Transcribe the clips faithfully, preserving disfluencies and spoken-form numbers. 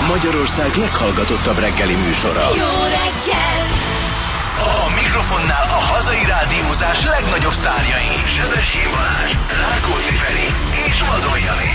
Magyarország leghallgatottabb reggeli műsora. Jó reggel! A mikrofonnál a hazai rádiózás legnagyobb sztárjai. Sebestyén Balázs, Rákóczi Feri és Vadon Jani.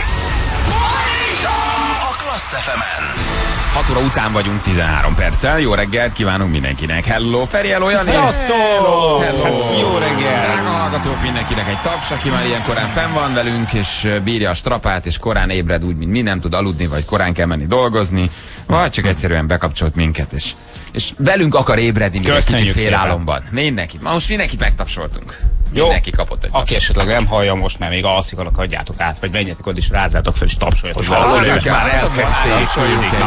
A Klassz ef emen. hat óra után vagyunk tizenhárom perccel. Jó reggelt kívánunk mindenkinek. Hello, Feri, hello, Jani. Sziasztok! Hello. Hát, jó reggel! Drága hallgatók, mindenkinek egy taps, aki már ilyen korán fenn van velünk, és bírja a strapát, és korán ébred úgy, mint mi, nem tud aludni, vagy korán kell menni dolgozni, vagy csak egyszerűen bekapcsolt minket, és, és velünk akar ébredni, még egy kicsit félálomban. Mindenkit. Ma most mindenkit megtapsoltunk. Mindenki kapott egy tapsot. Aki esetleg nem hallja most, mert még alszik, annak adjátok át, vagy menjetek oda és rázzátok fel, és tapsoljatok. Hogy hallják, már elkezdték.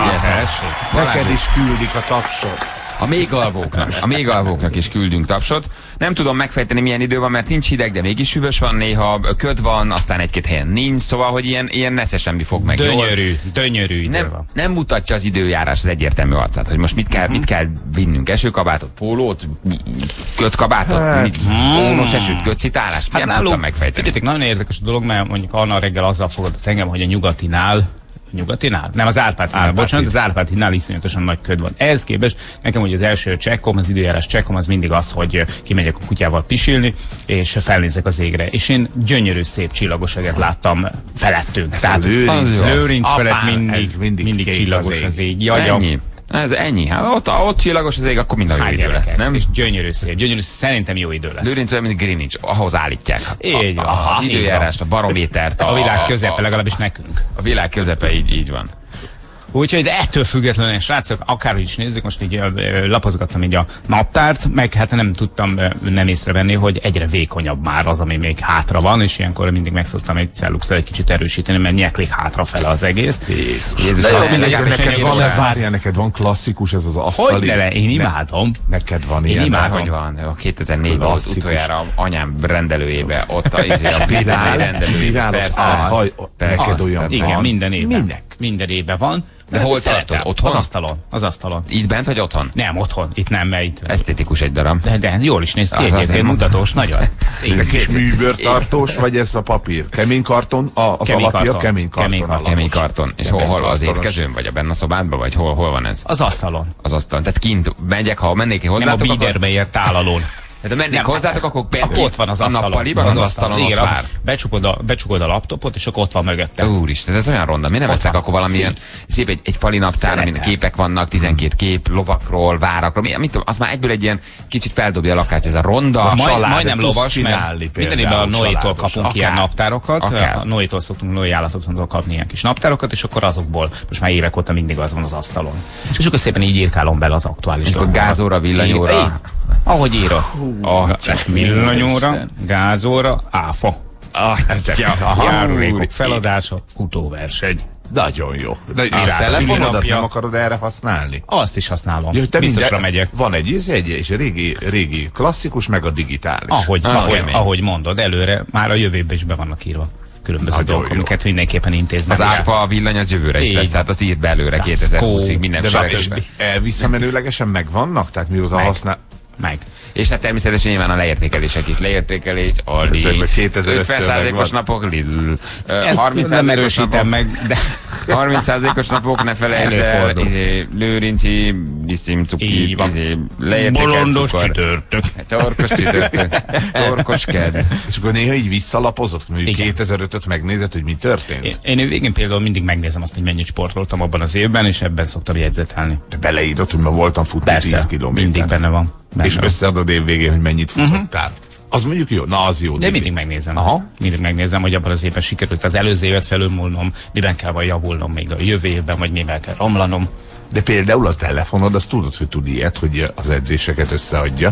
Neked is küldik a tapsot. A még alvóknak, a még alvóknak is küldünk tapsot. Nem tudom megfejteni, milyen idő van, mert nincs hideg, de mégis hűvös van néha, köd van, aztán egy-két helyen nincs, szóval, hogy ilyen, ilyen nesze semmi fog meg. Dönyörű, dönyörű idő nem, van. nem mutatja az időjárás az egyértelmű arcát, hogy most mit kell, uh-huh. mit kell vinnünk, esőkabátot, pólót, kötkabátot, hát. mit, ónos esőt, kötcitálás, hát nem tudtam megfejteni. Figyeljetek, nagyon érdekes a dolog, mert mondjuk Anna reggel azzal fogadott engem, hogy a nyugatinál, Nyugatinál? Nem, az Árpád-nál, bocsánat, az Árpád-nál iszonyatosan nagy köd van. Ez képest nekem, hogy az első csekkom, az időjárás csekkom az mindig az, hogy kimegyek a kutyával pisilni, és felnézek az égre. És én gyönyörű, szép csillagos eget láttam felettünk. Ez Tehát Lőrinc, Lőrinc felett mindig, mindig, mindig csillagos az ég. Jaj, ennyi. Ez ennyi. Hát ott, ott csillagos az ég, akkor minden jó idő lesz, nem? És gyönyörű szép, gyönyörű, szerintem jó idő lesz. Lőrinc olyan, mint Greenwich, ahhoz állítják. Így van. A, az időjárást, a barométert. A, a világ közepe, legalábbis nekünk. A világ közepe, így, így van. Úgyhogy de ettől függetlenül, srácok, akárhogy is nézzük, most így ö, lapozgattam így a naptárt, meg hát nem tudtam ö, nem észrevenni, hogy egyre vékonyabb már az, ami még hátra van, és ilyenkor mindig megszoktam egy celluxal egy kicsit erősíteni, mert nyeklik hátrafele az egész. Jézus. Jézus, de jó, neked, neked, neked, neked van, van várja, neked van klasszikus, ez az asztali. Hogy ne, én imádom. Ne, neked van én ilyen. imádom. Hogy van, a kétezer-négyben volt utoljára anyám rendelőjébe, ott a, izé, a spirálos áthaj, neked olyan van. Igen, minden évben. Minek? Minden évben van. De hol tartod? Otthon? Az asztalon. Az asztalon. Itt bent vagy otthon? Nem, otthon. Itt nem, mert itt... Esztétikus egy darab. De, de jól is néz ki, Az egyébként mutatós, nagyon. De kis műbőrtartós, vagy ez a papír? Kemény karton, a, az kemény alapja karton. kemény karton. Kemény karton. Kemény karton. És hol, hol az étkezőn, vagy a benne a szobádban, vagy hol, hol van ez? Az asztalon. Az asztalon. Tehát kint megyek, ha mennék ki Nem a hozzátok, bíderbe ért tálalón. de mennék Nem, hozzátok, akkor Akkor ott van az a asztalon. nappaliban, az, az asztalon ott igen, vár. Becsukod a, becsukod a laptopot, és akkor ott van mögötte. Úristen, ez olyan ronda. Mi nem vesztek akkor valamilyen szép egy, egy fali naptár, amin képek vannak, tizenkét kép, lovakról, várakról. Mi, mit tudom, az már egyből egy ilyen kicsit feldobja a lakást, ez a ronda. Majd, család, majdnem de tudsz lovas, mert csinálni minden évben a például Noé-tól családos. kapunk Akár. ilyen naptárokat. Akár. A Noé-tól szoktunk, Noé állatoktól kapni ilyen kis naptárokat, és akkor azokból most már évek óta mindig az van az asztalon. És akkor szépen így írkálom bele az aktuális És akkor dolgokat. gázóra, villanyóra. Így, így. Ahogy írok. Oh, Villanyóra, gázóra, áfa. Atya. Járulékok feladása, futóverseny. Nagyon jó. De és Srác, a telefonodat szülinapja. nem akarod erre használni? Azt is használom. Ja, te Biztosra minden- megyek. Van egy íz, egy, és régi, régi klasszikus, meg a digitális. Ahogy, Az ahogy, kemény. ahogy mondod, előre már a jövőben is be vannak írva különböző Nagyon dolgok, jó. amiket mindenképpen intéznek. Az áfa, a villany az jövőre is Így lesz, van. tehát azt írt be előre kétezer-húszig minden De várj, és stb. e, visszamenőlegesen megvannak? Tehát mióta Meg. használ... Meg. És hát természetesen nyilván a leértékelések is. Leértékelés, Aldi, Ezekben kétezer-öttől ötven százalékos megvan. napok, Lidl, Ezt harminc nem százalékos erősítem napok, meg, de harminc százalékos napok, ne felejtsd el, Előfordul. izé, lőrinci, iszim, cuki, Így van. izé, leértékelt bolondos cukor. csütörtök. Torkos csütörtök, torkos kedd. És akkor néha így visszalapozott, mondjuk Igen. kétezer-ötöt megnézed, hogy mi történt? Én, én végén például mindig megnézem azt, hogy mennyit sportoltam abban az évben, és ebben szoktam jegyzetelni. De beleírod, hogy ma voltam futni Persze, tíz kilométer. mindig benne van. Benne És van. összeadod év végén, hogy mennyit futottál. Az mondjuk jó? Na, az jó. De Didi. mindig megnézem. Aha. Mindig megnézem, hogy abban az évben sikerült az előző évet felülmúlnom, miben kell majd javulnom még a jövő évben, vagy mivel kell romlanom. De például a telefonod, azt tudod, hogy tud ilyet, hogy az edzéseket összeadja.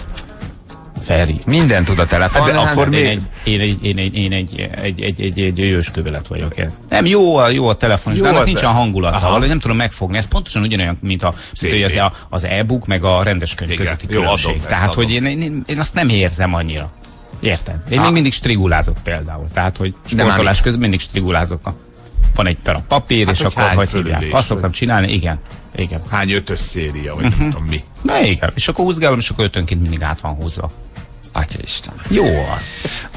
Feri. Minden tud a telefon. Hát de akkor Én mi- egy, én egy, én egy, én egy, egy, egy, egy, egy ős kövelet vagyok. Én. Nem, jó a, jó a telefon, és Jó annak az nincs de- a hangulata, Aha. valahogy nem tudom megfogni. Ez pontosan ugyanolyan, mint, a, mint hogy az, a, az e-book, meg a rendes könyv Igen, közötti jó, különbség. adom, ezt Tehát, adom. hogy én, én, én azt nem érzem annyira. Érted? Én Ah. még mindig strigulázok például. Tehát, hogy De már sportolás mit? közben mindig strigulázok. A, van egy darab papír, Hát, és hogy akkor hány hogy fölülés, hívják? Azt szoktam vagy- csinálni, igen. Igen. Hány ötös széria, vagy Mhm. nem tudom mi. Na igen. És akkor húzgálom, és akkor ötönként mindig át van húzva. Atya Isten. Jó az.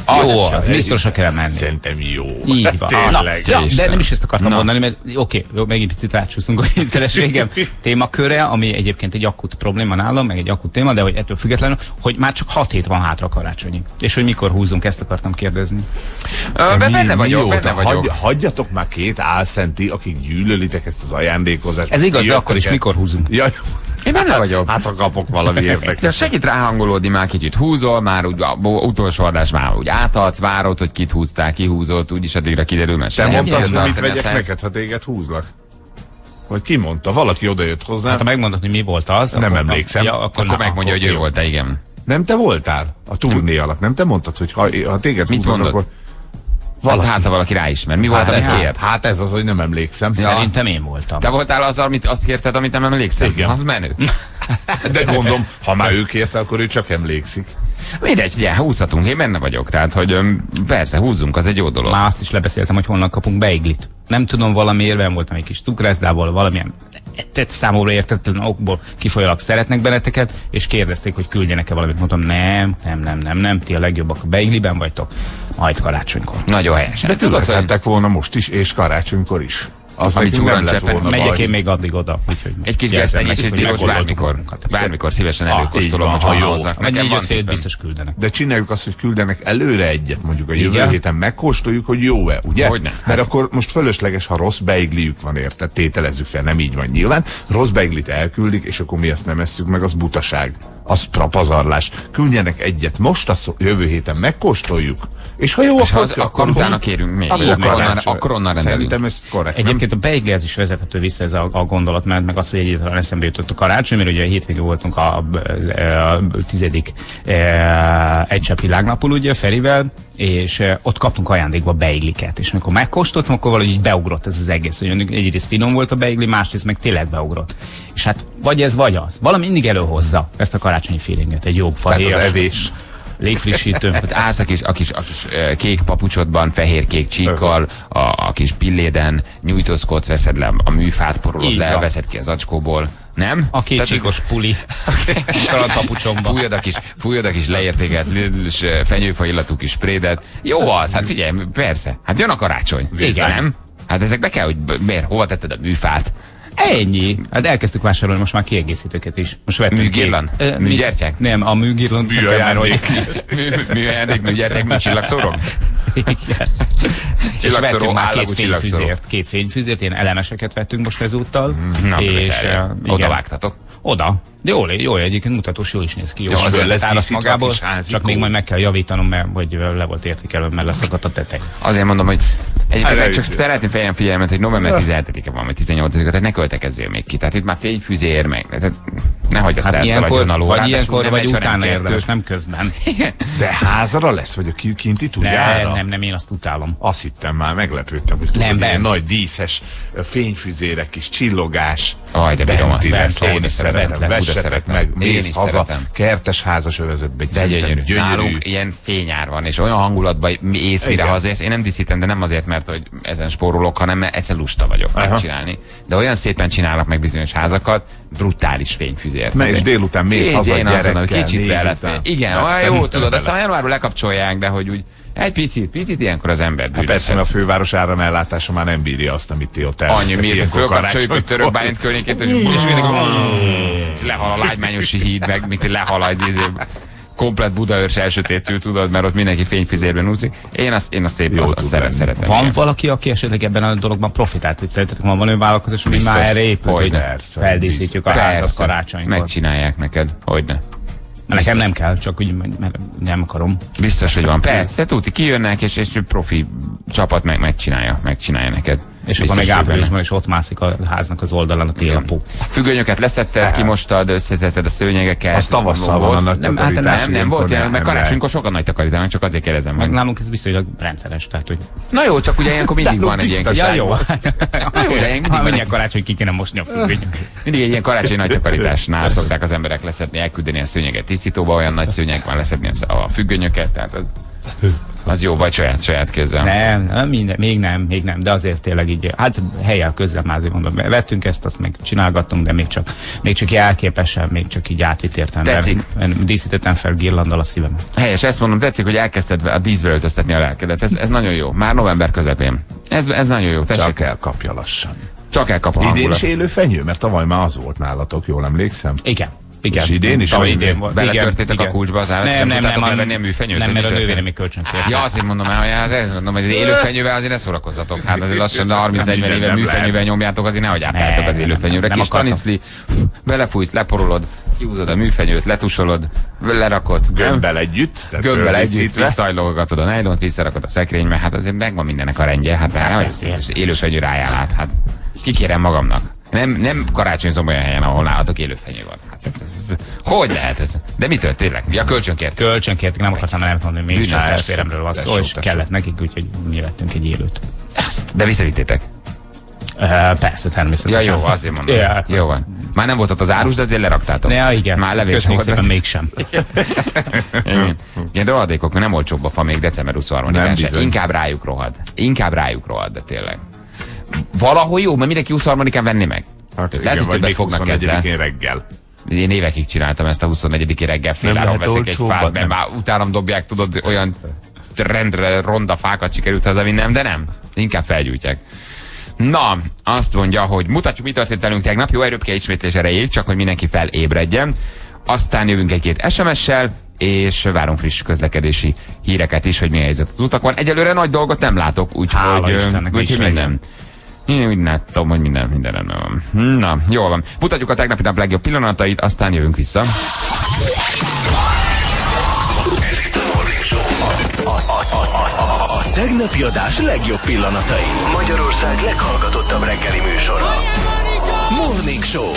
Jó, az biztosra kell menni. Szerintem jó. Így van. Tényleg. Na, ja, de nem is ezt akartam Na. mondani, mert oké, okay, megint picit rácsúszunk a kényszerességem témakörre, ami egyébként egy akut probléma nálam, meg egy akut téma, de hogy ettől függetlenül, hogy már csak hat hét van hátra karácsonyig. És hogy mikor húzunk, ezt akartam kérdezni. Ö, Mi- benne vagyok, mióta? benne vagyok. Hagy, hagyjatok már két álszenti, akik gyűlölitek ezt az ajándékozást. Ez igaz, de akkor is Jöttek el- mikor húzunk? Ja, Én benne vagyok. hát ha kapok valami De érdekes. segít ráhangolódni, már kicsit húzol, már úgy a bo- utolsó adás már úgy átadsz, várod, hogy kit húztál, ki húzott, úgyis addigra kiderül, mert Te senki nem mondtad, tudja hogy mit tartani a vegyek száját. neked, ha téged húzlak? Vagy ki mondta? Valaki odajött hozzám. Hát ha megmondod, hogy mi volt az, Nem akkor, emlékszem. Ja, akkor, Akkor na, megmondja, hogy ő jó. volt, igen. Nem te voltál a turné alatt? Nem te mondtad, hogy ha, ha téged Mit húzlak, mondod? akkor... Valaki. Hát, ha valaki ráismer. Mi volt, Hát amit ez, kért? hát ez az, hogy nem emlékszem. Ja. Szerintem én voltam. Te voltál az, amit azt kérted, amit nem emlékszem? Igen. Az menő. De gondolom, ha már ő kérte, akkor ő csak emlékszik. Mindegy, ugye, húzhatunk, én benne vagyok. Tehát, hogy öm, persze, húzzunk, az egy jó dolog. Már azt is lebeszéltem, hogy honnan kapunk beiglit. Nem tudom, valami érvelem voltam egy kis cukrászdából, valamilyen tett számomra értetlen okból kifolyólag szeretnek benneteket, és kérdezték, hogy küldjenek-e valamit. Mondtam, nem, nem, nem, nem, nem, ti a legjobbak a beigliben vagytok, majd karácsonykor. Nagyon helyesen. De Tudod, hogy tülethettek volna most is, és karácsonykor is. Az Amit nekünk nem lett Csúran volna Csepen- Megyek baj. én még addig oda. Úgyhogy egy kis jelzem gesztenyés és nekik, hogy tilos megoldottuk bármikor. magunkat. Bármikor szívesen Ah, előkóstolom, így van, hogy ha jó. hozzak. Egy Nekem van négy-öt fél tippem. biztos küldenek. De csináljuk azt, hogy küldenek előre egyet, mondjuk a jövő Igen? héten megkóstoljuk, hogy jó-e, ugye? Hogyne. Mert akkor most fölösleges, ha rossz beigliük van, érted? Tételezzük fel, nem így van nyilván. Rossz beiglit elküldik, és akkor mi ezt nem esszük meg, az butaság. Az trapazarlás. Küldjenek egyet most, azt jövő héten megkóstoljuk. És ha jó, És ha akkor, az- akkor utána kérünk még, Akkor, vagy akkor onnan- karácsony. akkor onnan rendelünk. Szerintem ez korrekt. nem? Egyébként a beiglihez is vezethető vissza ez a, a gondolat, mert meg az, hogy egyáltalán eszembe jutott a karácsony, mert ugye a hétvégén voltunk a, a, a tizedik e, egysebb világnapon, ugye Ferivel, és e, ott kaptunk ajándékba beigliket, és amikor megkóstoltam, akkor valahogy így beugrott ez az egész, hogy mondjuk egyrészt finom volt a beigli, másrészt meg tényleg beugrott. És hát vagy ez, vagy az. Valami mindig előhozza ezt a karácsonyi feelinget, egy jó Tehát az fahéjas, evés. légfrissítő. Hát állsz a kis, a kis, a kis eh, kék papucsodban, fehér-kék csíkkal, a, a kis pilléden, nyújtózkodsz, veszed le a műfát, porolod Így le, van. veszed ki az acskóból. Nem? A két Tehát, csíkos puli, kis talán papucsomba. Fújod a kis, fújod a kis leértékelt Lidl-s, eh, fenyőfa illatú kis sprédet. Jó az, hát figyelj, persze. Hát jön a karácsony. Igen, nem? Hát ezek be kell, hogy b- miért, hova tetted a műfát? Ennyi. Hát elkezdtük vásárolni most már kiegészítőket is. Most vettünk Műgirland? ki- Ö, mi- Műgyertyák? Nem, a műgirland. Műajándék. Mű, műajándék, műgyertek, műcsillagszóró? Igen. És Csillagszóró, vettünk már állagú két csillagszóró. fényfüzért. Két fényfüzért, ilyen elemeseket vettünk most ezúttal. Na, és beterjed. uh, Oda igen. vágtatok. Oda. De jól, jól egyébként mutatós, jól is néz ki. Jó, És föl azért lesz tálasz díszítve a magából, kis házikó? csak még majd meg kell javítanom, mert hogy le volt értékelve, mert leszakadt a tetej. Azért mondom, hogy egyébként Hát, csak de- szeretném fejelni figyelmet, hogy november tizenhetedike van, vagy tizennyolcadika, tehát ne költekezzél még ki. Tehát itt már fényfüzér, meg tehát ne hagyj azt Hát elszaladjon ilyenkor, alól. vagy Ráadásul ilyenkor, nem vagy egy, hanem utána kettő. érdemes, nem közben. De házara lesz, vagy a ki- kinti tudjára? Nem, nem, nem, én azt utálom. Azt hittem már, meglepődtem, hogy tudod, Nem, ilyen bent. nagy díszes ö, fényfüzérek, kis csillogás. Aj, de bírom azt. benti lesz, Bent én lesz, is szeretem, bent lesz, vessetek szeretem. meg, Én mész is haza, szeretem. kertes házas övezetbe, egy De szerintem gyönyörű. gyönyörű. Nálunk ilyen fényár van, és olyan hangulatban ész, mire Igen. hazaérsz. Én nem díszítem, de nem azért, mert hogy ezen spórolok, hanem mert egyszer lusta vagyok Aha. megcsinálni. De olyan szépen csinálnak meg bizonyos házakat, brutális fényfüzért. Na, és délután mész Így, haza én azt mondom, gyerekkel, kicsit négy belefér. után. Igen, Hát, olyan jó, szerintem tudod, bele. aztán januárban lekapcsolják, de hogy úgy egy picit, picit ilyenkor az ember Hát persze, bűnözhet. mert a főváros áramellátása már nem bírja azt, amit ti ott Annyi, elvesztek miért ilyenkor fölkapcsoljuk a karácsonykor. török bálint környékét, és, és mindenki és lehal a lágymányosi híd, meg mint lehal egy izé, komplet Budaörs elsötétül, tudod, mert ott mindenki fényfüzérben úszik. Én azt, én azt szép, Jó azt, tud azt szeret, lenni. szeretem. Van igen. valaki, aki esetleg ebben a dologban profitált, hogy szerintetek van valami vállalkozás, ami Biztos, már erre épült, hogy hogyne. Persze, feldíszítjük a házat Persze, karácsonykor. megcsinálják neked, hogyne. Nekem nem kell, csak úgy, mert nem akarom. Biztos, hogy van. Persze, tuti, kijönnek, és, és profi csapat meg megcsinálja, megcsinálja neked. És Biztos, akkor még hogy benne. áprilisban is ott mászik a háznak az oldalán a télapó. Függönyöket leszetted, kimostad, összetetted a szőnyegeket. Az tavasszal van a nagy Nem, hát takarítás, nem, nem ilyenkor volt ilyen, nem mert lehet. karácsonykor sokan nagy takarítanak, csak azért kérdezem Meg meg. nálunk ez viszonylag rendszeres, tehát hogy... Na jó, csak ugye ilyenkor mindig van egy ilyen kis... Ja, jó. jó, de mindig Ha van mindjárt egy- karácsony ki kéne mosni a függönyök. Mindig egy ilyen karácsonyi nagy takarításnál szokták az emberek leszedni, elküldeni a szőnyeget tisztítóba, olyan nagy szőnyeg van leszedni a függönyöket, tehát az Az jó, vagy saját, saját kézzel. Nem, nem minden, még nem, még nem, de azért tényleg így, hát helyel közzel már azért mondom, vettünk ezt, azt meg csinálgattunk, de még csak, még csak jelképesen, még csak így átvitt értelemben. Tetszik. Díszítettem fel girlanddal a szívemet. Helyes, ezt mondom, tetszik, hogy elkezdted a díszbe öltöztetni a lelkedet. Ez, ez nagyon jó. Már november közepén. Ez, ez nagyon jó. Tessék. Csak elkapja lassan. Csak elkap a Idén hangulat. is élő fenyő, mert tavaly már az volt nálatok, jól emlékszem. Igen. Igen. És idén is? Tavaly idén volt. Beletörtétek Igen, a kulcsba az állat, nem, nem, nem, nem, nem, nem, nem, műfenyőt, nem, hogy mert mi a történt? nővérem még kölcsön kért. Ja, azért mondom, hogy ez mondom, hogy élőfenyővel azért ne szórakozzatok. Hát azért lassan harminc-negyven éve műfenyővel nyomjátok, azért nehogy átálltok az élőfenyőre. nem Kis akartam. tanicli, belefújsz, leporolod, kihúzod a műfenyőt, letusolod, lerakod. Gömbbel együtt. tehát Gömbbel együtt fölrészítve. visszajlogatod a nejlont, visszarakod a szekrénybe, hát azért megvan mindennek a rendje. Hát, hát élőfenyő rájál át, hát kikérem magamnak. Nem, nem karácsonyzom olyan helyen, ahol nálatok élőfenyő van. Hát ez, ez, ez, hogy lehet ez? De mitől tényleg? Ja, kölcsönkért. Kölcsön kértek, nem akartam nem mondani, még Bűnös sem tesó. testvéremről van szó, Tesó, és tesó. kellett nekik, úgyhogy mi vettünk egy élőt. De visszavittétek. Uh, persze, természetesen. Ja, jó, azért mondom. Ja. Jó van. Már nem volt ott az árus, de azért leraktátok. Ja, igen. Már levés Köszönjük volt. szépen, mégsem. Igen. Ilyen rohadékok, nem olcsóbb a fa még december huszonharmadikán Nem se. bizony. Inkább rájuk rohad. Inkább rájuk rohad, de tényleg. Valahol jó, mert mindenki huszonharmadikán venni meg. Hát Lehet, igen, hogy vagy többet még fognak ezzel. huszonegyedikén reggel. Én évekig csináltam ezt a huszonegyediki reggel fél Nem áron lehet veszek egy olcsóbbat, fát, mert nem. már utánam dobják, tudod, olyan rendre ronda fákat sikerült hazavinnem, de nem. Inkább felgyújtják. Na, azt mondja, hogy mutatjuk, mi történt velünk tegnap. Jó erőbb kell ismétlés erejéig, csak hogy mindenki felébredjen. Aztán jövünk egy-két es em es-sel, és várunk friss közlekedési híreket is, hogy mi a helyzet az utakon. Egyelőre nagy dolgot nem látok, Hála úgyhogy Istennek, úgy, is minden. legyen. Én úgy látom, hogy minden, minden rendben van. Na, jól van. Mutatjuk a tegnapi nap legjobb pillanatait, aztán jövünk vissza. A tegnapi adás legjobb pillanatai. Magyarország leghallgatottabb reggeli műsora. Morning Show.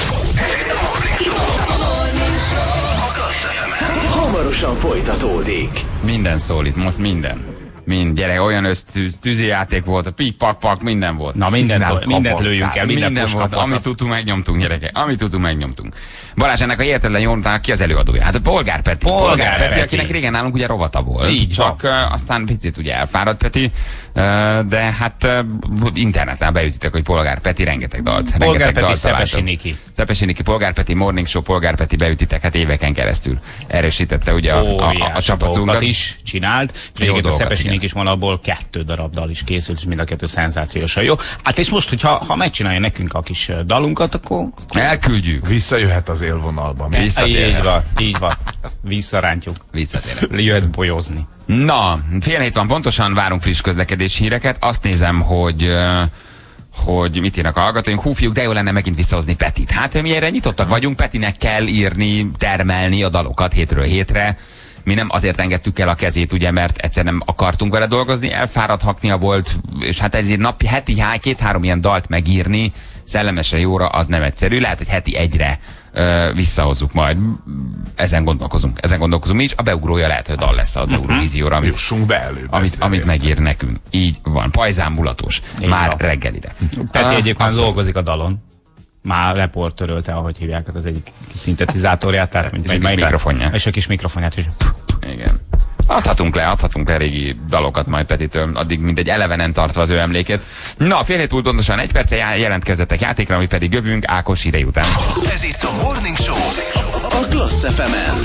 A Klassz ef emen. Hamarosan folytatódik. Minden szól itt, most minden. Mind, gyerek, olyan ösztűz, tűzijáték volt, a pik-pak-pak, minden volt. Na, mindent, Szignál mindent kaparkál. lőjünk el, minden, Minden volt, puska amit pat. tudtunk, megnyomtunk, gyerekek. Amit tudtunk, megnyomtunk. Balázs, ennek a hihetetlen Jóntának ki az előadója? Hát a Polgár Peti. Polgár Peti, Peti. akinek régen nálunk ugye rovata volt. Így van. Csak uh, aztán picit ugye elfáradt Peti, uh, de hát uh, interneten beütitek, hogy Polgár Peti rengeteg dalt. Polgár rengeteg Peti, dalt Szepesi találtok. Niki. Szepesi Niki, Polgár Peti, Morning Show, Polgár Peti beütitek, hát éveken keresztül erősítette ugye a, a, a, a Óriási csapatunkat. dolgokat is csinált, és egyébként a dolgokat, Szepesi igen. Niki is van, abból kettő darab dal is készült, és mind a kettő szenzációsan jó. Hát és most, hogyha ha megcsinálja nekünk a kis ö, dalunkat, akkor Elküldjük. Visszajöhet az élvonalba. így Visszatérhet. van, így van. Visszarántjuk. Visszatérhet. Jöhet bolyozni. Na, fél hét van pontosan, várunk friss közlekedési híreket. Azt nézem, hogy uh, hogy mit írnak a hallgatóink. Hú, fiúk, de jó lenne megint visszahozni Petit. Hát mi erre nyitottak vagyunk, Petinek kell írni, termelni a dalokat hétről hétre. Mi nem azért engedtük el a kezét, ugye, mert egyszer nem akartunk vele dolgozni, elfáradhatnia volt, és hát ezért napi, heti há, két-három ilyen dalt megírni, szellemesen jóra, az nem egyszerű. Lehet, hogy heti egyre ö, visszahozzuk majd. Ezen gondolkozunk. Ezen gondolkozunk mi is. A beugrója lehet, hogy dal lesz az Eurovízióra, amit, Jussunk be előbb. amit, ezzel amit érted. megír nekünk. Így van. Pajzán mulatos. Így Már van. reggelire. Peti Ah, egyébként abszolút. dolgozik a dalon. Már reportörölte, ahogy hívják, az egyik kis szintetizátorját, tehát És a kis mikrofonját. És a kis mikrofonját is. Igen. Adhatunk le, adhatunk le régi dalokat majd Petitől, addig mindegy elevenen tartva az ő emlékét. Na, fél hét múlt pontosan egy perce já- jelentkezzetek játékra, ami pedig jövünk Ákos hírei után. Ez itt a Morning Show. A Klassz ef emen.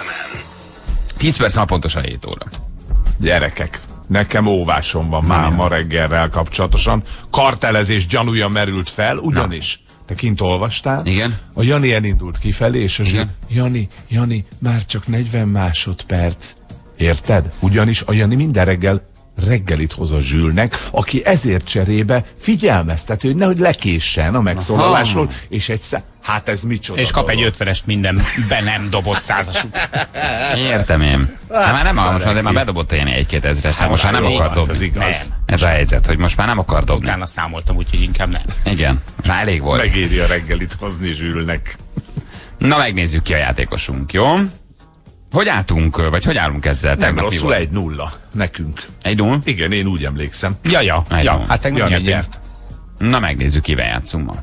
tíz perc már pontosan hét óra. Gyerekek, nekem óvásom van már ma reggelrel kapcsolatosan. Kartelezés gyanúja merült fel, ugyanis te kint olvastál. Igen. A Jani elindult kifelé, és az Igen. Jani, Jani, már csak negyven másodperc. Érted? Ugyanis a Jani minden reggel reggelit hoz a Zsülnek, aki ezért cserébe figyelmeztető, hogy nehogy lekéssen a megszólalásról, Aha. és egy szá... Hát ez micsoda És kap egy dolog. ötvenest minden be nem dobott százas után. Értem én. Hát már nem, most már, már bedobott ilyen egy-két ezres, hát most már nem jó, akar hát dobni. ez igaz. Nem. Ez a helyzet, hogy most már nem akar dobni. Utána számoltam, úgyhogy inkább nem. Igen, már elég volt. Megéri a reggelit hozni Zsülnek. Na, megnézzük ki a játékosunk, jó? Hogy álltunk, vagy hogy állunk ezzel? Nem Tegnap mi rosszul, volt? egy nulla nekünk. Egy null? Igen, én úgy emlékszem. Ja, ja, Egy ja. null. Hát tegnap Jani nyertünk. nyert. Na, megnézzük, kivel játszunk ma.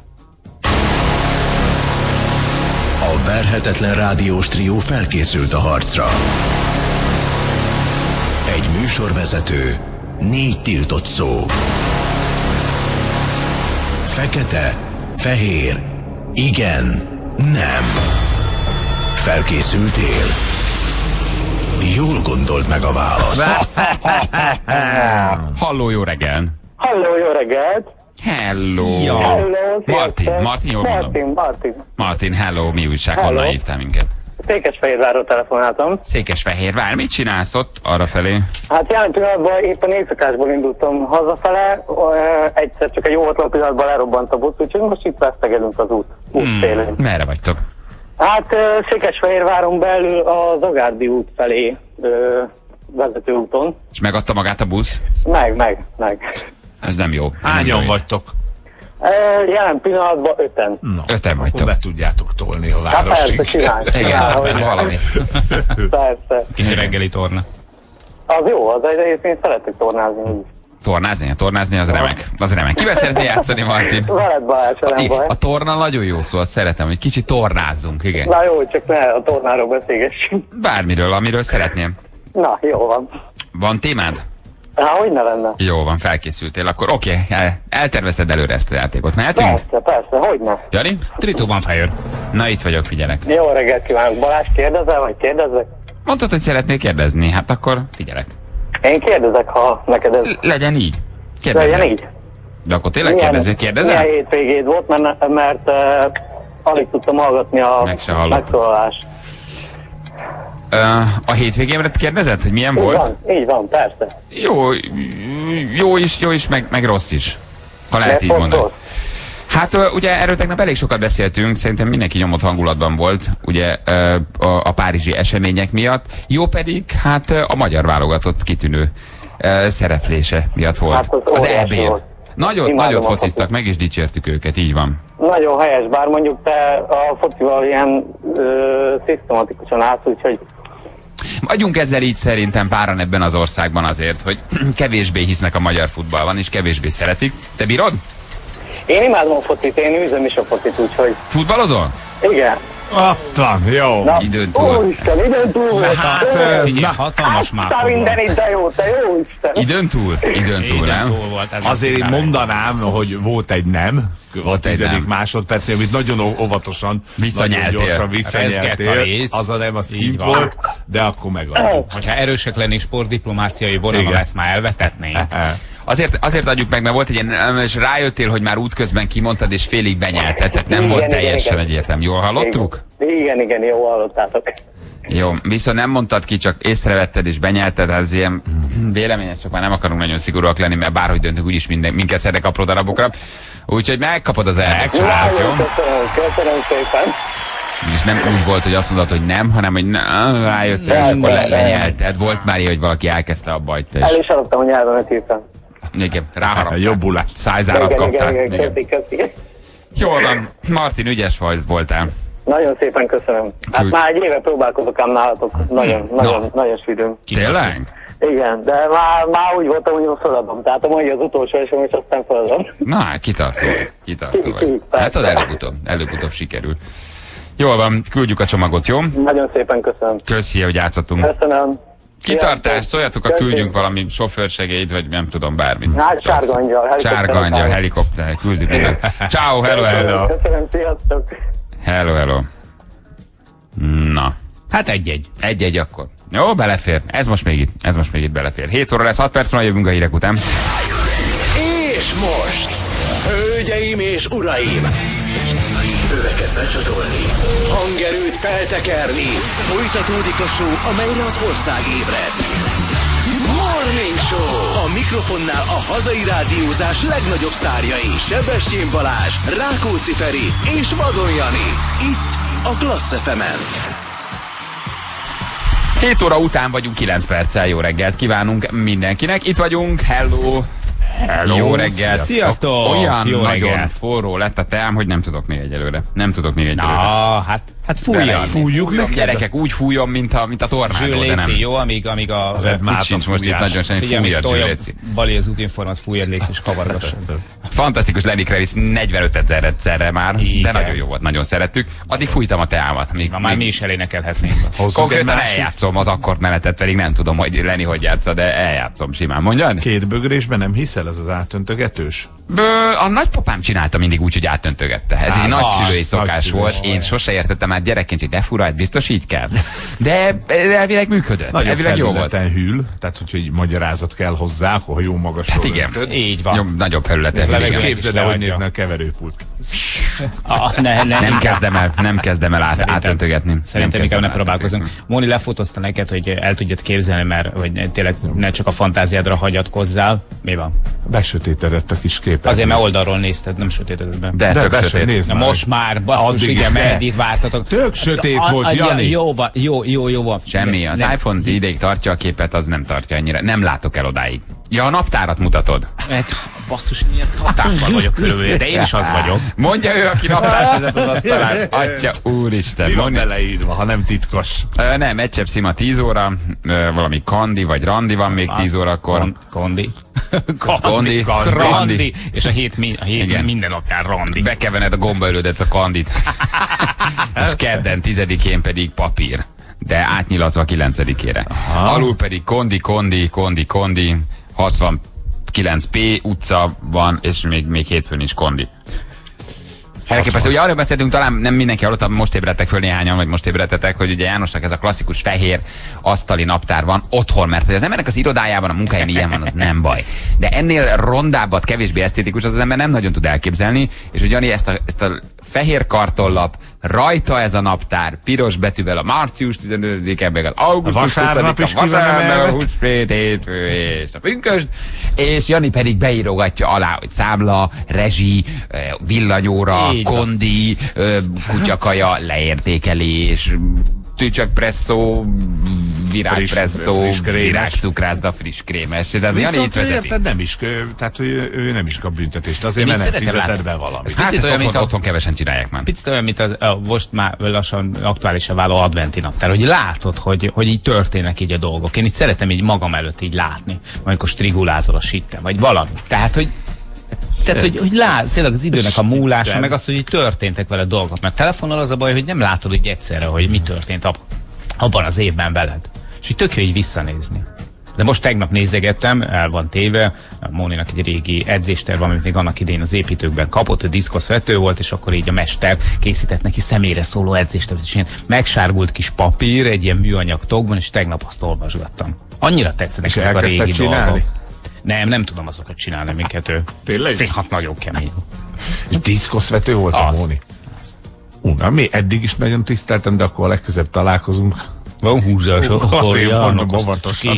A verhetetlen rádiós trió felkészült a harcra. Egy műsorvezető, négy tiltott szó. Fekete, fehér, igen, nem. Felkészültél? Jól gondold meg a választ. Halló, jó reggel! Halló, jó reggelt! Hello! Szia. Hello, Martin, Martin, jól mondom. Martin, Martin. Martin, hello, mi újság, Hello. honnan hívtál minket? Székesfehérvárról telefonáltam. Székesfehérvár, mit csinálsz ott arra felé? Hát jelen pillanatban éppen éjszakásból indultam hazafele, ö, egyszer csak egy óvatlan pillanatban lerobbant a busz, úgyhogy most itt vesztegelünk az út, útszélén. Hmm, merre vagytok? Hát ö, Székesfehérváron belül a Zagárdi út felé ö, vezető úton. És megadta magát a busz? Meg, meg, meg. Ez nem jó. Hányan Nem jó. vagytok? Ö, jelen pillanatban öten. Na, Öten akkor vagytok. be tudjátok tolni a Hát persze, várost. csinálj, Igen, csinálj, hogy valami. persze. Kis reggeli torna. Az jó, az egyébként szeretek tornázni úgy. Tornázni, tornázni az remek. Az remek. Kivel szeretnél játszani, Martin? Veled Balázs, nem baj. A torna nagyon jó szó, azt szeretem, hogy kicsit tornázzunk, igen. Na jó, csak ne a tornáról beszélgessünk. Bármiről, amiről szeretnél. Na, jó van. Van témád? Há, hogy ne lenne? Jó van, felkészültél. Akkor oké, okay, eltervezted előre ezt a játékot. Mehetünk? Persze, persze, hogy ne. Jani? Tritóban fejőr. Na, itt vagyok, figyelek. Jó reggelt kívánok. Balázs, kérdezel, vagy kérdezzek? Mondtad, hogy szeretnél kérdezni, hát akkor figyelek. Én kérdezek, ha neked ez... Legyen így. Kérdezzél. Legyen így. De akkor tényleg kérdezzél, kérdezel? Milyen hétvégéd volt, mert, mert uh, alig tudtam hallgatni a Meg se hallottam. megszólalást. Uh, a hétvégémre kérdezed, hogy milyen Így volt? van, így van, persze. Jó, jó is, jó is, meg, meg rossz is. Ha lehet Mert így pont mondani. rossz. Hát ö, ugye erről tegnap elég sokat beszéltünk, szerintem mindenki nyomott hangulatban volt, ugye ö, a, a párizsi események miatt. Jó pedig, hát ö, a magyar válogatott kitűnő ö, szereplése miatt volt. Hát az az óriási é bén. volt. Nagyot, Imádom nagyot a fociztak, focit. meg is dicsértük őket, így van. Nagyon helyes, bár mondjuk te a focival ilyen ö, szisztematikusan állsz, úgyhogy Vagyunk ezzel így szerintem páran ebben az országban azért, hogy kevésbé hisznek a magyar futballban, és kevésbé szeretik. Te bírod? én imádom a focit, én űzöm is a focit, úgyhogy Futballozol? igen. Ott van, jó. Na, Időn túl. Úristen, időn túl voltam. Hát, ö, Figyelj, na, hatalmas Te mákod mindenit, de jó, te jó Isten. Időn túl? Időn túl, nem? Túl volt, ez azért az mondanám, hogy volt egy nem, Volt a egy tizedik nem. másodpercnél, amit nagyon ó- óvatosan, Visszanyeltél. nagyon gyorsan Rezgett a visszanyeltél. léc. Az a nem, az Így kint van. volt, de akkor megadjuk. Hogyha erősek lenni sportdiplomáciai vonalon, Igen. ezt már elvetetnénk. Azért, azért adjuk meg, mert volt egy ilyen, és rájöttél, hogy már útközben kimondtad, és félig benyelted, tehát nem Igen, volt igen, teljesen igen. egyértelmű. Jól hallottuk? Igen, igen, jó hallottátok. Jó, viszont nem mondtad ki, csak észrevetted és benyelted, ez ilyen véleményes, csak már nem akarunk nagyon szigorúak lenni, mert bárhogy döntünk, úgyis minden, minket szedek apró darabokra. Úgyhogy megkapod az elmegcsát, jó? Nagyon köszönöm, köszönöm szépen. És nem úgy volt, hogy azt mondod, hogy nem, hanem hogy na, rájöttél, és Nem, akkor le, nem, nem. lenyelted. Volt már ilyen, hogy valaki elkezdte abba, hogy te is. El is adottam a nyelvemet hirtelen. Igen, ráharaptál. Jobbulás. Szájzárat Igen, kaptál. igen, igen, Igen. köszi, köszi. Jól van, Martin, ügyes vagy, voltál. Nagyon szépen köszönöm. Hát Küld- már egy éve próbálkozok ám nálatok. Nagyon, nagyon, nagyon sűrűn. Tényleg? Igen, de már, már úgy voltam, hogy feladom. Tehát a mai az utolsó esom, és aztán feladom. Na, hát kitartó vagy. Kitartó vagy. Persze. Hát az előbb-utóbb, előbb-utóbb sikerül. Jól van, küldjük a csomagot, jó? Nagyon szépen köszönöm. Köszi, hogy játszottunk. Köszönöm. Kitartás, szóljatok, a Köszi. küldjünk valami sofőrsegélyt, vagy nem tudom, bármit. Hát sárgangyal, helikopter. Sárga angyal, helikopter, küldjük mindent. Ciao, hello, hello. Köszönöm, sziasztok. Hello, hello. Na, Hát egy-egy. egy-egy akkor. Jó, belefér. Ez most még itt, ez most még itt belefér. hét óra lesz, hat perc múlva jövünk a hírek után. És most, hölgyeim és uraim, öveket becsatolni, hangerőt feltekerni, folytatódik a show, amelyre az ország ébred. Morning Show! A mikrofonnál a hazai rádiózás legnagyobb sztárjai, Sebestyén Balázs, Rákóczi Feri és Vadon Jani. Itt a Klassz ef emen. hét óra után vagyunk, kilenc perccel. Jó reggelt kívánunk mindenkinek. Itt vagyunk, hello. Hello. Jó reggelt. Sziasztok. Olyan Jó nagyon reggelt. forró lett a teám, hogy nem tudok még egyelőre. Nem tudok még egyelőre. Na, hát, hát fújjan. Beleírni. Fújjuk Fújjon, neked? gyerekek, úgy fújjon, mint a, mint a tornádó, Zsül, de nem. léci, jó, amíg, amíg a... Vedd Úgy már sincs a most itt fújás. nagyon semmi. Figyelj, amíg Fújjad, tolja Zsüléci. Bali az útinformat, fújjad, légy és kavargass. Fantasztikus Lenny Kravitz negyvenöt ezerre már, Igen. de nagyon jó volt, nagyon szerettük. Addig fújtam a teámat. Még, Na, már még mi is elénekelhetnénk. konkrétan eljátszom az akkordmenetet, pedig nem tudom, hogy Lenny hogy játsza, de eljátszom simán. Mondjad? Két bögrésben nem hiszel, ez az átöntögetős? Bő, a nagypapám csinálta mindig úgy, hogy átöntögette. Ez Á, egy nagyszülői az, szokás nagyszülős. volt. Én sose értettem már gyerekként, hogy de fura, ez biztos így kell. De elvileg működött. Nagyon Elvileg jó volt. felületen hűl, tehát hogyha egy magyarázat kell hozzá, akkor jó magasról Hát igen. öntöd. Így van. Jobb, nagyobb felületen. Levegő, hűl, igen. képzeld el, hogy leadja. nézne a keverőpult. Ah, ne, ne, Nem inkább- kezdem el, nem kezdem el át, Szerintem- átöntögetni. Szerintem Nem inkább ne kezdem el próbálkozunk. átöntögetni. Móni lefotózta neked, hogy el tudjad képzelni, mert hogy tényleg ne csak a fantáziádra hagyatkozzál. Mi van? Besötétedett a kis képet. Azért, mert oldalról nézted, nem sötétedett be. De, De tök be se sötét. nézd Na már. most már, basszus, Addig- igen, de. mert itt vártatok. Tök sötét A- volt, a- Jani. Jó, van, jó, jó, jó, jó van. Semmi, az Nem. iPhone ideig tartja a képet, az nem tartja ennyire. Nem látok el odáig. Ja, a naptárat mutatod. Hát, basszus, én ilyen tatákkal vagyok körülbelül, de én is az vagyok. Mondja ő, aki naptárt vezet az asztalán. Atya, úristen. Mi van Mondja- beleírva, ha nem titkos? Ö, nem, egy csepp szima tíz óra, ö, valami kandi vagy randi van még tíz órakor. Kon- Kondi. Kondi, Kondi. Kondi. És a hét, mi, a hét Igen. minden akár randi. Bekevened a gombaölődet a kandit. És kedden, tizedikén pedig papír. De átnyilazva kilencedikére. Alul pedig kondi, kondi, kondi, kondi, hatvankilenc P utca van, és még, még hétfőn is kondi. Elképesztő. Ugye arról beszéltünk, talán nem mindenki hallotta, most ébredtek föl néhányan, vagy most ébredtetek, hogy ugye Jánosnak ez a klasszikus fehér asztali naptár van otthon, mert hogy az embernek az irodájában, a munkáján ilyen van, az nem baj. De ennél rondábbat, kevésbé esztétikusat az ember nem nagyon tud elképzelni, és hogy Jani ezt a, ezt a fehér kartollap, rajta ez a naptár, piros betűvel a március tizenötödike, meg az augusztus Vasárnap is huszadika, ki van vasárnap, emelve. húsvét, hétfő és a pünkösd, és Jani pedig beírogatja alá, hogy számla, rezsi, eh, villanyóra, Így van. kondi, ö, kutyakaja, leértékelés, tücsökpresszó, virágpresszó, Friss- friss krémes. virágcukrászda, friss krémes. Tehát Jani Viszont itt vezeti. érted, nem is, kö- tehát hogy ő, ő nem is kap büntetést, azért, Én mert így nem szeretem fizeted látni. be valamit. Hát Picit ezt olyan, otthon, mint a- otthon kevesen csinálják már. Picit olyan, mint a, a most már lassan aktuálisan váló adventi naptár, hogy látod, hogy, hogy így történnek így a dolgok. Én így szeretem így magam előtt így látni, amikor strigulázol a sitten, vagy valami. Tehát, hogy tehát, hogy, hogy lát, tényleg az időnek a múlása, meg az, hogy így történtek vele dolgok. Mert telefonon az a baj, hogy nem látod így egyszerre, hogy mi történt ab, abban az évben veled. És így tök jó így visszanézni. De most tegnap nézegettem, el van téve, Móninak egy régi edzésterv, amit még annak idején az építőkben kapott, ő diszkoszvető volt, és akkor így a mester készített neki személyre szóló edzéstervet, és ilyen megsárgult kis papír, egy ilyen műanyag tokban, és tegnap azt olvasgattam. Annyira tetszenek És ezek a elkezdted régi csinálni? dolgok. Nem, nem tudom azokat csinálni, minket ő. Tényleg? Féhat nagyon kemény. És diszkoszvető volt a Az. Móni. Una, mi eddig is nagyon tiszteltem, de akkor a legközebb találkozunk. Van húzás, Azért mondom, óvatosan.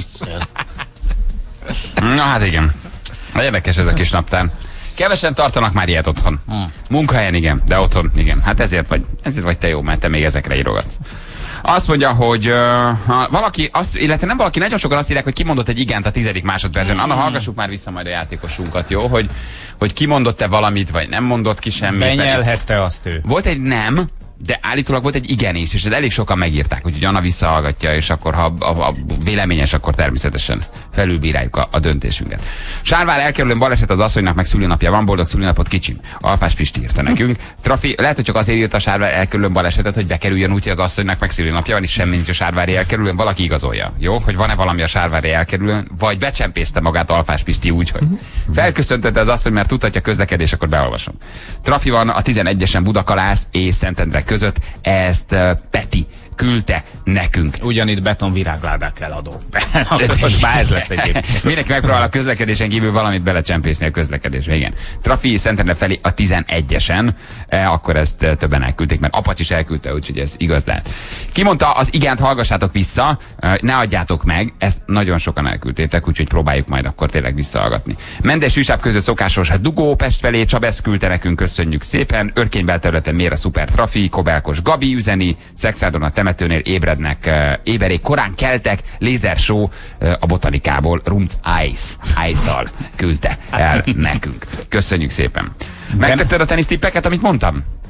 Na hát igen. Érdekes ez a kis naptár. Kevesen tartanak már ilyet otthon. Munkahelyen igen, de otthon igen. Hát ezért vagy, ezért vagy te jó, mert te még ezekre írogatsz. Azt mondja, hogy uh, ha valaki, azt, illetve nem valaki, nagyon sokan azt írják, hogy kimondott egy igent a tizedik másodpercen. Anna, hallgassuk már vissza majd a játékosunkat, jó? Hogy, hogy kimondott-e valamit, vagy nem mondott ki semmit. Benyelhette azt ő. Volt egy nem, de állítólag volt egy igen is, és ez elég sokan megírták, úgyhogy Anna visszahallgatja, és akkor ha a, a véleményes, akkor természetesen felülbíráljuk a, a döntésünket. Sárvár elkerülőn baleset az asszonynak, meg szülinapja van, boldog szülinapot kicsim. Alfás Pisti írta nekünk. Trafi, lehet, hogy csak azért írt a Sárvár elkerülőn balesetet, hogy bekerüljön úgy, hogy az asszonynak meg szülinapja van, és semmi nincs a Sárvári elkerülőn, valaki igazolja. Jó, hogy van-e valami a Sárvári elkerülőn, vagy becsempészte magát Alfás Pisti úgy, hogy felköszöntette az asszony, mert tudhatja közlekedés, akkor beolvasom. Trafi van a tizenegyesen Budakalász és Szentendre között, ezt uh, Peti küldte nekünk. Ugyanitt betonvirágládák eladó. Most már ez lesz egyébként. Mindenki megpróbál a közlekedésen kívül valamit belecsempészni a közlekedésbe, igen. Trafi Szentendre felé a tizenegyesen, eh, akkor ezt eh, többen elküldték, mert Apacs is elküldte, úgyhogy ez igaz lehet. Ki mondta, az igent hallgassátok vissza, eh, ne adjátok meg, ezt nagyon sokan elküldtétek, úgyhogy próbáljuk majd akkor tényleg visszahallgatni. Mendes Üsáb között szokásos Dugó Pest felé, Csabesz küldte nekünk, köszönjük szépen. Örkénybel területen mér a szuper Trafi, Kobelkos Gabi üzeni, Szexádon a temetőnél ébrednek, uh, éberék korán keltek, Laser Show uh, a botanikából, Rumc Ice, Ice-szal küldte el nekünk. Köszönjük szépen. Megtetted a tenisztippeket, amit mondtam?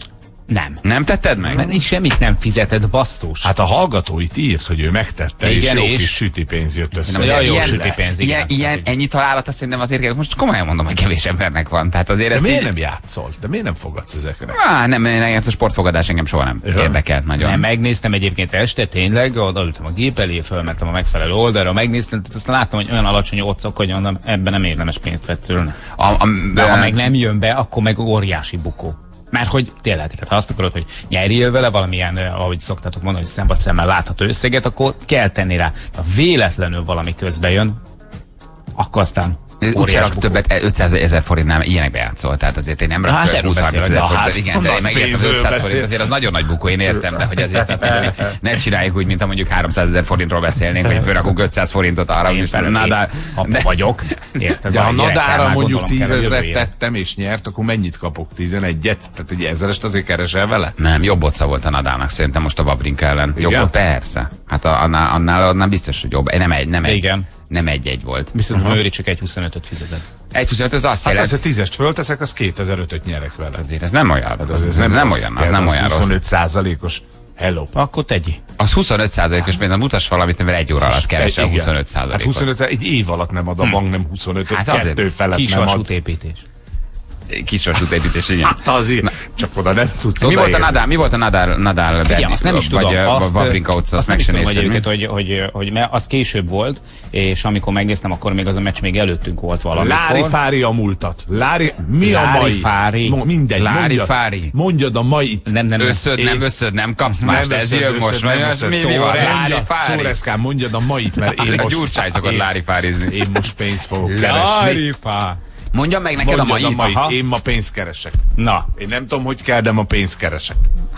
Nem. Nem tetted meg? Mert semmit nem fizetett, basszus. Hát a hallgatóit írt, hogy ő megtette, igen, és jó és kis sütipénz jött össze. Olyan jó ilyen, sütipénz, ilyen, igen. ilyen, ennyi találat, azt szerintem azért, most komolyan mondom, hogy kevés embernek van. Tehát azért De ezt miért így... nem játszol? De miért nem fogadsz ezekre? Á, nem, ez a sportfogadás engem soha nem Ja. érdekelt nagyon. Nem, megnéztem egyébként este, tényleg, odaültem a gép elé, fölmentem a megfelelő oldalra, megnéztem, tehát azt láttam, hogy olyan alacsony otcok, hogy mondom, ebben nem érdemes pénzt fetszülni. A, a, De ha meg nem jön be, akkor meg óriási bukó. Mert hogy tényleg, tehát ha azt akarod, hogy nyerjél vele valamilyen, ahogy szoktátok mondani, hogy szemben szemmel látható összeget, akkor kell tenni rá. Ha véletlenül valami közbe jön, akkor aztán úgyse raksz többet, ötszázezer forintnál ilyenekbe játszol, tehát azért én nem raksz Hát többet, erről húsz-harminc beszélek, ezer de forint, hát, igen, de én megértem az pénzről ötszáz beszél. forint, azért az nagyon nagy bukó, én értem, de hogy azért itt ne csináljuk úgy, mint ha mondjuk háromszázezer forintról beszélnénk, hogy fölrakunk ötszáz forintot arra, én hogy felül Nadal, apa vagyok, érted? De ha Van, gyerekkel Nadára már mondjuk gondolom kell a tízezret jövőjére. tettem és nyert, akkor mennyit kapok? Tizenegyet? Tehát egy ezerest azért keresel vele? nem, jobb otca volt a Nadalnak szerintem most a Wawrinka ellen. Jobb Igen? volt, persze. Hát a, annál, annál, annál biztos, hogy jobb. Nem egy, nem egy. Igen. Nem egy-egy volt. Viszont uh-huh. Őri csak egy huszonötöt fizetett. egy huszonöt az azt Hát jelenti, ha tízest fölteszek, az kétezer-ötöt nyerek vele. azért ez nem olyan. Az, ez, nem nem rossz. olyan, az nem olyan rossz. huszonöt százalékos. Hello. Akkor tegyé. Az huszonöt százalékos, mint mutass valamit, mert egy óra alatt keresel Igen. huszonöt Hát százalékot. huszonöt, egy év alatt nem ad a bank, nem huszonöt, Hát hát azért. kettő felett nem ad. Kisvasútépítés. Kisvasútépítés, igen. Hát azért, csak oda nem tudsz Mi volt a odaérni. Nadal? Mi volt a Nadal? Nadal Figyelj, azt nem is tudom. Vagy Azt, Wawrinka ott, azt azt nem meg is sem tudom, hogy néztem. egyébként, hogy, hogy, hogy, mert az később volt, és amikor megnéztem, akkor még az a meccs még előttünk volt valamikor. Lári Fári a múltat. Lári, mi a Lári mai? Fári. Mo, mindegy, Lári mondjad, Fári. Mondjad a mait. Nem, nem, nem. Összöd, nem összöd, nem kapsz mást, ez összöd, jön összöd, most. nem Vagy összöd. mi, mi Szóval van? mondja, Lári Fári. Szóreszkán, mondjad a mait, mert én A most... Gyurcsány szokott én- Lári Fárizni. Én most pénzt fogok keresni. Lári Fári. Mondjam meg neked a Mondjad a mai. mait, én ma pénzt keresek. Na, Én nem tudom, hogy kell, de ma pénzt keresek.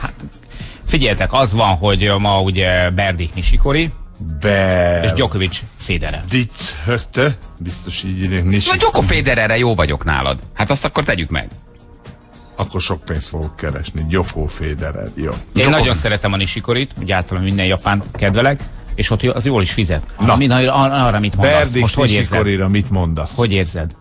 figyeljetek, az van, hogy ma ugye Berdik Nishikori, Be... és Djokovic Federer. Dic, hörte? Biztos így írják. Na, Nisi. Gyoko Federerre jó vagyok nálad. Hát azt akkor tegyük meg. Akkor sok pénzt fogok keresni. Gyokó Federer, jó. Én Djokovic. nagyon szeretem a Nishikorit, ugye általában minden japán kedvelek, és ott az jól is fizet. Na, Ami, arra, arra mit mondasz? Berdik Most hogy érzed? Nishikorira mit mondasz? Hogy érzed?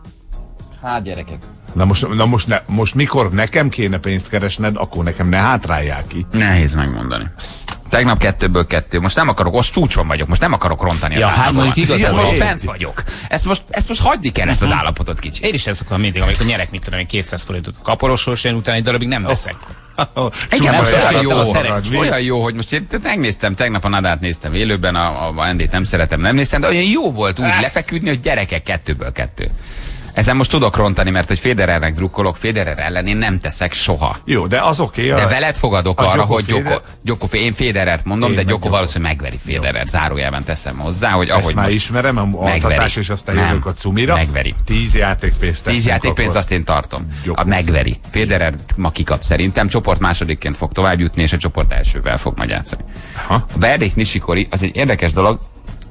Hát gyerekek. Na most, na most, ne, most mikor nekem kéne pénzt keresned, akkor nekem ne hátrálják ki. Nehéz megmondani. Tegnap kettőből kettő. Most nem akarok, most csúcson vagyok, most nem akarok rontani az Ja, hát állapotomat. mondjuk igazán Most van. bent vagyok. Ezt most, ezt most hagyni kell, ezt az állapotot kicsit. Én is ezt szoktam mindig, amikor nyerek, mit tudom én, kétszáz forintot a kaporosról, én utána egy darabig nem veszek. Igen, most most olyan jó, jó, a szerencsé. olyan jó, hogy most én megnéztem, tegnap a Nadát néztem élőben, a, a Endét nem szeretem, nem néztem, de olyan jó volt úgy lefeküdni, hogy gyerekek kettőből kettő. Ezen most tudok rontani, mert hogy Federernek drukkolok, Federer ellen én nem teszek soha. Jó, de az oké. Okay, De veled fogadok a arra, Djoko hogy Federer- Gyoko, Gyoko, én Federert mondom, Én de meg Gyoko Djoko. valószínűleg megveri Federer. Zárójelben teszem hozzá, hogy Ezt ahogy már most ismerem, a megveri. altatás, és aztán Nem. jövök a cumira. Megveri. Tíz játékpénzt teszünk. Tíz játékpénz, akkor. azt én tartom. Djoko A megveri. Federer ma kikap szerintem, csoport másodikként fog tovább jutni, és a csoport elsővel fog majd játszani. Aha. A Berdik Nishikori, az egy érdekes dolog,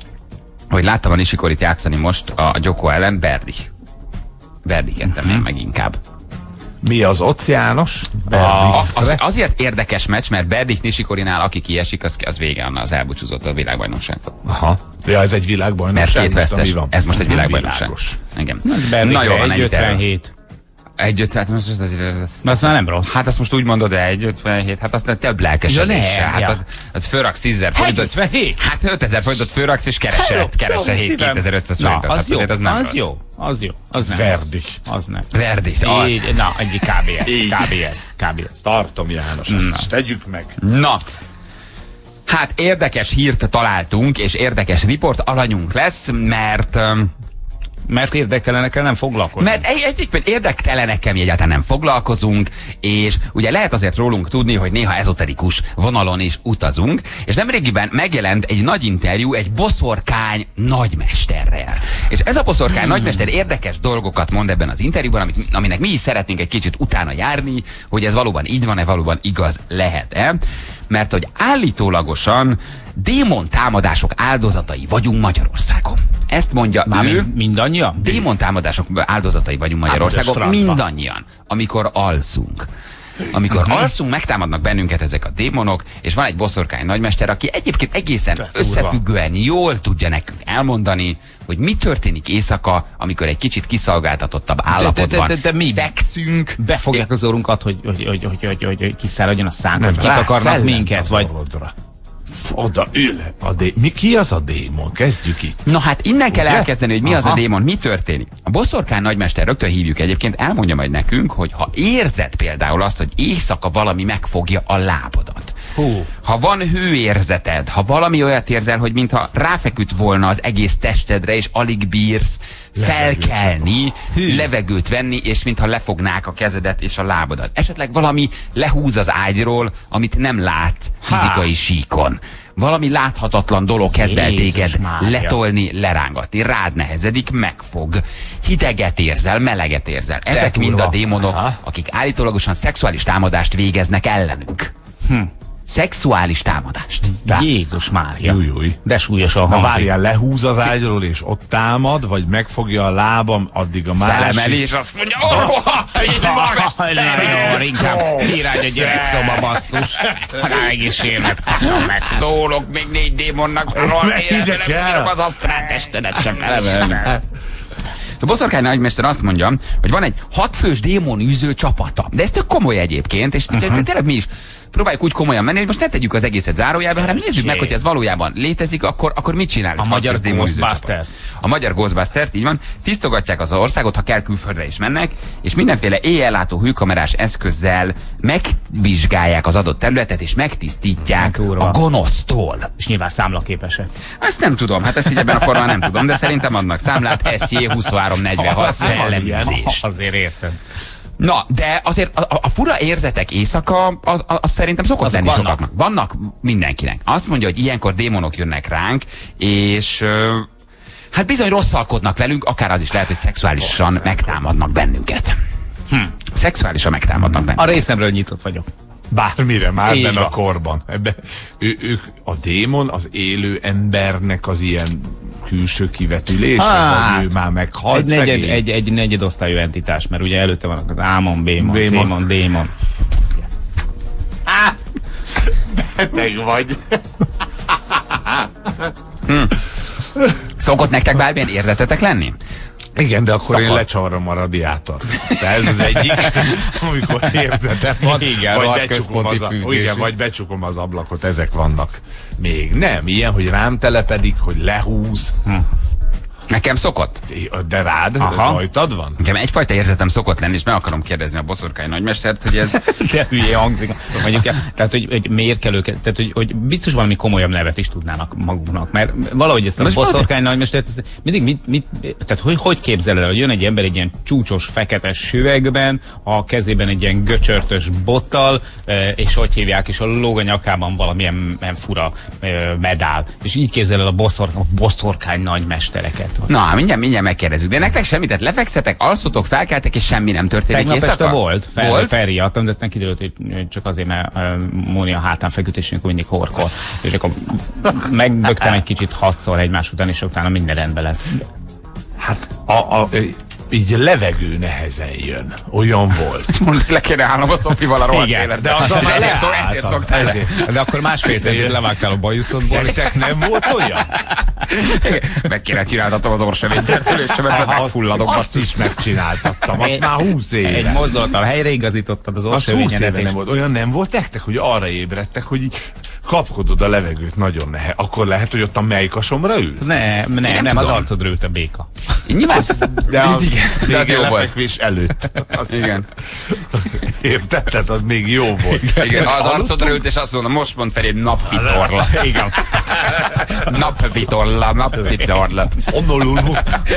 hogy láttam a Nishikorit játszani most a Gyoko ellen, Berdik. Berdiket uh-huh. meg inkább. Mi az Ocz János? A, az, Berdik. azért érdekes meccs, mert Berdik Nishikorinál, aki kiesik, az, az vége, az elbúcsúzott a világbajnokságot. Aha. Ja, ez egy világbajnokság. Mert két most, ami vesztes. van. Ez most egy világbajnokság. Világos. Igen. Berdik Na jó, van, egy ennyit erről. ötvenhét. egy ötven, most az, az, Na, az már nem rossz. hát azt most úgy mondod, de egy ötvenhét, hát azt több lelkesedés. Ja, nem, Hát ja. az, az fölraksz tízezer forintot. ötvenhét? Hát ötezer forintot fölraksz, és keresel, keresel kétezer-ötszáz Na, forintot. az Hát jó, azért az nem az rossz. jó, az jó, az nem Verdikt. rossz. Az nem. Verdikt, az. Így, na, egy ká bé es, Így. ká bé es, ká bé es. Tartom, János, ezt is tegyük meg. Na, hát érdekes hírt találtunk, és érdekes riport alanyunk lesz, mert... Um, Mert érdekelenekkel nem foglalkozunk. Mert egy, egyébként érdektelenekkel mi egyáltalán nem foglalkozunk, és ugye lehet azért rólunk tudni, hogy néha ezoterikus vonalon is utazunk, és nemrégiben megjelent egy nagy interjú egy boszorkány nagymesterrel. És ez a boszorkány hmm. nagymester érdekes dolgokat mond ebben az interjúban, amit, aminek mi is szeretnénk egy kicsit utána járni, hogy ez valóban így van-e, valóban igaz lehet-e, mert hogy állítólagosan démon támadások áldozatai vagyunk Magyarországon. Ezt mondja Már ő. mind, mindannyian? Démon támadások áldozatai vagyunk Magyarországon, Áldozás francba. mindannyian, amikor alszunk. amikor alszunk, megtámadnak bennünket ezek a démonok, és van egy boszorkány nagymester, aki egyébként egészen összefüggően jól tudja nekünk elmondani, hogy mi történik éjszaka, amikor egy kicsit kiszolgáltatottabb állapotban de, de, de, de mi fekszünk. Befogják az orrunkat, hogy, hogy, hogy, hogy, hogy, hogy, hogy kiszáradjon a szánk, hogy kitakarnak minket, vagy... Oda ül. A dé... Mi ki az a démon? Kezdjük itt. Na hát innen kell Ugye? elkezdeni, hogy mi Aha. az a démon, mi történik. A boszorkány nagymester, rögtön hívjuk egyébként, elmondja majd nekünk, hogy ha érzed például azt, hogy éjszaka valami megfogja a lábadat. Hú. Ha van hőérzeted, ha valami olyat érzel, hogy mintha ráfeküdt volna az egész testedre, és alig bírsz felkelni, levegőt venni, és mintha lefognák a kezedet és a lábadat. Esetleg valami lehúz az ágyról, amit nem látsz fizikai síkon. Valami láthatatlan dolog kezd el Jézus téged Mária. letolni, lerángatni, rád nehezedik, megfog. Hideget érzel, meleget érzel. Ezek De mind a durva. démonok, Aha. akik állítólagosan szexuális támadást végeznek ellenünk. Hm. Szexuális támadást. Jézus Mária. Júj, júj. De súlyosan Na hangzik. várjál, lehúz az ágyról, és ott támad, vagy megfogja a lábam, addig a másik... Felemeli, és azt mondja, oh, így van, Nagyon, inkább irány a gyerekszoba, basszus. Rá egészséget kaptam meg. szólok még négy démonnak, arról ide kell. az asztrál testedet sem felemelni. A boszorkány nagymester azt mondja, hogy van egy hatfős démonűző csapata. De ez tök komoly egyébként, és uh-huh. tényleg mi is próbáljuk úgy komolyan menni, hogy most ne tegyük az egészet zárójelbe, hanem nézzük meg, hogy ez valójában létezik, akkor, akkor mit csinál? A magyar Ghostbusters. A magyar Ghostbusters, így van. Tisztogatják az országot, ha kell, külföldre is mennek, és mindenféle éjjellátó hőkamerás eszközzel megvizsgálják az adott területet, és megtisztítják a gonosztól. És nyilván számlaképesek. Ezt nem tudom, hát ezt így ebben a formában nem tudom, de szerintem adnak számlát, S J huszonhárom negyvenhat szelleműzés. Azért érted. Na, de azért a, a, a fura érzetek éjszaka, az, az szerintem szokott Azok lenni vannak. sokaknak. Vannak mindenkinek. Azt mondja, hogy ilyenkor démonok jönnek ránk, és ö, hát bizony rosszalkodnak velünk, akár az is lehet, hogy szexuálisan megtámadnak bennünket. Hm. Szexuálisan megtámadnak bennünket. A részemről nyitott vagyok. Bármire már Így ebben a van. korban. Ebbe, ő, ők, a démon az élő embernek az ilyen külső kivetülése, Hát, vagy ő már meghalt Egy negyed, szegény? egy, egy negyed osztályú entitás, mert ugye előtte vannak az ámon, bémon, Bémon. cémon, démon. Á! Beteg vagy. Szokott nektek bármilyen érzetetek lenni? Igen, de akkor Szakad. én lecsavarom a radiátort. De ez az egyik, amikor érzetem van, Igen, vagy, van becsukom központi az, a, fűtés. igen, vagy becsukom az ablakot, ezek vannak még. Nem, ilyen, hogy rám telepedik, hogy lehúz, Nekem szokott. de rád, Aha. rajtad van? Nekem egyfajta érzetem szokott lenni, és meg akarom kérdezni a boszorkány nagymestert, hogy ez... De hülye hangzik. Mondjuk, tehát, hogy, hogy miért kell őket, tehát, hogy, hogy biztos valami komolyabb nevet is tudnának maguknak, mert valahogy ezt a Most boszorkány nagymestert, ez mindig mit, mit, tehát hogy, hogy képzeled el, hogy jön egy ember egy ilyen csúcsos, fekete süvegben, a kezében egy ilyen göcsörtös bottal, eh, és hogy hívják, és a lóg a nyakában valamilyen ilyen fura eh, medál. És így képzel el a, boszor, a boszorkány nagymestereket. Na, mindjárt, mindjárt megkérdezzük. De nektek semmit, tehát lefekszetek, alszotok, felkeltek, és semmi nem történik Tegnap éjszaka? este volt, fel, Volt? felriadtam, de aztán kiderült, hogy csak azért, mert uh, Móni a hátán feküdt, és mindig horkol. És akkor megbögtem egy kicsit hatszor egymás után, és utána minden rendben lett. Hát a, a, így levegő nehezen jön. Olyan volt. Most le kéne állnom a Szofival a rohadt Igen, életbe. de azzal És már ezért, szok, leálltam. ezért szoktál le. Ezért. De akkor másfél centit levágtál a bajuszodból. Nektek nem volt olyan? Meg kéne csináltatom az orselénytertülésemet, mert megfulladok. Azt is megcsináltattam, azt már húsz éve. Egy mozdulattal helyreigazítottad az Az húsz orsövényedet, éve és nem volt. Olyan nem volt nektek, hogy arra ébredtek, hogy így kapkodod a levegőt nagyon nehe. Akkor lehet, hogy ott a melykasomra ül? nem, nem, nem, nem az tudom. arcodra ült a béka. Nyilván, De az, igen, de az még jó a volt. lefekvés előtt. Az, Igen. Érted? Tehát az még jó volt. Igen, az arcodra ült, és azt mondom, most mond felé napvitorla. Igen. Napvitorla, napvitorla. Honolulu.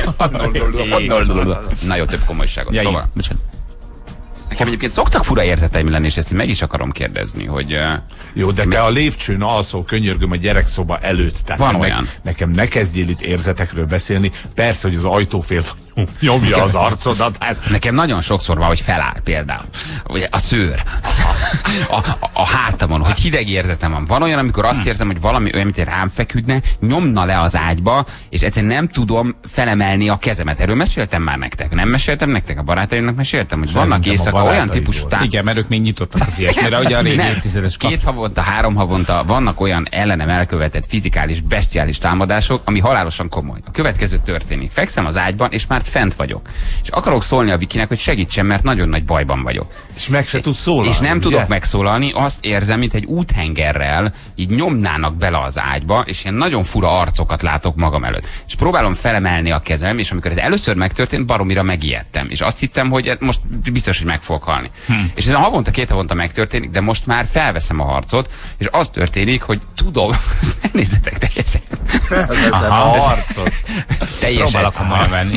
Na jó, több komolyságot. Ja, Szóval, igen. Bocsánat. nekem egyébként szoktak fura érzeteim lenni, és ezt én meg is akarom kérdezni, hogy... Uh, Jó, de te a lépcsőn alszol, könyörgöm a gyerekszoba előtt. Tehát Van te olyan. Meg, nekem ne kezdjél itt érzetekről beszélni. Persze, hogy az ajtófél Nyomja az arcodat. Hát. Nekem nagyon sokszor van, hogy feláll például. Ugye a szőr. A, a, a hátamon, hogy hideg érzetem van. Van olyan, amikor azt érzem, hogy valami olyan, mint egy rám feküdne, nyomna le az ágyba, és egyszerűen nem tudom felemelni a kezemet. Erről meséltem már nektek. Nem meséltem nektek, a barátaimnak meséltem, hogy Szerintem vannak éjszaka olyan típusú tá... Igen, mert ők még nyitottak az ilyesmire, ugye a régi évtizedes kap. Két havonta, három havonta vannak olyan ellenem elkövetett fizikális, bestiális támadások, ami halálosan komoly. A következő történik. Fekszem az ágyban, és már fent vagyok. És akarok szólni a Vikinek, hogy segítsen, mert nagyon nagy bajban vagyok. És meg se tudsz szólalni. És nem ugye? tudok megszólalni, azt érzem, mint egy úthengerrel így nyomnának bele az ágyba, és ilyen nagyon fura arcokat látok magam előtt. És próbálom felemelni a kezem, és amikor ez először megtörtént, baromira megijedtem. És azt hittem, hogy most biztos, hogy meg fogok halni. Hm. És ez havonta, két havonta megtörténik, de most már felveszem a harcot, és az történik, hogy tudom, nem nézzetek teljesen. Felveszem a harcot. Teljesen. Próbálok komolyan venni.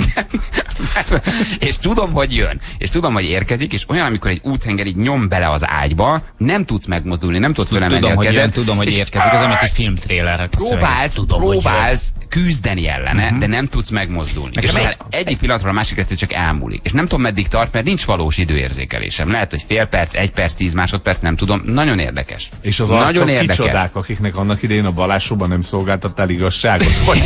És tudom, hogy jön. És tudom, hogy érkezik, és olyan, amikor egy úthenger így nyom bele az ágyba, nem tudsz megmozdulni, nem tudsz fölemelni Tudom, a hogy kezed. jön, tudom, hogy érkezik, az, amit egy filmtrélerre Próbálsz, próbálsz küzdeni ellene, uh-huh. de nem tudsz megmozdulni. Nekem és ez... egyik pillanatról a másik egyszer csak elmúlik. És nem tudom, meddig tart, mert nincs valós időérzékelésem. Lehet, hogy fél perc, egy perc, tíz másodperc, nem tudom. Nagyon érdekes. És az nagyon arcok érdekes. Kicsodák, akiknek annak idején a Balázs-showban nem szolgáltattál igazságot? Hogy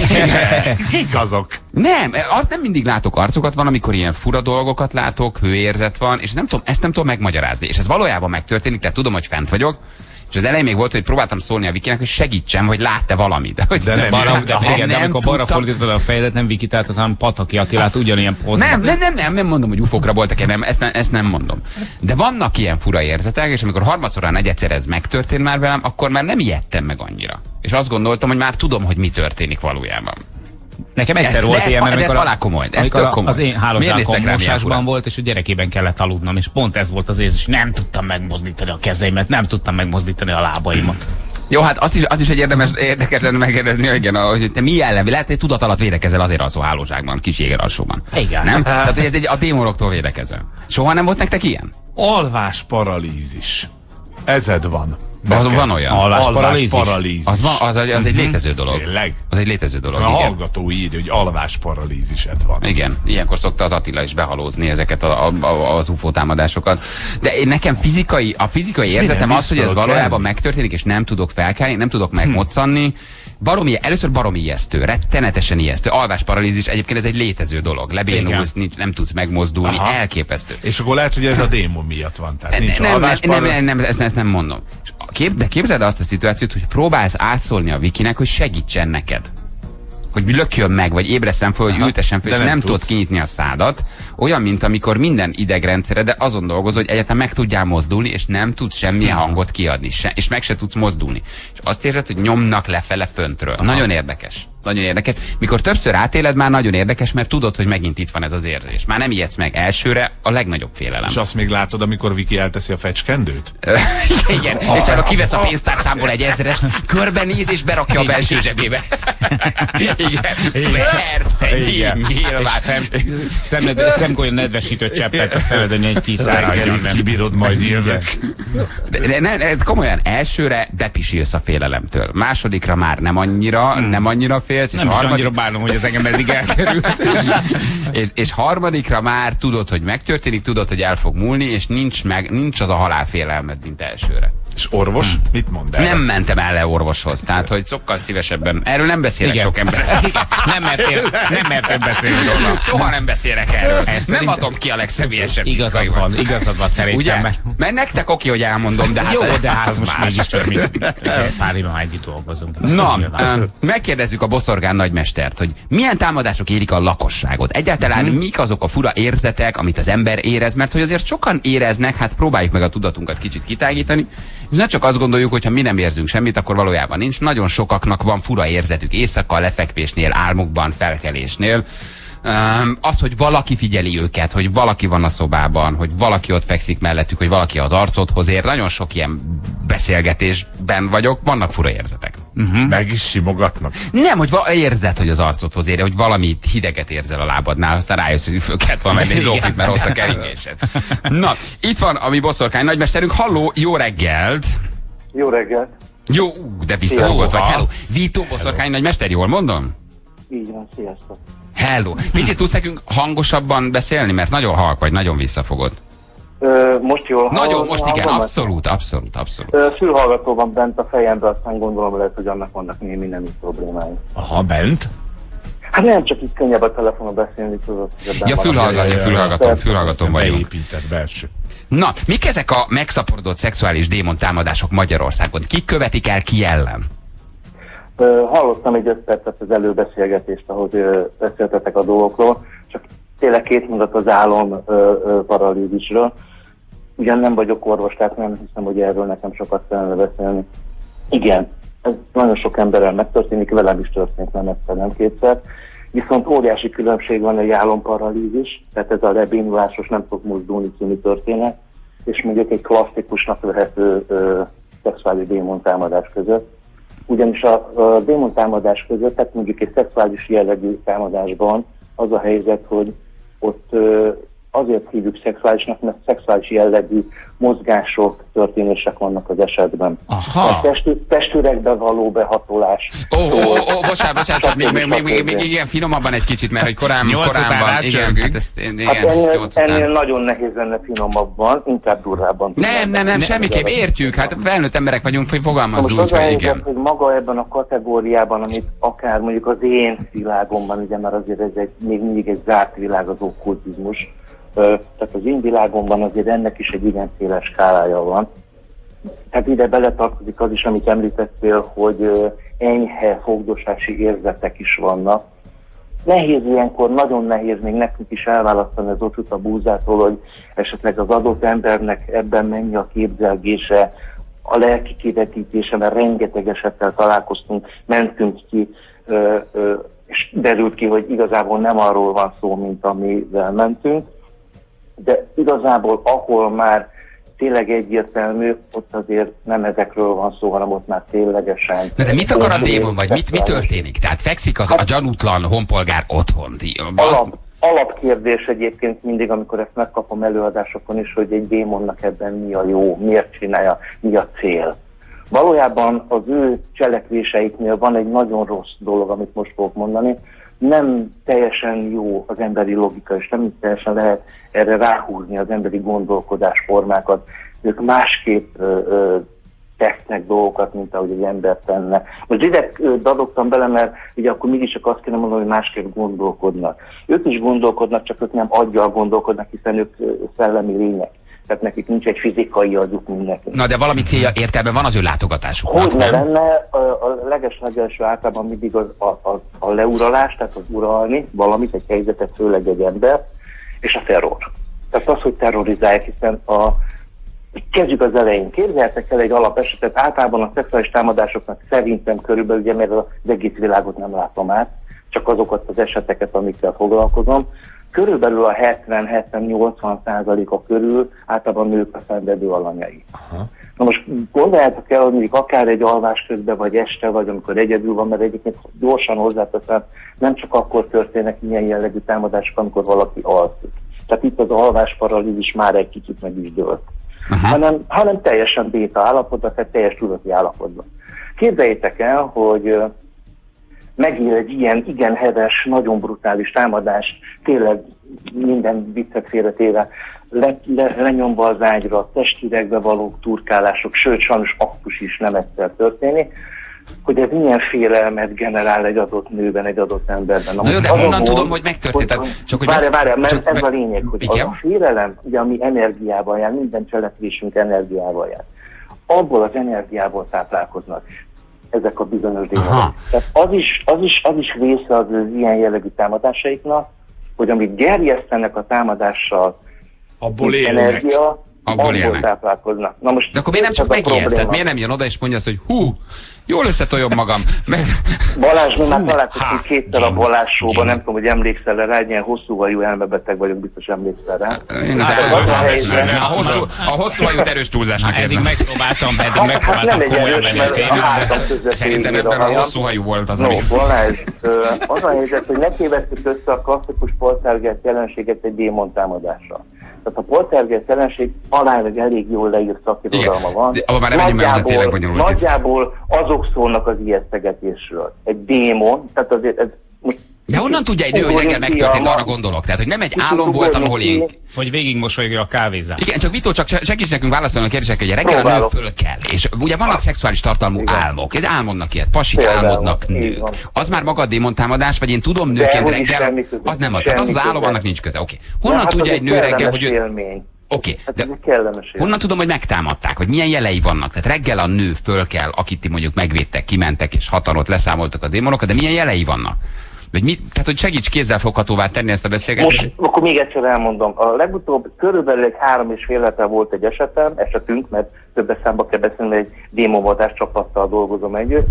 kik azok? Nem, nem mindig látok arcokat, van, amikor ilyen fura dolgokat látok, hőérzet van, és nem tudom, ezt nem tudom megmagyarázni. És ez valójában megtörténik, tehát tudom, hogy fent vagyok. És az elején még volt, hogy próbáltam szólni a Vikinek, hogy segítsen, hogy lát-e valamit. De, hogy de nem, balra, nem, de, de igen, de amikor balra fordítod a fejedet, nem Vikitát, hanem Pataki Attilát ugyanilyen pozban. Nem, nem, nem, nem, nem mondom, hogy ufókra voltak, nem, ezt, nem, ezt nem mondom. De vannak ilyen fura érzetek, és amikor harmadszorán negyedszer ez megtörtént már velem, akkor már nem ijedtem meg annyira. És azt gondoltam, hogy már tudom, hogy mi történik valójában. Nekem egyszer ez, volt ez, ilyen, mert de ez amikor, alá komoly, ez amikor tök komoly. az én hálózsákom mosásban volt, és a gyerekében kellett aludnom, és pont ez volt az érzés, nem tudtam megmozdítani a kezeimet, nem tudtam megmozdítani a lábaimat. Jó, hát azt is, az is egy érdemes, érdekes lenne megkérdezni, hogy, igen, hogy te mi ellen, lehet, hogy tudat alatt védekezel azért alszó hálózsákban, kis jéger alsóban. Igen. Nem? Tehát, hogy ez egy, a démonoktól védekezel. Soha nem volt nektek ilyen? Alvás paralízis. Ezed van. Az van olyan. Alvás paralízis. Az, van, az, az egy létező dolog. Tényleg? Az egy létező dolog, a igen. hallgató írja, hogy alvás paralízised van. Igen, ilyenkor szokta az Attila is behalózni ezeket a, a, a, az ufó támadásokat. De én nekem fizikai, a fizikai érzetem az, hogy ez valójában megtörténik, és nem tudok felkelni, nem tudok megmoccanni. Baromi, először baromi ijesztő, rettenetesen ijesztő. Alvás paralízis, egyébként ez egy létező dolog. Lebénulsz, nincs, nem tudsz megmozdulni, aha. Elképesztő. És akkor lehet, hogy ez a démon miatt van. Tehát nincs nem, alvás nem, nem, nem, nem, ezt, ezt nem mondom. Kép, de képzeld azt a szituációt, hogy próbálsz átszólni a Vikinek, hogy segítsen neked. Hogy lökjön meg, vagy ébreszem fel, hogy ültessen fel, és nem, nem tudsz kinyitni a szádat. Olyan, mint amikor minden idegrendszere, de azon dolgozol, hogy egyáltalán meg tudjál mozdulni, és nem tudsz semmilyen hangot kiadni, se, és meg se tudsz mozdulni. És azt érzed, hogy nyomnak lefele föntről. Aha. Nagyon érdekes. Nagyon érdekes. Mikor többször átéled, már nagyon érdekes, mert tudod, hogy megint itt van ez az érzés. Már nem ijedsz meg elsőre, a legnagyobb félelem. És azt még látod, amikor Viki elteszi a fecskendőt? Igen, és akkor kivesz a pénztárcámból egy ezres, körbenéz és berakja a belső zsebébe. Igen, persze, igen. Nyilván. Szemgolyan nedvesítő cseppet a szemeden egy kiszáradjon. Kibírod majd élve. De, ne, ne, komolyan, elsőre bepisilsz a félelemtől. Másodikra már nem annyira, hmm. nem annyira félsz. És nem harmadik... annyira bánom, hogy ez engem eddig elkerült. és, és harmadikra már tudod, hogy megtörténik, tudod, hogy el fog múlni, és nincs, meg, nincs az a halálfélelmed, mint elsőre. És orvos? Hmm. Mit mond el? Nem mentem el le orvoshoz, tehát hogy sokkal szívesebben. Erről nem beszélek igen. sok ember. nem mertél, nem mertél beszélni róla. Soha nem beszélek erről. Ezt nem adom ki a legszemélyesebb. Igazad van, igazad van szerintem. Ugye? Mert... mert nektek oké, hogy elmondom, de hát... Jó, de hát az most mégiscsak mi pár éve együtt dolgozunk. Na, uh, megkérdezzük a boszorkán nagymestert, hogy milyen támadások érik a lakosságot. Egyáltalán hmm. mik azok a fura érzetek, amit az ember érez, mert hogy azért sokan éreznek, hát próbáljuk meg a tudatunkat kicsit kitágítani. És ne csak azt gondoljuk, hogy ha mi nem érzünk semmit, akkor valójában nincs. Nagyon sokaknak van fura érzetük éjszaka, lefekvésnél, álmukban, felkelésnél. Um, az, hogy valaki figyeli őket, hogy valaki van a szobában, hogy valaki ott fekszik mellettük, hogy valaki az arcodhoz ér. Nagyon sok ilyen beszélgetésben vagyok, vannak fura érzetek. Uh-huh. Meg is simogatnak. Nem, hogy érzed, hogy az arcodhoz ér, hogy valami hideget érzel a lábadnál, aztán rájössz, hogy föl kellett volna menni zókit, mert rossz a keringésed. Na, itt van a mi boszorkány nagymesterünk. Halló, jó reggelt! Jó reggelt! Jó, ú, de visszafogott vagy. Hello, Vito boszorkány nagymester, jól mondom? Így van, sziasztok. Hello. Picit tudsz nekünk hangosabban beszélni, mert nagyon halk vagy, nagyon visszafogod. Ö, most jól Nagyon, hallom, most igen, hallom, abszolút, abszolút, abszolút. Ö, fülhallgató van bent a fejembe, aztán gondolom lehet, hogy annak vannak némi nemű problémái. Aha, bent? Hát nem csak itt könnyebb a telefonon beszélni, tudod. Ja, fülhallgató, fülhallgató, fülhallgató vagyunk. Beépített belső. Na, mik ezek a megszaporodott szexuális démon támadások Magyarországon? Kik követik el ki ellen? Ö, hallottam egy öt percet az előbeszélgetést, ahogy ö, beszéltetek a dolgokról, csak tényleg két mondat az álom ö, ö, paralízisről. Ugyan nem vagyok orvos, tehát nem hiszem, hogy erről nekem sokat kellene beszélni. Igen, ez nagyon sok emberrel megtörténik, velem is történt, nem egyszer, nem kétszer. Viszont óriási különbség van egy álomparalízis, tehát ez a lebénulásos, nem tudok mozdulni című történet, és mondjuk egy klasszikusnak vehető ö, szexuális démontámadás között. Ugyanis a, a démontámadás között, tehát mondjuk egy szexuális jellegű támadásban az a helyzet, hogy ott ö, azért hívjuk szexuálisnak, mert szexuális jellegű mozgások, történések vannak az esetben. Aha. Testű, testüregbe való behatolás. Ó, ó, ó, bocsánat, bocsánat, csak még, még, még, még, még igen finomabban egy kicsit, mert hogy korán, korán van. Igen, hát ezt, igen, hát ennél, ezt ennél nagyon nehéz lenne finomabban, inkább durvábban. Nem, nem, nem, semmiképp értjük, hát felnőtt emberek vagyunk, hogy fogalmazzunk úgy, hogy igen. Hogy maga ebben a kategóriában, amit akár mondjuk az én világomban, ugye, mert azért ez egy, még mindig egy zárt világ az okkultizmus, tehát az én világomban azért ennek is egy igen széles skálája van. Tehát ide beletartozik az is, amit említettél, hogy enyhe fogdosási érzetek is vannak. Nehéz ilyenkor, nagyon nehéz még nekünk is elválasztani az ocsut a búzától, hogy esetleg az adott embernek ebben mennyi a képzelgése, a lelki kivetítése, mert rengeteg esettel találkoztunk, mentünk ki, és derült ki, hogy igazából nem arról van szó, mint amivel mentünk. De igazából ahol már tényleg egyértelmű, ott azért nem ezekről van szó, hanem ott már ténylegesen... De, de mit akar a démon, vagy mit, mi történik? Tehát fekszik az, a gyanútlan honpolgár otthon? Alap, alapkérdés egyébként mindig, amikor ezt megkapom előadásokon is, hogy egy démonnak ebben mi a jó, miért csinálja, mi a cél. Valójában az ő cselekvéseiknél van egy nagyon rossz dolog, amit most fogok mondani. Nem teljesen jó az emberi logika, és nem teljesen lehet erre ráhúzni az emberi gondolkodásformákat. Ők másképp ö, ö, tesznek dolgokat, mint ahogy egy ember tenne. Most ide dadogtam bele, mert ugye akkor mégis csak azt kéne mondani, hogy másképp gondolkodnak. Ők is gondolkodnak, csak ők nem aggyal gondolkodnak, hiszen ők szellemi lények. Tehát nekik nincs egy fizikai agyuk, mint nekünk. Na de valami célja, értelme van az ő látogatásuknak, hogy ne lenne, a, a leges-legelső általában mindig az, a, a, a leuralás, tehát az uralni valamit, egy helyzetet, főleg egy ember, és a terror. Tehát az, hogy terrorizálják, hiszen a, kezdjük az elején. Képzeljetek el egy alapesetet, általában a szexuális támadásoknak szerintem körülbelül, ugye, mert az egész világot nem látom át, csak azokat az eseteket, amikkel foglalkozom, körülbelül a hetven-hetven-nyolcvan százaléka körül általában nők a szenvedő alanyai. Aha. Na most gondoljátok el, hogy mondjuk akár egy alvás közben, vagy este, vagy amikor egyedül van, mert egyébként gyorsan hozzáteszem, nem csak akkor történnek ilyen jellegű támadások, amikor valaki alszik. Tehát itt az alvásparalízis már egy kicsit meg is dőlt. Hanem, hanem teljesen béta állapotban, tehát teljes tudati állapotban. Képzeljétek el, hogy megír egy ilyen igen heves, nagyon brutális támadás, tényleg minden viccet félretéve, le, le, lenyomva az ágyra, testüregbe való turkálások, sőt, sajnos aktus is nem egyszer történik, hogy ez milyen félelmet generál egy adott nőben, egy adott emberben. Na jó, de honnan tudom, hogy megtörtént? Hogy, csak, hogy várj, várj, mert csak, ez a lényeg, hogy az a félelem, ugye, ami energiával jár, minden cselekvésünk energiával jár. Abból az energiából táplálkoznak ezek a bizonyos démonok. Tehát az is, az, is, az is része az ilyen jellegű támadásaiknak, hogy amit gerjesztenek a támadással, abból energia, abból, abból táplálkoznak. Na most de akkor miért nem csak megijesztett? Miért nem jön oda és mondja azt, hogy hú, jól összetoljam magam. Meg... Balázs, mi már találkoztunk kétszer a Balázs showban, nem tudom, hogy emlékszel rá, egy ilyen hosszú hajú elmebeteg vagyok, biztos emlékszel rá. Én az elmebeteg. A hosszú, a hosszú hajút erős túlzásnak érzem. Eddig megpróbáltam, eddig megpróbáltam komolyan venni. Szerintem ebben a hosszú hajú volt az, ami... No, Balázs, az a helyzet, hogy ne tévesztük össze a klasszikus poltergeist jelenséget egy démon támadással. Tehát a poltergeist jelenség aránylag elég jól leírt szakirodalma van. Nagyjából, nagyjából azok szólnak az ijesztegetésről. Egy démon, tehát azért ez most De honnan tudja egy nő, hogy reggel megtörtént, arra gondolok? Tehát, hogy nem egy álom voltam, ahol én... Hogy végig mosolyogja a kávézát. Igen, csak Vito, csak segíts nekünk válaszolni a kérdésekre, hogy reggel a nő föl kell. És ugye vannak szexuális tartalmú igen. álmok. Egy álmodnak ilyet, pasik álmodnak nők. Az már maga a démontámadás, vagy én tudom nőként reggel, az nem az. Tehát az az álom, annak nincs köze. Oké. Honnan hát tudja egy nő reggel, hogy ő... Oké, okay, de honnan tudom, hogy megtámadták, hogy milyen jelei vannak? Tehát reggel a nő föl kell, akit ti mondjuk megvédtek, kimentek és hatalot leszámoltak a démonokat, de milyen jelei vannak? Vagy mit, tehát, hogy segíts kézzelfoghatóvá tenni ezt a beszélgetést? Most, akkor még egyszer elmondom. A legutóbb körülbelül egy három és fél hete volt egy esetem, esetünk, mert többes számba kell beszélni, egy démonvadás csapattal dolgozom együtt.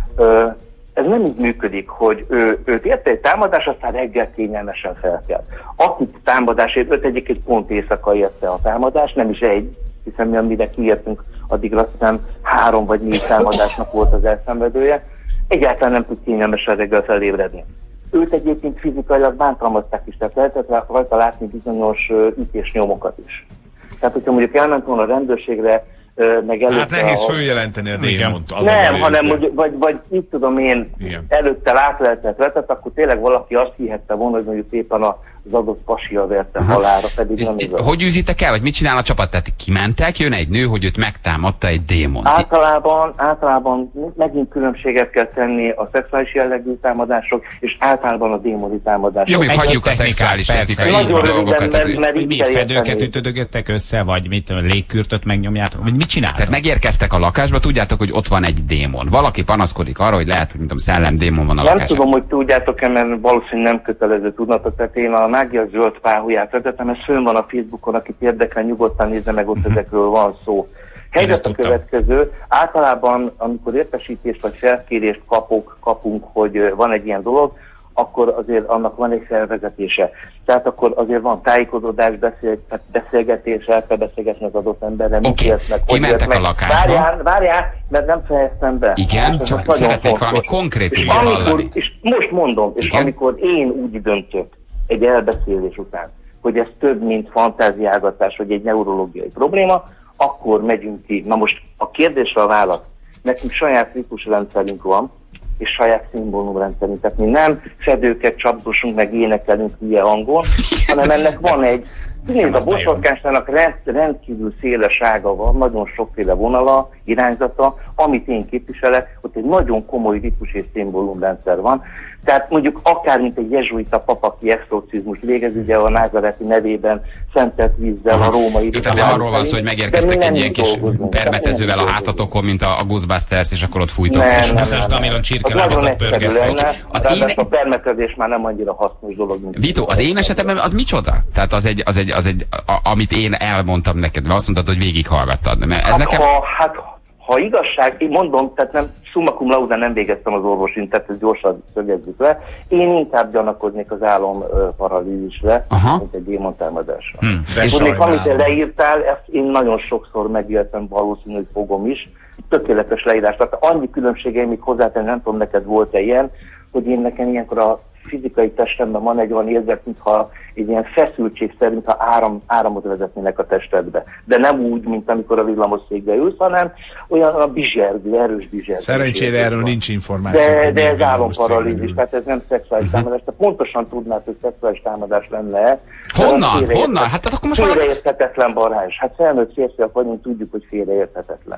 Ez nem így működik, hogy ő, őt érte egy támadás, aztán reggel kényelmesen felkelt. Akit támadásért, őt egyébként pont éjszaka érte a támadás, nem is egy, hiszen mi amire kiértünk, addigra azt hiszem három vagy négy támadásnak volt az elszenvedője. Egyáltalán nem tud kényelmesen reggel felébredni. Őt egyébként fizikailag bántalmazták is, tehát lehetett rajta látni bizonyos ütésnyomokat is. Tehát, hogyha mondjuk elment volna a rendőrségre, meg előtte... Hát nehéz a... följelenteni a démont. Nem, hanem, hogy, vagy, vagy így tudom én, igen. előtte látlehetett vetett, akkor tényleg valaki azt hihette volna, hogy mondjuk éppen az adott pasia verte halálra, pedig nem igaz. Hogy űzitek el, vagy mit csinál a csapat? Tehát kimentek, jön egy nő, hogy őt megtámadta egy démon. Általában, általában megint különbséget kell tenni a szexuális jellegű támadások, és általában a démoni támadások. Jó, még hagyjuk a szexuális technikai dolgokat. Mert, mert hogy mi fedőket ütödögettek össze, vagy mit légkürtöt megnyomjátok, vagy mit csináltok? Tehát megérkeztek a lakásba, tudjátok, hogy ott van egy démon. Valaki panaszkodik arra, hogy lehet, hogy mint a szellem démon van a lakásban. Nem tudom, hogy tudjátok-e, mert valószínűleg nem kötelező tudnatok, tehát én a Mágia zöld páholyát vezetem, ez fönn van a Facebookon, akit érdekel, nyugodtan nézze meg, ott uh-huh. ezekről van szó. Helyzet a következő, általában, amikor értesítést vagy felkérést kapok, kapunk, hogy van egy ilyen dolog, akkor azért annak van egy felvezetése. Tehát akkor azért van tájékozódás, beszél, beszélgetés, el kell beszélgetni az adott emberrel. Oké, okay. Kimentek a lakásba. Várjál, várjál, mert nem fejeztem be. Igen, hát, csak szeretnék valami konkrétumot hallani. És most mondom, és igen? amikor én úgy döntök egy elbeszélés után, hogy ez több, mint fantáziálgatás, vagy egy neurológiai probléma, akkor megyünk ki. Na most a kérdésre a válasz. Nekünk saját ritmusrendszerünk van, és saját szimbólumrendszerünk. Tehát mi nem fedőket csapdosunk, meg énekelünk hülye hangon, hanem ennek van egy, nézd, a boszorkásnának rend, rendkívül széles ága van, nagyon sokféle vonala, irányzata, amit én képviselek, ott egy nagyon komoly ritmus és szimbólumrendszer van. Tehát mondjuk akár mint egy jezsuita pap, aki exorcizmus végez, ugye a názáreti nevében szentelt vízzel a római... Tehát nem arról van szó, hogy megérkeztek egy ilyen kis permetezővel a hátatokon, mint a Ghostbusters, és akkor ott fújtok. És húszas damilon csirkelábakat pörget. A permetezés már nem annyira hasznos dolog, mint... Vito, az én esetemben az micsoda? Tehát az egy, az egy, az egy a, amit én elmondtam neked, mert azt mondtad, hogy végighallgattad. Mert ez hát, nekem... ha, hát, ha igazság, én mondom, tehát nem, summa cum laude nem végeztem az orvosin, tehát ezt gyorsan szögezzük le. Én inkább gyanakodnék az álom uh, paralízisre, aha. mint egy démontámadásra. Hmm. És még amit leírtál, ezt én nagyon sokszor megéltem, valószínű, hogy fogom is. Tökéletes leírás. Tehát annyi különbségeim még hozzátenni, nem tudom, neked volt-e ilyen, hogy én nekem ilyenkor a fizikai testemben van egy olyan érzet, mintha egy ilyen feszültség szerint, mintha áram, áramot vezetnének a testedbe. De nem úgy, mint amikor a villamosszékbe ülsz, hanem olyan a bizsergő, erős bizsergő. Szerencsére erről van. Nincs információ. De, de ez álomparalízis, tehát ez nem szexuális uh-huh. támadás. Tehát pontosan tudnád, hogy szexuális támadás lenne. Honnan? Honnan? Hát akkor most félreérthetetlen Barázs. Hát felnőtt férfiak vagyunk, tudjuk, hogy félreérthetetlen.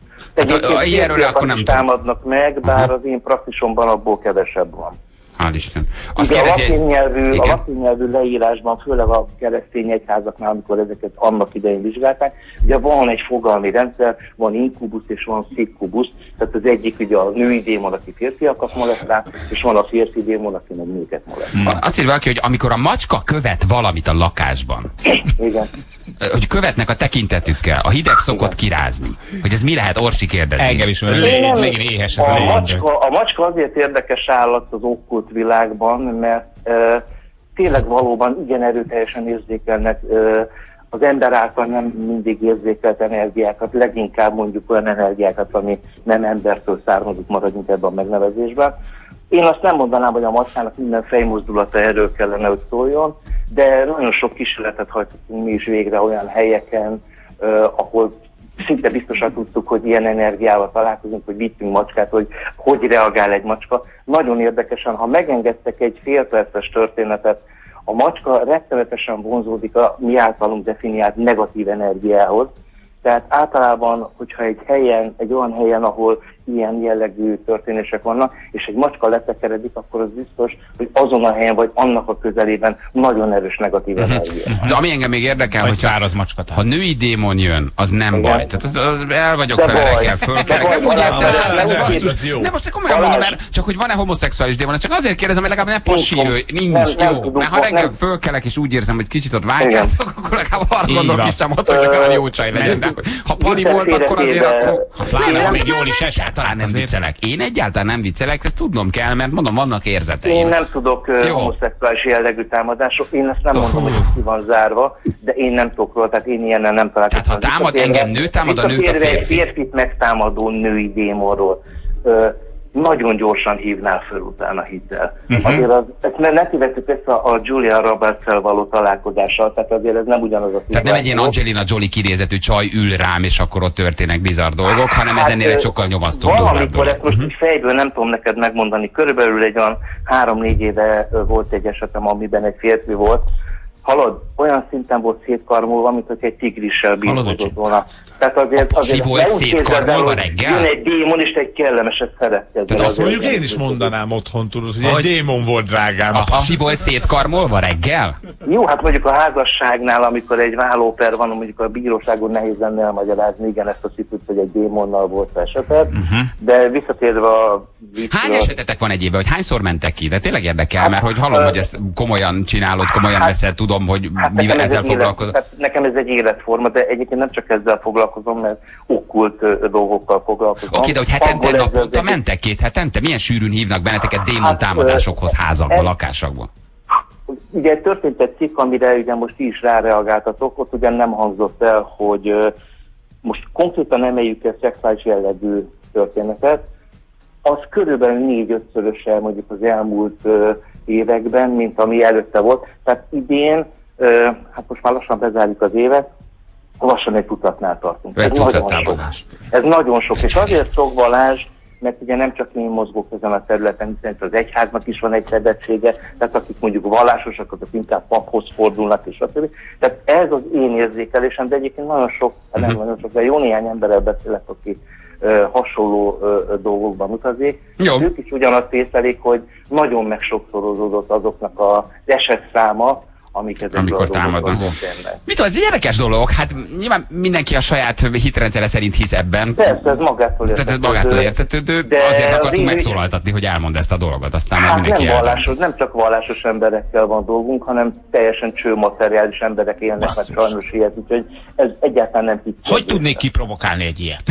Hát, ilyenről akkor nem támadnak meg, bár uh-huh. az én praxisomban abból kevesebb van. Hál' Isten. Azt igen, kérdezi, a latin nyelvű, a latin nyelvű leírásban, főleg a keresztény egyházaknál, amikor ezeket annak idején vizsgálták, ugye van egy fogalmi rendszer, van inkubus és van szikkubus, tehát az egyik ugye a női démon, aki férfiakat molesztál, és van a férfi démon, aki meg nőket molesztál. Hmm. Azt írja valaki, hogy amikor a macska követ valamit a lakásban, igen. hogy követnek a tekintetükkel, a hideg szokott kirázni. Hogy ez mi lehet, Orsi kérdezi? Engem is, mert megint éhes ez a, a macska, a macska azért érdekes állat az okkult világban, mert e, tényleg valóban igen erőteljesen érzékelnek e, az ember által nem mindig érzékelt energiákat, leginkább mondjuk olyan energiákat, ami nem embertől származik, maradjunk ebben a megnevezésben. Én azt nem mondanám, hogy a macskának minden fejmozdulata erről kellene, hogy szóljon, de nagyon sok kísérletet hajtottunk mi is végre olyan helyeken, uh, ahol szinte biztosan tudtuk, hogy ilyen energiával találkozunk, hogy vittünk macskát, hogy hogy reagál egy macska. Nagyon érdekesen, ha megengedtek egy félperces történetet, a macska rettenetesen vonzódik a mi általunk definiált negatív energiához. Tehát általában, hogyha egy helyen, egy olyan helyen, ahol ilyen jellegű történések vannak, és egy macska letekeredik, akkor az biztos, hogy azon a helyen, vagy annak a közelében nagyon erős negatív energia. De ami engem még érdekel, hogy száraz macska. Ha női démon jön, az nem Igen. baj. Tehát az, az el vagyok De vele, baj. reggel fölkelek. De Nem baj, úgy értem, Balázs, hát, nem basszus. úgy ez jó. De most komolyan Balázs. mondom, mert csak hogy van-e homoszexuális démon, ezt csak azért kérdezem, hogy legalább ne pasírő, nincs, Nem, nem jó. tudunk, Mert ha reggel nem. fölkelek és úgy érzem, hogy kicsit ott Igen. vágykáztok, akkor legalább arra Így gondolok van. is sem, hogy legalább jó csaj legyen. De Ha pali volt, akkor azért akkor... Pláne, ha még jól is esett. Egyáltalán nem viccelek. Én egyáltalán nem viccelek, ezt tudnom kell, mert mondom, vannak érzeteim. Én nem tudok uh, Jó. homoszexuális jellegű támadásról, én ezt nem mondom, hogy ki van zárva, de én nem tudok róla, tehát én ilyennel nem találkozom. Tehát ha támad engem nő, támad a nőt a Visszatérve egy férfi. férfit megtámadó női démonról, uh, nagyon gyorsan hívnál föl utána, hidd el. Uh-huh. Azért az, ezt ne, ne tévedjük össze a Julia Roberts-szel való találkozással, tehát azért ez nem ugyanaz a Tehát nem egy ilyen Angelina Jolie kinézetű csaj ül rám, és akkor ott történnek bizarr dolgok, hanem ez ennél egy sokkal nyomasztóbb durvább valamikor, dolog. ezt most uh-huh. fejből nem tudom neked megmondani, körülbelül egy olyan három-négy éve ö, volt egy esetem, amiben egy férfi volt, halad, olyan szinten volt szétkarmolva, mint hogy egy tigrissel birkózott volna. Tehát azért, azért pasi volt ne úgy képzeld el, szétkarmolva hogy reggel? Jön egy démon, és egy kellemeset szeretted. Tehát azt mondjuk én is mondanám otthon, tudod, hogy egy démon volt, drágám. A pasi volt szétkarmolva reggel? Jó, hát mondjuk a házasságnál, amikor egy vállóper van, mondjuk a bíróságon nehéz lenne elmagyarázni, igen, ezt a szitut, hogy egy démonnal volt esetet, uh-huh. de visszatérve a... Hány esetetek van egy évben, hogy hányszor mentek ki? De tényleg érdekel, mert hogy hallom, hogy ezt komolyan csinálod, komolyan Hát- veszed, tudom, hogy Hát mivel nekem ez ezzel egy élet, foglalkozol. tehát nekem ez egy életforma, de egyébként nem csak ezzel foglalkozom, mert okkult ö, dolgokkal foglalkozom. Oké, de hogy hetente, Abból ez naponta az- mentek két hetente? Milyen sűrűn hívnak benneteket démon Hát, támadásokhoz, ö, házakba, ez- lakásokba? Ugye történt egy cikk, amire ugye most ti is ráreagáltatok, ott ugyan nem hangzott el, hogy ö, most konkrétan emeljük a szexuális jellegű történetet, az körülbelül négy-ötszöröse mondjuk az elmúlt ö, években, mint ami előtte volt. Tehát idén, ö, hát most már lassan bezárjuk az évet, lassan egy tucatnál tartunk. Egy Ez nagyon tucatnál sok. Ez nagyon sok, és azért sok, Balázs, mert ugye nem csak én mozgok ezen a területen, hiszen az egyháznak is van egy fedettsége, tehát akik mondjuk vallásosak, azok inkább paphoz fordulnak, és stb. Tehát ez az én érzékelésem, de egyébként nagyon sok, nem Uh-huh. nagyon sok, de jó néhány emberrel beszélek, aki ö, hasonló ö, ö, dolgokban utazik. Jó. Ők is ugyanazt észlelik, hogy nagyon megsokszorozódott azoknak az esetszáma, amiket Amikor támadnak. Mit az? Ez egy érdekes dolog. Hát nyilván mindenki a saját hitrendszere szerint hisz ebben. Persze, ez magától Tehát ez magától értetődő. De Azért az akartunk én- megszólaltatni, hogy elmondd ezt a dolgot, aztán meg Hát mindenki nem eldönti. vallásos, nem csak vallásos emberekkel van dolgunk, hanem teljesen csőmateriális emberek élnek, Basszus. meg sajnos ilyet, úgyhogy ez egyáltalán nem hitt. Hogy tudnék kiprovokálni egy ilyet?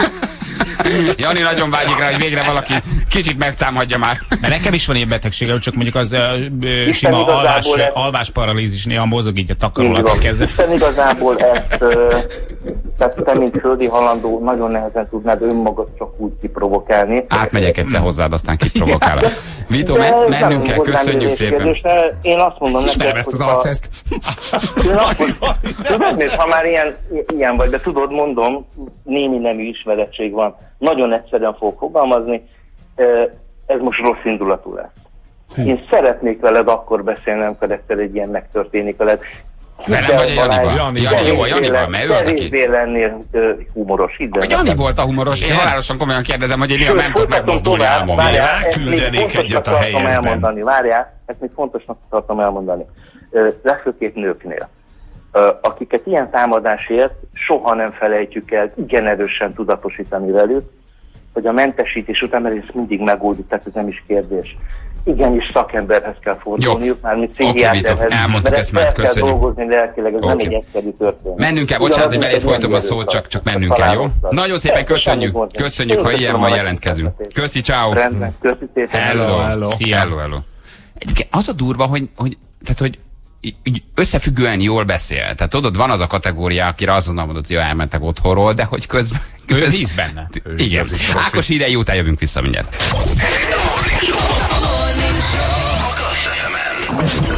Jani nagyon vágyik rá, hogy végre valaki kicsit megtámadja már. Mert nekem is van ilyen betegségem, csak mondjuk az ö, ö, Isten sima igazából alvás, ez- alvás paralízis, néha mozog így a Így takarolat van. a keze. Hiszen igazából ezt, ö, tehát te, mint földi halandó, nagyon nehezen tudnád önmagad csak úgy kiprovokálni. Átmegyek egyszer hozzád, aztán kiprovokálok. Vito, De men- ez mennünk nem kell, hozzám köszönjük érés szépen. kérdés, de én azt mondom Ismerem neked, ezt az hogyha- arceszt. Én azt mondom, tudod, miért, ha már ilyen, ilyen vagy, de tudod, mondom, némi nemű ismerettség van. Nagyon egyszerűen fogok fogalmazni, ez most rossz indulatú lesz. Én szeretnék veled akkor beszélni, amikor egyszer egy ilyen megtörténik veled. Velem vagy a Janival? Jani, Jani, jó, a Janival, mert ő az, aki... Kevésbé lennél ö, humoros, hidd el A Jani nekem. volt a humoros, én halálosan komolyan kérdezem, hogy én néha Sőt, nem tudok folytatom megmozdulni tovább, álmomban. várjál, Ja, ezt még küldenék fontosnak egyet a tartom helyedben. elmondani, várjál, ezt még fontosnak tartom elmondani. Ö, Legfőképp nőknél, ö, akiket ilyen támadásért soha nem felejtjük el igen erősen tudatosítani velük, hogy a mentesítés után, mert ez mindig megoldjuk, tehát ez nem is kérdés. Igenis szakemberhez kell fordulniuk, mármint Oké, Vito, pszichiáterhez, elmondtuk mert ezt már, fel kell köszönjük. dolgozni lelkileg, ez nem Oké. egy egyszerű történet. Mennünk kell, bocsánat, hogy Ugyanaz, belét mint egy folytom a nem szót, csak, csak mennünk erőszak. kell, jó? Találkoztak. Nagyon szépen Persze, köszönjük, semmi gond. köszönjük, ha Én ilyen köszönöm van, a jelentkezünk. megtiszteltetést. Köszi, ciao. Rendben, köszi szépen. Hello, hello. Szia. Hello, hello. Egyébként az a durva, hogy, hogy, tehát, hogy így- így összefüggően jól beszél. Tehát tudod, van az a kategória, akire azonnal mondod, hogy jó, elmentek otthonról, de hogy közben... Ő köz- hisz benne. Igen. igazi profi. Ákos hírei után jövünk vissza mindjárt. A Klassz ef emen.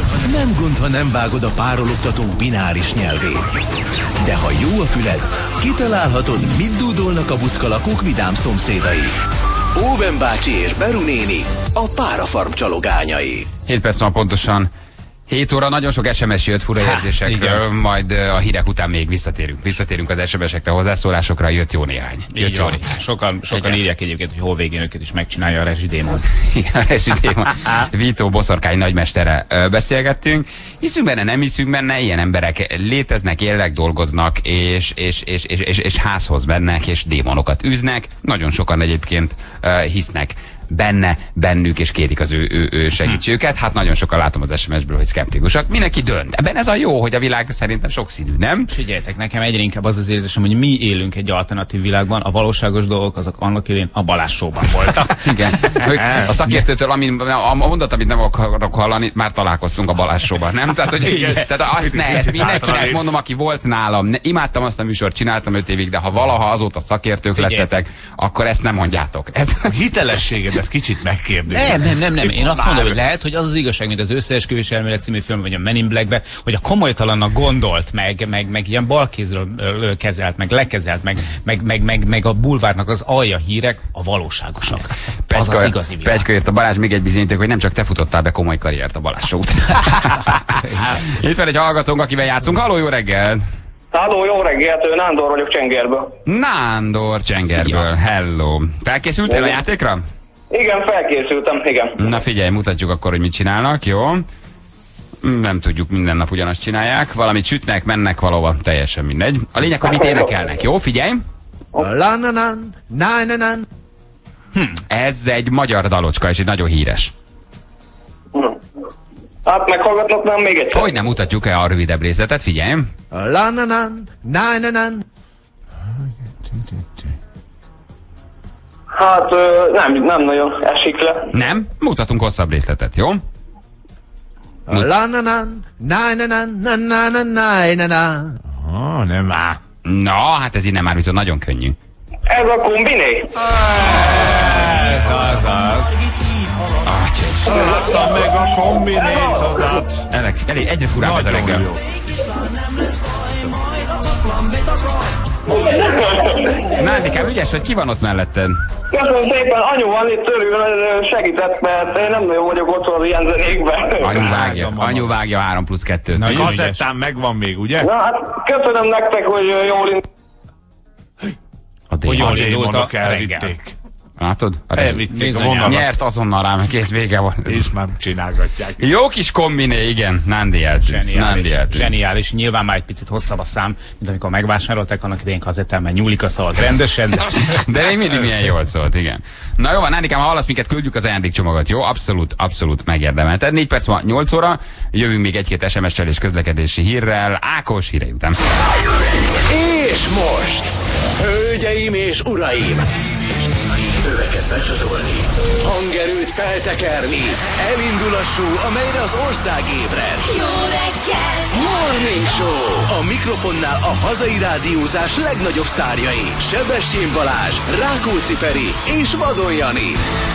Nem gond, ha nem vágod a párologtatók bináris nyelvét. De ha jó a füled, kitalálhatod, mit dúdolnak a buckalakók vidám szomszédai. Óven bácsi és Beru néni, a Párafarm csalogányai. hét perc van pontosan. hét óra, nagyon sok es em es jött fura érzésekről, majd a hírek után még visszatérünk. Visszatérünk az es em esekre, hozzászólásokra, jött jó néhány. Jött Így jó van. néhány. Sokan, sokan írják egyébként, hogy hol végén őket is megcsinálja a rezsidémon. A rezsidémon. Vító Boszorkány nagymestere beszélgettünk. Hiszünk benne, nem hiszünk benne, ilyen emberek léteznek, élnek, dolgoznak, és, és, és, és, és, és házhoz mennek, és démonokat üznek. Nagyon sokan egyébként uh, hisznek benne, bennük, és kérik az ő, ő, ő segítségüket. Hát nagyon sokan látom az es em esből, hogy szkeptikusak. Mindenki dönt. Ebben ez a jó, hogy a világ szerintem sokszínű, nem? Figyeljetek, nekem egyre inkább az az érzésem, hogy mi élünk egy alternatív világban, a valóságos dolgok azok annak idején a Balázs Show-ban voltak. Igen. A szakértőtől, amin, a mondat, amit nem akarok hallani, már találkoztunk a Balázs Show-ban, nem? Tehát, hogy, tehát azt ne, ezt mindenkinek mondom, aki volt nálam. Ne, imádtam azt a műsort, csináltam öt évig, de ha valaha azóta szakértők lettetek, akkor ezt nem mondjátok. Ez... A hitelességedet kicsit megkérdőjük. Nem, nem, nem, nem. Én azt mondom, hogy lehet, hogy az az igazság, mint az Összeesküvés elmélet című film, vagy a Men in Blackbe, hogy a komolytalannak gondolt, meg, meg, meg ilyen balkézről ö, kezelt, meg lekezelt, meg, meg, meg, meg, meg a bulvárnak az alja hírek a valóságosak. Az az igazi világ. Pegyka írt a Balázs, még egy bizonyíték, hogy nem csak te futottál be komoly karriert a Balázs Show-t. Itt van egy hallgatónk, akivel játszunk. Halló, jó reggelt! Halló, jó reggelt, Nándor vagyok Csengerből. Nándor Csengerből, hello. Felkészültél a játékra? Igen, felkészültem, igen. Na figyelj, mutatjuk akkor, hogy mit csinálnak, jó? Nem tudjuk, minden nap ugyanazt csinálják. Valamit sütnek, mennek valahova, teljesen mindegy. A lényeg, hogy mit énekelnek, jó? Figyelj! Hm, ez egy magyar dalocska, és egy nagyon híres. Hát meghallgatnak még egyszer? Hogy nem mutatjuk-e a rövidebb részletet? Figyelj! Hát nem, nem nagyon esik le. Nem? Mutatunk hosszabb részletet, jó? Ah, nem á. Na, hát ez így nem már viszont nagyon könnyű. Ez a kombiné? Ez az az. Láttam meg a kombinétodat. Elég, elég, egyre furább ez a reggel. Jó. Nándikám, ügyes, hogy ki van ott melletted? Köszönöm szépen, anyu van itt törül, segített, mert én nem nagyon vagyok otthon az ilyen zenékben. Anyu vágja, anyu vágja három plusz kettőt. A kazettán megvan még, ugye? Na hát, köszönöm nektek, hogy jól indult. A Hogy démon. A jól indult a démonok reggel. elvitték. Látod? A rezsi- Elvitték a Bizonyám. vonalat, Nyert azonnal rám, kész vége van. és már csinálgatják. Jó kis kombiné, igen. Nándi eltűnt. Nándi Zseniális, eltűnt. zseniális. Nyilván már egy picit hosszabb a szám, mint amikor megvásárolták, annak idején kazettán, mert nyúlik a szalad rendesen. De... De még mindig milyen jól szólt, igen. Na jó van, Nándikám, ha hallasz minket, küldjük az ajándékcsomagot, jó? Abszolút, abszolút megérdemelted. négy perc van nyolc óra, jövünk még egy-két es em es-sel és közlekedési hírrel. Ákos hírei után. És most, hölgyeim és uraim, öveket becsatolni, hangerőt feltekerni, elindul a show, amelyre az ország ébred. Jó reggel! Morning Show! A mikrofonnál a hazai rádiózás legnagyobb sztárjai, Sebestyén Balázs, Rákóczi Feri és Vadon Jani.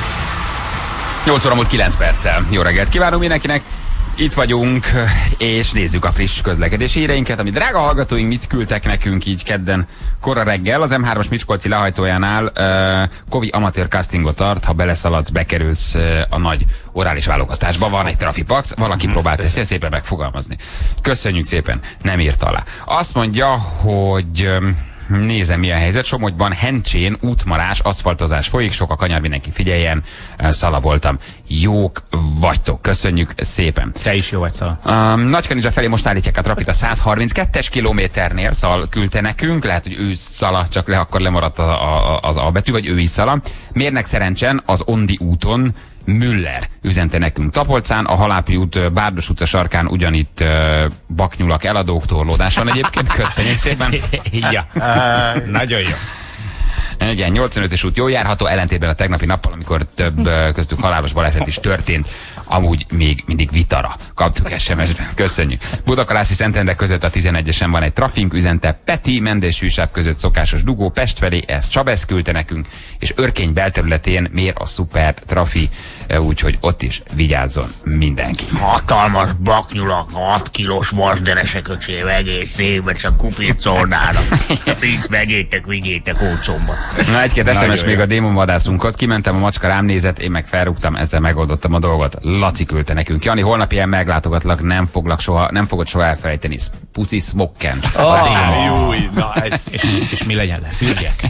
nyolc óra múlt kilenc perccel. Jó reggelt kívánunk mindenkinek! Itt vagyunk, és nézzük a friss közlekedési híreinket, ami drága hallgatóink mit küldtek nekünk így kedden kora reggel. Az em hármas Miskolci lehajtójánál uh, Kovi amatőr castingot tart, ha beleszaladsz, bekerülsz uh, a nagy orális válogatásba. Van egy trafipax, valaki próbált ezt szépen megfogalmazni. Köszönjük szépen, nem írt alá. Azt mondja, hogy... Um, nézem, mi a helyzet. Somogyban Hencsén útmarás, aszfaltozás folyik, sok a kanyar, mindenki figyeljen. Szala voltam. Jók vagytok. Köszönjük szépen. Te is jó vagy, Szala. Um, Nagykanizsa felé most állítják a trafit a száz harminckettes kilométernél. Szal küldte nekünk. Lehet, hogy ő Szala, csak le, akkor lemaradt a, a, az A betű, vagy ő is Szala. Mérnek szerencsen az Ondi úton Müller üzente nekünk Tapolcán, a Halápi út Bárdos utca sarkán ugyanitt uh, baknyulak eladók, torlódás van egyébként. Köszönjük szépen. Ja. Nagyon jó. Igen, nyolcvanötös út jól járható, ellentétben a tegnapi nappal, amikor több uh, köztük halálos baleset is történt, amúgy még mindig vitara kaptuk es em es-ben. Köszönjük. Budakalászi Szentendrek között a tizenegyesen van egy trafink, üzente Peti, Mendés Hűsáv között szokásos dugó, Pest felé, ezt Csabesz küldte nekünk, és Örkény belterületén mér a szuper trafi úgyhogy ott is vigyázzon mindenki. Hatalmas baknyulak, hat kilós vasderesek öcsém egész évben csak kupicolnának. Így vegyétek, vigyétek olcsómba. Na, egy-két es em es még a démonvadászunkhoz. Kimentem, a macska rám nézett, én meg felrúgtam, ezzel megoldottam a dolgot. Laci küldte nekünk. Jani, holnap ilyen meglátogatlak, nem foglak soha, nem fogod soha elfelejteni. Pussy Smokken. Oh, a démon. Júj, na ez... és, és mi legyen, lefűrjek?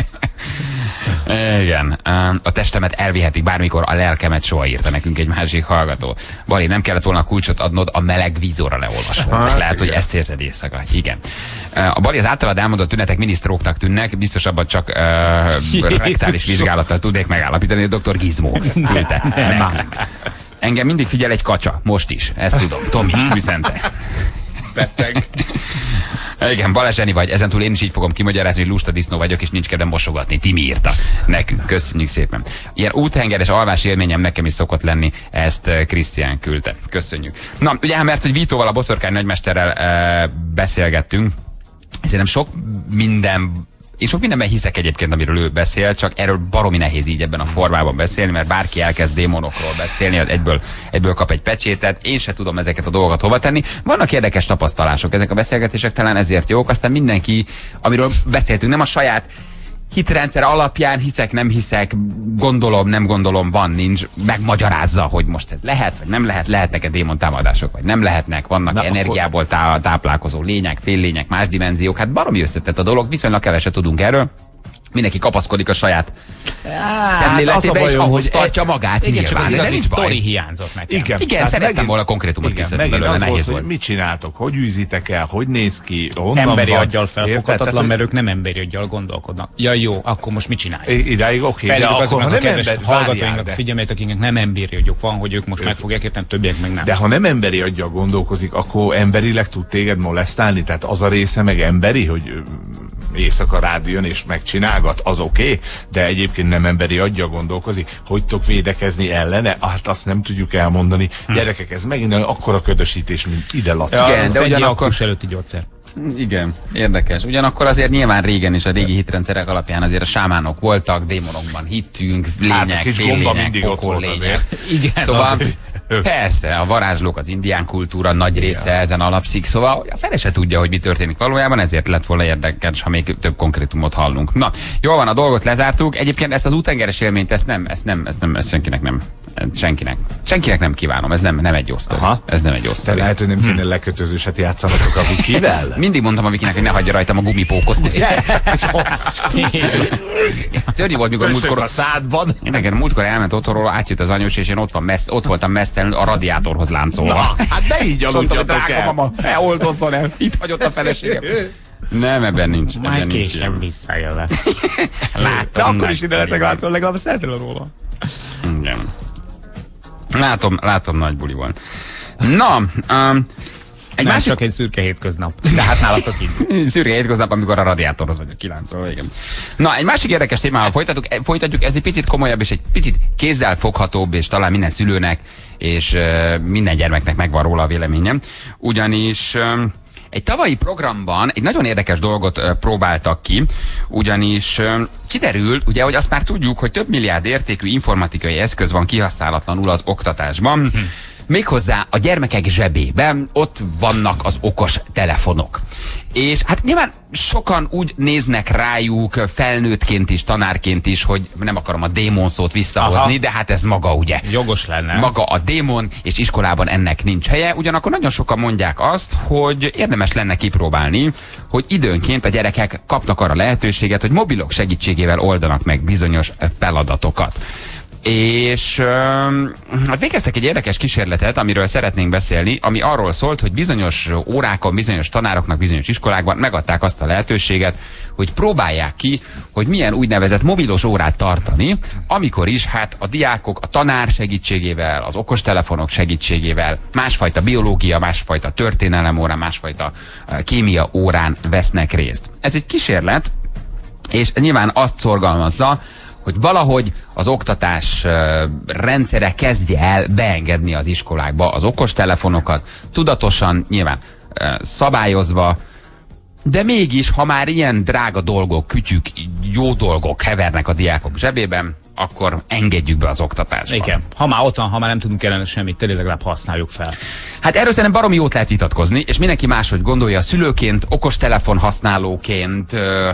Igen. A testemet elvihetik bármikor, a lelkemet soha, írta nekünk egy másik hallgató. Bali, nem kellett volna a kulcsot adnod, a meleg vízóra leolvasol. Lehet, hogy ezt érzed éjszaka. Igen. A Bali, az általad elmondott tünetek minisztróknak tűnnek, biztosabban csak uh, rektális vizsgálattal tudnék megállapítani, hogy doktor Gizmo küldte. Engem mindig figyel egy kacsa, most is. Ezt tudom. Tomi üzente. Beteg. Igen, Balázseni vagy, ezentúl én is így fogom kimagyarázni, hogy lusta disznó vagyok, és nincs kedvem mosogatni. Timi írta nekünk. Köszönjük szépen. Ilyen úthengeres alvás élményem nekem is szokott lenni, ezt Krisztián küldte. Köszönjük. Na, ugye, mert hogy Vítóval, a boszorkány nagymesterrel e, beszélgettünk, szerintem sok minden... Én sok mindenben hiszek egyébként, amiről ő beszél, csak erről baromi nehéz így ebben a formában beszélni, mert bárki elkezd démonokról beszélni, az egyből, egyből kap egy pecsétet, én se tudom ezeket a dolgokat hova tenni. Vannak érdekes tapasztalások, ezek a beszélgetések talán ezért jók, aztán mindenki, amiről beszéltünk, nem a saját hitrendszer alapján, hiszek, nem hiszek, gondolom, nem gondolom, van, nincs, megmagyarázza, hogy most ez lehet, vagy nem lehet, lehetnek-e démontámadások, vagy nem lehetnek, vannak Na, energiából tá táplálkozó lények, féllények, más dimenziók, hát baromi összetett a dolog, viszonylag keveset tudunk erről. Mindenki kapaszkodik a saját hát, szemléletébe, és ahhoz hogy tartja magát. Igen, csak az igazi sztori hiányzott nekem. Igen, igen szerettem megint, volna konkrétumot készíteni belőle, nehéz volt. Mit csináltok, hogy űzitek el, hogy néz ki, honnan emberi van? aggyal felfoghatatlan, mert ők nem emberi aggyal gondolkodnak. Ja jó, akkor most mit csináljuk? Idáig oké, okay, de akkor ha nem ember, hallgatóinknak, figyelmet, akiknek nem emberi agyuk van, hogy ők most meg fogják érteni, többiek meg nem. De ha nem emberi aggyal gondolkozik, akkor emberileg tud téged molesztálni? Tehát az a része meg emberi, hogy éjszaka rád jön és megcsinálgat, az oké, okay, de egyébként nem emberi aggyal gondolkozik, hogy tudok védekezni ellene, hát azt nem tudjuk elmondani. Hm. Gyerekek, ez megint akkora ködösítés, mint ide Laci. Ja, igen, de ugyanakkor előtti gyógyszer. Igen, érdekes. Ugyanakkor azért nyilván régen is a régi hitrendszerek alapján azért a sámánok voltak, démonokban hittünk, lények, hát, félények, pokol-lények. Igen, szóval persze, a varázslók, az indián kultúra nagy része ja. ezen alapszik, szóval a fele se tudja, hogy mi történik valójában, ezért lett volna érdekes, ha még több konkrétumot hallunk. Na, jól van, a dolgot lezártuk. Egyébként ezt az útengeres élményt, ezt nem, ezt nem, ezt nem, ezt senkinek nem, senkinek, senkinek nem kívánom, ez nem, nem egy jó sztori. Ez nem egy jó sztori. Lehet, hogy nem kéne hm. lekötözőset játszanatok a Vikivel? Mindig mondtam a Vikinek, hogy ne hagyja rajtam a gumipókot. Szörnyű volt, mikor múltkor... a szádban. Igen, múltkor elment otthonról, átjött az anyós, és én ott, van messz, ott voltam messzelenül a radiátorhoz láncolva. Na, hát ne így aludjatok el. Mama, ne oldozzon el, itt hagyott a feleségem. Nem, ebben nincs. Majd később visszajövök. Látom. De akkor is ide leszek látszol, legalább szeretről róla. Igen. Látom, látom, nagy buli volt. Na, um, egy nem másik... csak egy szürke hétköznap. De hát nálatok így. Szürke hétköznap, amikor a radiátorhoz vagyok kiláncolva, igen. Na, egy másik érdekes témával folytatjuk, folytatjuk, ez egy picit komolyabb, és egy picit kézzel foghatóbb, és talán minden szülőnek, és uh, minden gyermeknek megvan róla a véleményem. Ugyanis... Um, egy tavalyi programban egy nagyon érdekes dolgot uh, próbáltak ki, ugyanis uh, kiderült, ugye, hogy azt már tudjuk, hogy több milliárd értékű informatikai eszköz van kihasználatlanul az oktatásban, hm. méghozzá a gyermekek zsebében ott vannak az okos telefonok. És hát nyilván sokan úgy néznek rájuk felnőttként is, tanárként is, hogy nem akarom a démon szót visszahozni, Aha. de hát ez maga ugye. Jogos lenne. Maga a démon, és iskolában ennek nincs helye. Ugyanakkor nagyon sokan mondják azt, hogy érdemes lenne kipróbálni, hogy időnként a gyerekek kapnak arra lehetőséget, hogy mobilok segítségével oldanak meg bizonyos feladatokat. És hát végeztek egy érdekes kísérletet, amiről szeretnénk beszélni, ami arról szólt, hogy bizonyos órákon, bizonyos tanároknak, bizonyos iskolákban megadták azt a lehetőséget, hogy próbálják ki, hogy milyen úgynevezett mobilos órát tartani, amikor is hát a diákok a tanár segítségével, az okostelefonok segítségével, másfajta biológia, másfajta történelem órán, másfajta kémia órán vesznek részt. Ez egy kísérlet, és nyilván azt szorgalmazza, hogy valahogy az oktatás uh, rendszere kezdje el beengedni az iskolákba az okostelefonokat, tudatosan, nyilván uh, szabályozva, De mégis, ha már ilyen drága dolgok, kütyük, jó dolgok hevernek a diákok zsebében, akkor engedjük be az oktatásba. Igen. Ha már ott van, ha már nem tudunk ellene semmit, tényleg legalább használjuk fel. Hát erről szerintem baromi jót lehet vitatkozni, és mindenki máshogy gondolja, szülőként, okostelefon használóként, ö,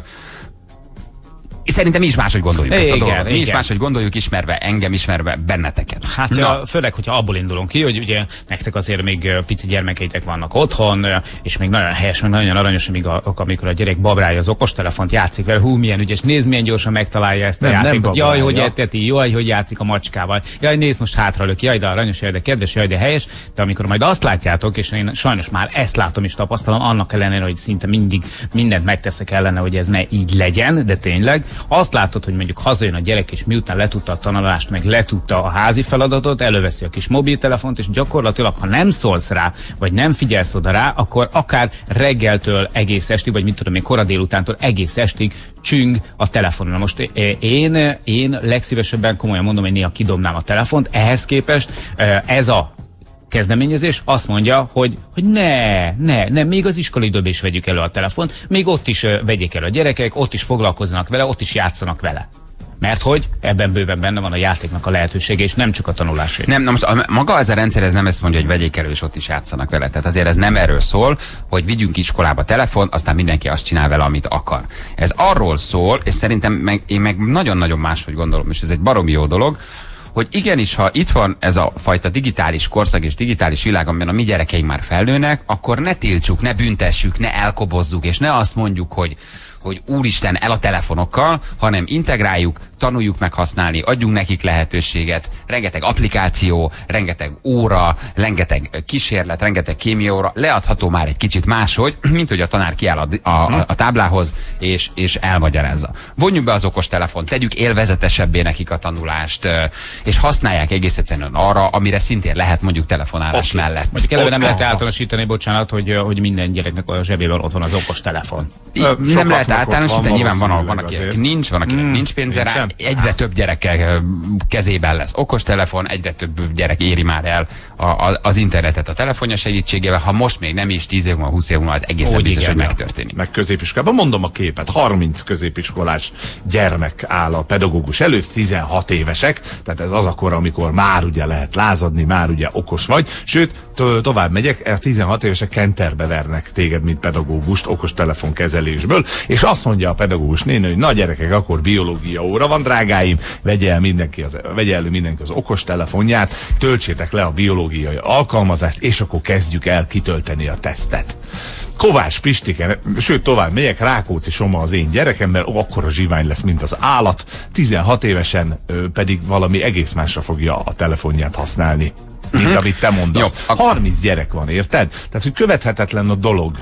szerintem mi is máshogy gondoljuk ezt a dolgot. Mi is máshogy gondoljuk, ismerve engem, ismerve benneteket. Hát ja, főleg, hogyha abból indulunk ki, hogy ugye nektek azért még pici gyermekeitek vannak otthon, és még nagyon helyes, meg nagyon aranyos, amíg a, amikor a gyerek babrálja az okostelefont, játszik vele, hú, milyen ügyes, nézd, milyen gyorsan megtalálja ezt a nem, játékot. Nem jaj, hogy eteti, jaj, hogy játszik a macskával. Jaj, nézd, most hátralök, jaj, de aranyos, jaj, de kedves, jaj, de helyes. De amikor majd azt látjátok, és én sajnos már ezt látom és tapasztalom, annak ellenére, hogy szinte mindig mindent megteszek ellene, hogy ez ne így legyen, de tényleg azt látod, hogy mondjuk hazajön a gyerek, és miután letudta a tanulást, meg letudta a házi feladatot, előveszi a kis mobiltelefont, és gyakorlatilag, ha nem szólsz rá, vagy nem figyelsz oda rá, akkor akár reggeltől egész estig, vagy mit tudom én, kora délutántól egész estig csüng a telefonon. Most én, én legszívesebben komolyan mondom, hogy néha kidobnám a telefont, ehhez képest ez a kezdeményezés azt mondja, hogy, hogy ne, ne, ne, még az iskolai időben is vegyük elő a telefont, még ott is uh, vegyék el a gyerekek, ott is foglalkozzanak vele, ott is játszanak vele. Mert hogy ebben bőven benne van a játéknak a lehetősége, és nem csak a tanulásé. Nem, na most a, maga ez a rendszer ez nem ezt mondja, hogy vegyék elő, és ott is játszanak vele. Tehát azért ez nem erről szól, hogy vigyünk iskolába telefon, aztán mindenki azt csinál vele, amit akar. Ez arról szól, és szerintem meg, én meg nagyon-nagyon máshogy gondolom, és ez egy baromi jó dolog, hogy igenis, ha itt van ez a fajta digitális korszak és digitális világ, amiben a mi gyerekeink már felnőnek, akkor ne tiltsuk, ne büntessük, ne elkobozzuk, és ne azt mondjuk, hogy hogy úristen, el a telefonokkal, hanem integráljuk, tanuljuk meg használni, adjunk nekik lehetőséget, rengeteg applikáció, rengeteg óra, rengeteg kísérlet, rengeteg kémiaóra, leadható már egy kicsit máshogy, mint hogy a tanár kiáll a, a, a táblához, és, és elmagyarázza. Vonjuk be az okostelefont, tegyük élvezetesebbé nekik a tanulást, és használják egész egyszerűen arra, amire szintén lehet mondjuk telefonálás okay. mellett. Mondjuk eleve nem lehet általánosítani, bocsánat, hogy, hogy minden gyereknek a zsebében ott van az okostelefon. Nem lehet általánosítani, nyilván van, van akinek nincs, van akinek mm, nincs pénze rá, egyre több gyerek kezében lesz okostelefon, egyre több gyerek éri már el a, a, az internetet a telefonja segítségével, ha most még nem is tíz év múlva, húsz év múlva, az egészen biztos, igen, hogy megtörténik. Meg középiskolában, mondom a képet, harminc középiskolás gyermek áll a pedagógus előtt, tizenhat évesek, tehát ez az a kor, amikor már ugye lehet lázadni, már ugye okos vagy, sőt, tovább megyek, a tizenhat évesek kenterbe vernek téged, mint pedagógust okostelefon kezelésből, és azt mondja a pedagógus néni, hogy na gyerekek, akkor biológia óra van, drágáim, vegye el mindenki az, vegye elő mindenki az okostelefonját, töltsétek le a biológiai alkalmazást, és akkor kezdjük el kitölteni a tesztet. Kovács Pistike, sőt tovább megyek, Rákóczi Soma az én gyerekem, mert akkor a zsivány lesz, mint az állat, tizenhat évesen ö, pedig valami egész másra fogja a telefonját használni, mint uh-huh. amit te mondasz. Jó, harminc gyerek van, érted? Tehát, hogy követhetetlen a dolog.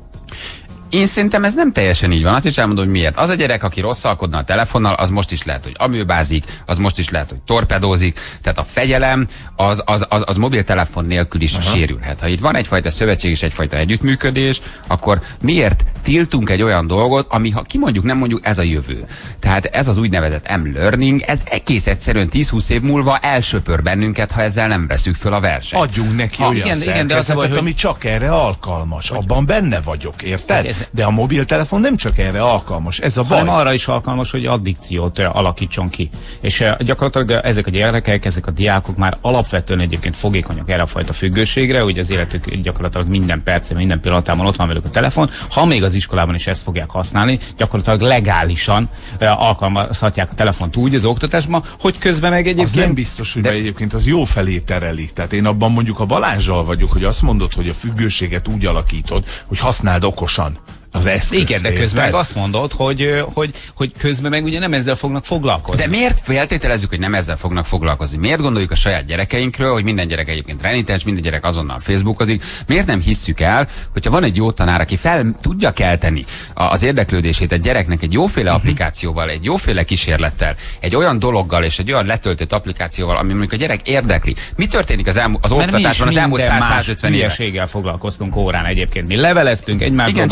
Én szerintem ez nem teljesen így van. Azt is elmondom, hogy miért. Az a gyerek, aki rosszalkodna a telefonnal, az most is lehet, hogy amőbázik, az most is lehet, hogy torpedózik. Tehát a fegyelem az, az, az, az mobiltelefon nélkül is Aha. sérülhet. Ha itt van egyfajta szövetség és egyfajta együttműködés, akkor miért tiltunk egy olyan dolgot, ami, ha kimondjuk, nem mondjuk, ez a jövő. Tehát ez az úgynevezett M-learning, ez egész egyszerűen tíz-húsz év múlva elsöpör bennünket, ha ezzel nem veszük föl a versenyt. Adjunk neki ha, olyan igen, igen, de az a baj, hogy... ami csak erre alkalmas. Hogy... Abban benne vagyok, érted? Ez... De a mobiltelefon nem csak erre alkalmas, ez a baj. Hanem arra is alkalmas, hogy addikciót uh, alakítson ki. És uh, gyakorlatilag ezek a gyerekek, ezek a diákok már alapvetően egyébként fogékonyak erre a fajta függőségre, hogy az életük gyakorlatilag minden percben, minden pillanatában ott van velük a telefon. Ha még az iskolában is ezt fogják használni, gyakorlatilag legálisan uh, alkalmazhatják a telefont úgy az oktatásban, hogy közben meg egyébként... Az nem biztos, hogy de... egyébként az jó felé tereli. Tehát én abban mondjuk a Balázsral vagyok, hogy azt mondod, hogy a függőséget úgy alakítod, hogy használd okosan az eszközt. Igen, de közben meg azt mondod, hogy, hogy, hogy közben meg ugye nem ezzel fognak foglalkozni. De miért feltételezzük, hogy nem ezzel fognak foglalkozni? Miért gondoljuk a saját gyerekeinkről, hogy minden gyerek egyébként renitens, minden gyerek azonnal Facebookozik? Miért nem hisszük el, hogyha van egy jó tanár, aki fel tudja kelteni az érdeklődését egy gyereknek egy jóféle uh-huh. applikációval, egy jóféle kísérlettel, egy olyan dologgal és egy olyan letöltött applikációval, ami mondjuk a gyerek érdekli. Mi történik az, elmú- az oktatásban az elmúlt száz-százötven évben? Hülyeséggel foglalkoztunk órán egyébként. Mi leveleztünk, egymásba igen, csak ezek a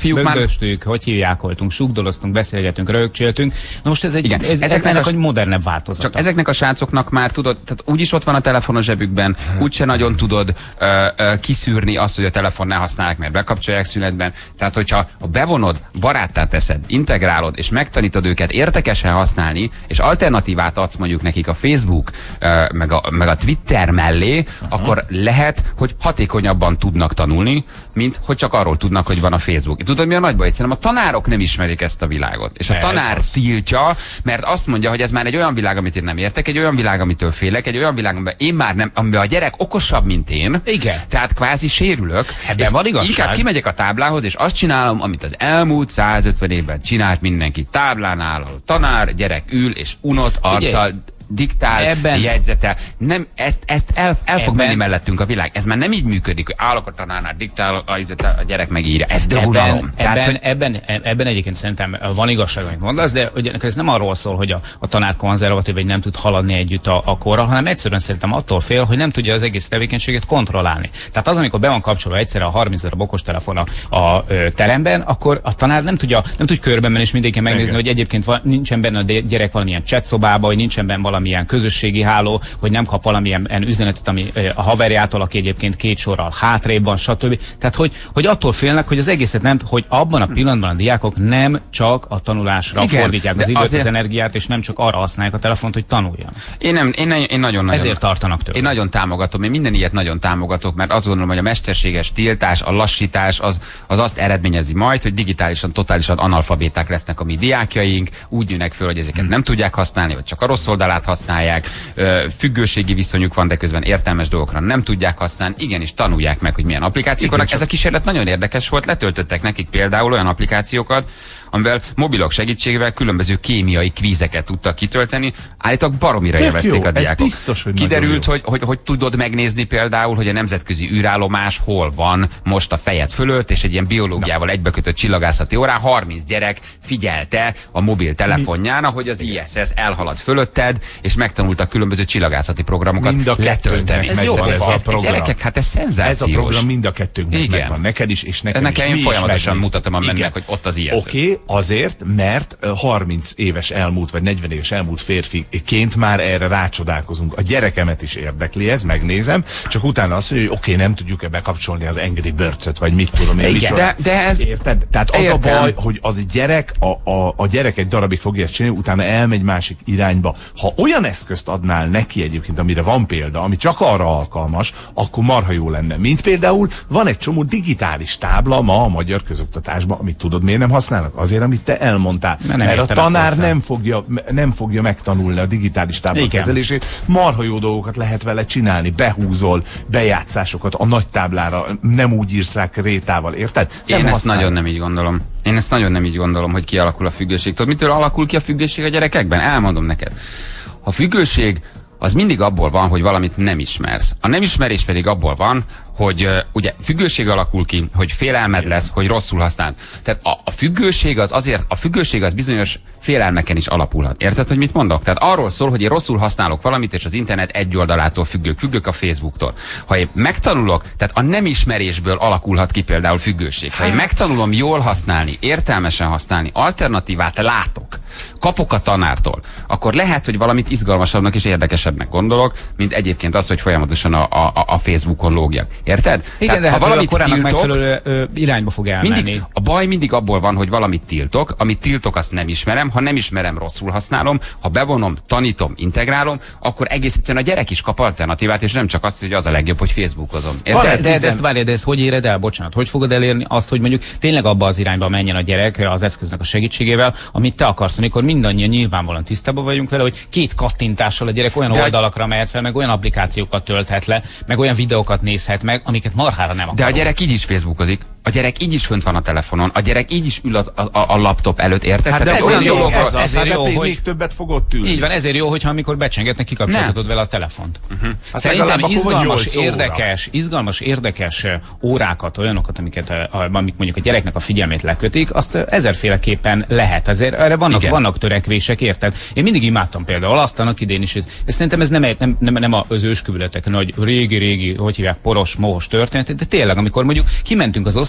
fiúk már... Bögdöstük, hogy hívják, voltunk, sugdoloztunk, beszélgetünk, rögcséltünk. Na most ez egy, Igen, ez, ezeknek ennek a, egy modernebb változata. Csak ezeknek a srácoknak már tudod, tehát úgyis ott van a telefon a zsebükben, úgyse nagyon tudod ö, ö, kiszűrni azt, hogy a telefon ne használják, mert bekapcsolják szünetben. Tehát, hogyha bevonod, baráttá teszed, integrálod, és megtanítod őket értekesen használni, és alternatívát adsz mondjuk nekik a Facebook, ö, meg, a, meg a Twitter mellé, uh-huh. akkor lehet, hogy hatékonyabban tudnak tanulni, mint hogy csak arról tudnak, hogy van a Facebook. Tudod, mi a nagy baj? Egyszerűen a tanárok nem ismerik ezt a világot. És a ez tanár az. tiltja, mert azt mondja, hogy ez már egy olyan világ, amit én nem értek, egy olyan világ, amitől félek, egy olyan világ, amiben én már nem, amiben a gyerek okosabb, mint én. Igen. Tehát kvázi sérülök. Ebben van igazság. Inkább kimegyek a táblához, és azt csinálom, amit az elmúlt százötven évben csinált mindenki. Táblánál a tanár, gyerek ül, és unott arccal diktál, ebben, jegyzetel. Nem, ezt, ezt el, el fog ebben, menni mellettünk a világ. Ez már nem így működik, hogy állok a tanárnál, diktál, a, a gyerek megírja. Ez dögunalom. Ebben, Tehát, ebben, hogy... ebben, ebben egyébként szerintem van igazság, amit mondasz, de ugye ez nem arról szól, hogy a, a tanár konzervatív, vagy nem tud haladni együtt a, a korral, hanem egyszerűen szerintem attól fél, hogy nem tudja az egész tevékenységet kontrollálni. Tehát az, amikor be van kapcsolva egyszerre a harminc darab okostelefon a, a ö, teremben, akkor a tanár nem tudja, nem tud körben menni és mindenki megnézni, igen. hogy egyébként van, nincsen benne a gyerek valamilyen chat szobába, vagy nincsen benne valamilyen közösségi háló, hogy nem kap valamilyen üzenetet, ami a haverjától, aki egyébként két sorral hátrébb van, stb. Tehát, hogy, hogy attól félnek, hogy az egészet nem, hogy abban a pillanatban a diákok nem csak a tanulásra igen, fordítják az időt, azért... az energiát, és nem csak arra használják a telefont, hogy tanuljanak. Én nem, én, én nagyon-nagyon... Ezért tartanak tőle. Én nagyon támogatom, én minden ilyet nagyon támogatok, mert azt gondolom, hogy a mesterséges tiltás, a lassítás az, az azt eredményezi majd, hogy digitálisan, totálisan analfabéták lesznek a mi diákjaink, úgy jönnek föl, hogy ezeket nem tudják használni, vagy csak a rossz oldalát használják, függőségi viszonyuk van, de közben értelmes dolgokra nem tudják használni. Igenis, tanulják meg, hogy milyen applikációk vannak. Ez a kísérlet nagyon érdekes volt, letöltöttek nekik például olyan applikációkat, amivel mobilok segítségével különböző kémiai kvízeket tudtak kitölteni. Állítólag baromira élvezték a diákok. Biztos, hogy kiderült, hogy, hogy, hogy tudod megnézni például, hogy a nemzetközi űrállomás hol van most a fejed fölött, és egy ilyen biológiával egybekötött csillagászati órán harminc gyerek figyelte a mobiltelefonján, ahogy az I S S elhalad fölötted, és megtanultak különböző csillagászati programokat mind a letölteni. Ez jó, ez, ez a program. Gyerekek, hát ez szenzációs. Ez a program mind a kettőnknek megvan. Neked is, és nekem, nekem is. Én folyamatosan mutatom a mennek, hogy ott az I S S. Oké, okay, azért, mert harminc éves elmúlt, vagy negyven éves elmúlt férfiként már erre rácsodálkozunk. A gyerekemet is érdekli ez, megnézem, csak utána azt mondja, hogy oké, okay, nem tudjuk-e bekapcsolni az Angry Birds-et, vagy mit tudom én. Igen, de, de ez... Érted? Tehát az értem. a baj, hogy az a gyerek, a, a, a gyerek egy darabig fogja ezt csinálni, utána elmegy másik irányba. Ha olyan eszközt adnál neki egyébként, amire van példa, ami csak arra alkalmas, akkor marha jó lenne. Mint például van egy csomó digitális tábla ma a magyar közoktatásban, amit tudod, miért nem használnak? Azért, amit te elmondtál. Nem Mert a tanár hozzá. nem fogja, nem fogja megtanulni a digitális tábla kezelését. Marha jó dolgokat lehet vele csinálni. Behúzol bejátszásokat a nagy táblára, nem úgy írsz rá krétával, érted? Nem Én ezt használ. nagyon nem így gondolom. Én ezt nagyon nem így gondolom, hogy kialakul a függőség. Tudod, mitől alakul ki a függőség a gyerekekben? Elmondom neked. A függőség az mindig abból van, hogy valamit nem ismersz. A nem ismerés pedig abból van, hogy uh, ugye függőség alakul ki, hogy félelmed lesz, hogy rosszul használ. Tehát a, a függőség az azért, a függőség az bizonyos félelmeken is alapulhat. Érted, hogy mit mondok? Tehát arról szól, hogy én rosszul használok valamit, és az internet egy oldalától függök, függök a Facebooktól. Ha én megtanulok, tehát a nem ismerésből alakulhat ki például függőség. Ha én megtanulom jól használni, értelmesen használni, alternatívát látok, kapok a tanártól, akkor lehet, hogy valamit izgalmasabbnak és érdekesebbnek gondolok, mint egyébként az, hogy folyamatosan a, a, a Facebookon lógjak. Érted? Igen, Tehát, de ha hát a korának tiltok, megfelelő ö, irányba fog elmenni. mindig, a baj mindig abból van, hogy valamit tiltok, amit tiltok, azt nem ismerem, ha nem ismerem, rosszul használom, ha bevonom, tanítom, integrálom, akkor egész egyszerűen a gyerek is kap alternatívát, és nem csak azt, hogy az a legjobb, hogy Facebookozom. De, de, de, ezt, várj, de ezt hogy éred el? Bocsánat, hogy fogod elérni azt, hogy mondjuk tényleg abba az irányba menjen a gyerek az eszköznek a segítségével, amit te akarsz, amikor mindannyian nyilvánvalóan tisztában vagyunk vele, hogy két kattintással a gyerek olyan de oldalakra mehet fel, meg olyan applikációkat tölthet le, meg olyan videókat nézhet meg, amiket marhára nem akar. De a gyerek így is Facebookozik. A gyerek így is fönt van a telefonon, a gyerek így is ül az, a, a, a laptop előtt, érted? Hát de ez olyan jó, dolog, ez az, ezért hát jó, még, hogy... még többet fogod ülni. Így van, ezért jó, hogyha amikor becsengetnek, kikapcsoltatod vele a telefont. Uh-huh. Hát Szerintem izgalmas, óra. érdekes, izgalmas, érdekes órákat, olyanokat, amiket, amik mondjuk a gyereknek a figyelmét lekötik, azt ezerféleképpen lehet. Ezért erre vannak, vannak törekvések, érted? Én mindig imádtam például azt annak idén is, ez, ez szerintem ez nem, nem, nem, nem az ősküvületeken, hogy régi-régi, hogy hívják, poros, mohos történet, de tényleg, amikor mondjuk kimentünk az osztály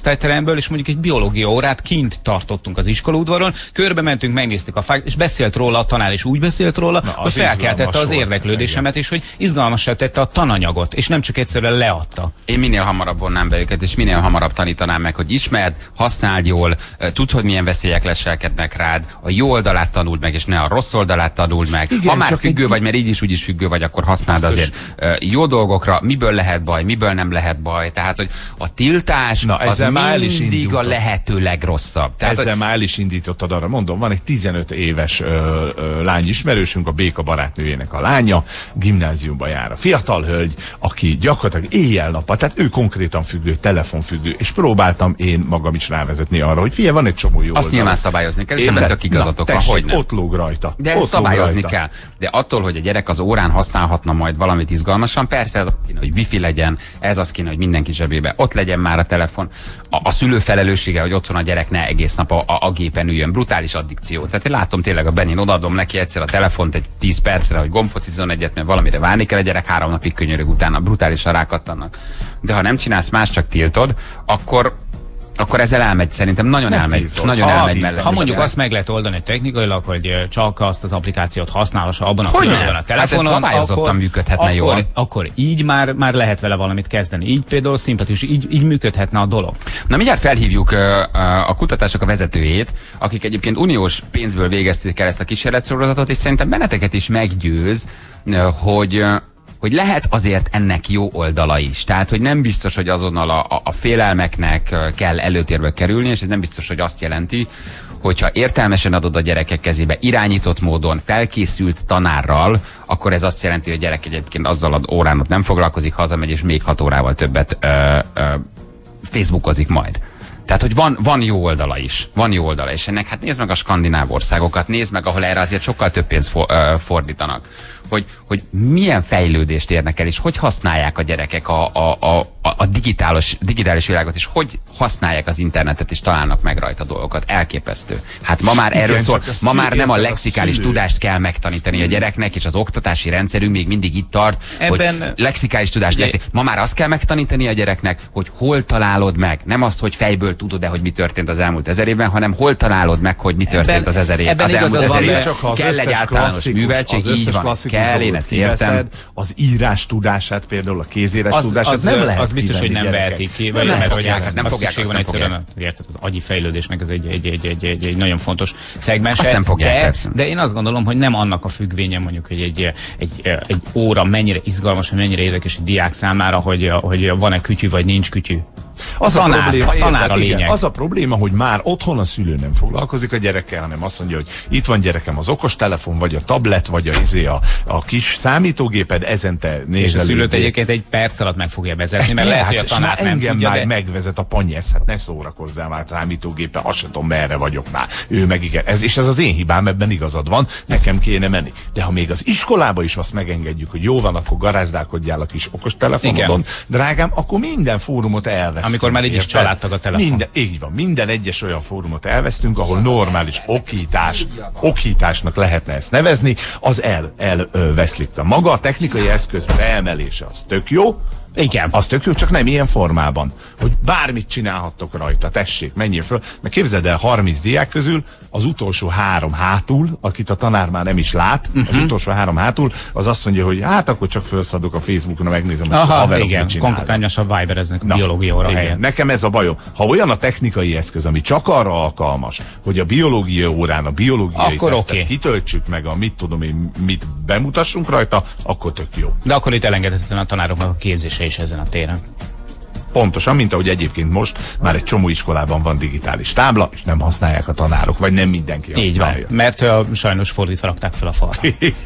osztályteremből, és mondjuk egy biológia órát kint tartottunk az iskolaudvaron, körbe mentünk, megnéztük a fák, és beszélt róla a tanár, és úgy beszélt róla, Na, hogy felkeltette az érdeklődésemet, és hogy izgalmassá tette a tananyagot, és nem csak egyszerűen leadta. Én minél hamarabb vonnám be őket, és minél hamarabb tanítanám meg, hogy ismerd, használd jól, tudd, hogy milyen veszélyek leselkednek rád, a jó oldalát tanuld meg, és ne a rossz oldalát tanuld meg. Igen, ha már függő egy... vagy, mert így is úgy is függő vagy, akkor használd azért uh, jó dolgokra, miből lehet baj, miből nem lehet baj. Tehát, hogy a tiltás Na, az mindig a lehető legrosszabb. Tehát, ezzel hogy... már el is indítottad arra, mondom, van egy tizenöt éves ö, ö, lányismerősünk, a Béka barátnőjének a lánya, gimnáziumba jár. A fiatal hölgy, aki gyakorlatilag éjjel-nappal, tehát ő konkrétan függő, telefonfüggő, és próbáltam én magam is rávezetni arra, hogy figyelj, van egy csomó jó Azt oldal. Nyilván szabályozni kell, és nem tök igazatok van, hogy nem. Ott lóg rajta. De ott szabályozni kell. De attól, hogy a gyerek az órán használhatna majd valamit izgalmasan, persze ez az kéne, hogy wifi legyen, ez az kéne, hogy mindenki zsebébe, ott legyen már a telefon. A, a szülő felelőssége, hogy otthon a gyerek ne egész nap a, a, a gépen üljön. Brutális addikció. Tehát én látom tényleg a Benin, odaadom neki egyszer a telefont egy tíz percre, hogy gombfocizzon egyet, mert valamire várni kell, a gyerek három napig könyörög utána, brutálisan rákattannak. De ha nem csinálsz más, csak tiltod, akkor akkor ezzel elmegy, szerintem nagyon nem elmegy. Tiltod. Nagyon ha, elmegy mellett. Ha mondjuk azt meg lehet oldani technikailag, hogy csak azt az applikációt használhassa abban a pillanatban a telefonon, hát szabályozottan akkor, működhetne akkor, jól. Akkor így már, már lehet vele valamit kezdeni. Így például szimpatikus, így, így működhetne a dolog. Na mindjárt felhívjuk uh, a kutatások a vezetőjét, akik egyébként uniós pénzből végezték el ezt a kísérletsorozatot, és szerintem benneteket is meggyőz, uh, hogy uh, hogy lehet azért ennek jó oldala is. Tehát, hogy nem biztos, hogy azonnal a, a, a félelmeknek kell előtérbe kerülni, és ez nem biztos, hogy azt jelenti, hogyha értelmesen adod a gyerekek kezébe, irányított módon, felkészült tanárral, akkor ez azt jelenti, hogy a gyerek egyébként azzal az órán ott nem foglalkozik, hazamegy, és még hat órával többet ö, ö, Facebookozik majd. Tehát, hogy van, van jó oldala is. Van jó oldala is ennek. Hát nézd meg a skandináv országokat, nézd meg, ahol erre azért sokkal több pénzt for, ö, fordítanak. Hogy, hogy milyen fejlődést érnek el, és hogy használják a gyerekek a, a, a, a digitális, digitális világot, és hogy használják az internetet, és találnak meg rajta dolgokat. Elképesztő. Hát ma már erről szól, ma már nem a lexikális a tudást kell megtanítani hmm. a gyereknek, és az oktatási rendszerünk még mindig itt tart, ebben hogy lexikális tudást lexik. Ma már azt kell megtanítani a gyereknek, hogy hol találod meg. Nem azt, hogy fejből tudod-e, hogy mi történt az elmúlt ezer évben, hanem hol találod meg, hogy mi történt ebben, az, ezer év, az elmúlt ezer évben. Kell egy általános műveltség, így van. Kell, én ezt értem. Az írás tudását, például a kézírás az, tudását az, nem lehet az biztos, hogy nem vehetik ki, vagy mert hogy ez nem fogják, szükség van egyszerűen, érted, az agyi fejlődésnek ez egy, egy, egy, egy, egy, egy nagyon fontos szegmens. Azt nem fogják, de, de én azt gondolom, hogy nem annak a függvénye, mondjuk, hogy egy, egy, egy óra mennyire izgalmas, vagy mennyire érdekes egy diák számára, hogy, hogy van-e kütyű, vagy nincs kütyű. Az a, tanár, probléma, a tanár a lényeg. Igen, az a probléma, hogy már otthon a szülő nem foglalkozik a gyerekkel, hanem azt mondja, hogy itt van gyerekem az okostelefon, vagy a tablet, vagy a, izé a, a kis számítógéped, ezen te nézd. És a szülőt egyébként egy perc alatt meg fogja vezetni, mert lehet, hogy a tanár nem engem tudja, már de... megvezet a panyesz, hát ne szórakozzál már számítógépen, azt sem tudom, merre vagyok már. Ő meg igen. Ez, és ez az én hibám, ebben igazad van, nekem kéne menni. De ha még az iskolába is azt megengedjük, hogy jó van, akkor garázdálkodjál a kis okostelefonodon, drágám, akkor minden fórumot elveszünk. Amikor már így is családtag a telefon. Minden, így van, minden egyes olyan fórumot elvesztünk, ahol normális okítás, okításnak lehetne ezt nevezni, az el, elveszlik. Maga a technikai eszköz beemelése az tök jó, igen. Az tök jó, csak nem ilyen formában, hogy bármit csinálhattok rajta, tessék, menjél föl, mert képzeld el, harminc diák közül az utolsó három hátul, akit a tanár már nem is lát, uh-huh. az utolsó három hátul, az azt mondja, hogy hát akkor csak felszadok a Facebookon, megnézem, hogy aha, a haverok igen, mit csinálnak. konkrétan a Vibereznek a biológia óra helyen. Nekem ez a bajom. Ha olyan a technikai eszköz, ami csak arra alkalmas, hogy a biológia órán a biológiai akkor tesztet okay. kitöltsük meg, a mit tudom én, mit bemutassunk rajta, akkor tök jó. De akkor itt elengedhetetlen a tanároknak a képzése is ezen a téren. Pontosan, mint ahogy egyébként most már egy csomó iskolában van digitális tábla, és nem használják a tanárok, vagy nem mindenki használja. Így van, mert uh, sajnos fordítva rakták fel a falra.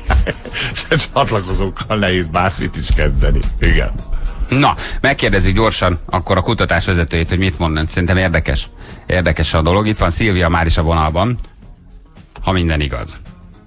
Csatlakozókkal nehéz bármit is kezdeni. Igen. Na, megkérdezzük gyorsan akkor a kutatás vezetőjét, hogy mit mondanak. Szerintem érdekes. Érdekes a dolog. Itt van Szilvia már is a vonalban, ha minden igaz.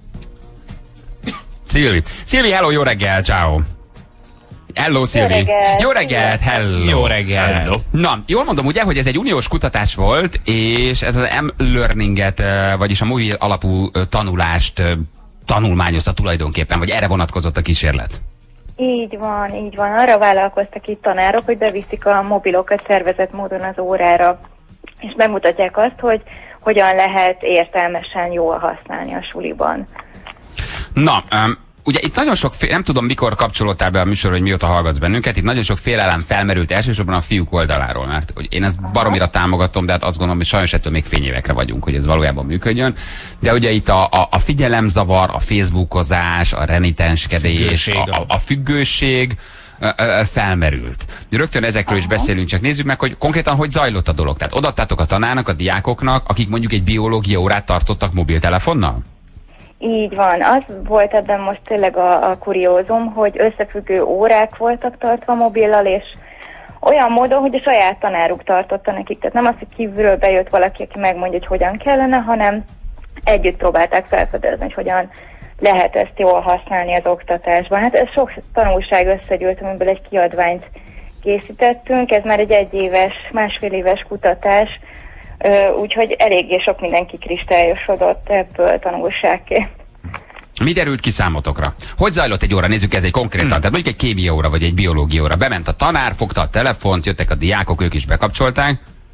Szilvi. Szilvi, hello, jó reggel, ciao. Hello, Szilvi. Jó reggelt. Jó reggelt, hello. Jó reggelt. Hello. Na, jól mondom ugye, hogy ez egy uniós kutatás volt, és ez az M-learninget, vagyis a mobil alapú tanulást tanulmányozta tulajdonképpen, vagy erre vonatkozott a kísérlet? Így van, így van. Arra vállalkoztak itt tanárok, hogy beviszik a mobilokat szervezett módon az órára, és megmutatják azt, hogy hogyan lehet értelmesen jól használni a suliban. Na, um, ugye itt nagyon sok, fél, nem tudom mikor kapcsolódtál be a műsor, hogy mióta hallgatsz bennünket, itt nagyon sok félelem felmerült elsősorban a fiúk oldaláról, mert hogy én ezt baromira támogatom, de hát azt gondolom, hogy sajnos ettől még fényévekre vagyunk, hogy ez valójában működjön. De ugye itt a, a, a figyelemzavar, a facebookozás, a renitenskedés, a, a, a függőség felmerült. Rögtön ezekről is beszélünk, csak nézzük meg, hogy konkrétan hogy zajlott a dolog. Tehát odaadtátok a tanárnak, a diákoknak, akik mondjuk egy biológia órát tartottak mobiltelefonnal? Így van. Az volt ebben most tényleg a, a kuriózum, hogy összefüggő órák voltak tartva mobillal, és olyan módon, hogy a saját tanáruk tartotta nekik. Tehát nem az, hogy kívülről bejött valaki, aki megmondja, hogy hogyan kellene, hanem együtt próbálták felfedezni, hogy hogyan lehet ezt jól használni az oktatásban. Hát ez sok tanulság összegyűlt, amiből egy kiadványt készítettünk. Ez már egy egyéves, másfél éves kutatás, úgyhogy eléggé sok mindenki kristályosodott ebből tanulságként. Mi derült ki számotokra? Hogy zajlott egy óra? Nézzük ez egy konkrétan. Hmm. Tehát mondjuk egy kémia óra vagy egy biológia óra. Bement a tanár, fogta a telefont, jöttek a diákok, ők is bekapcsolták.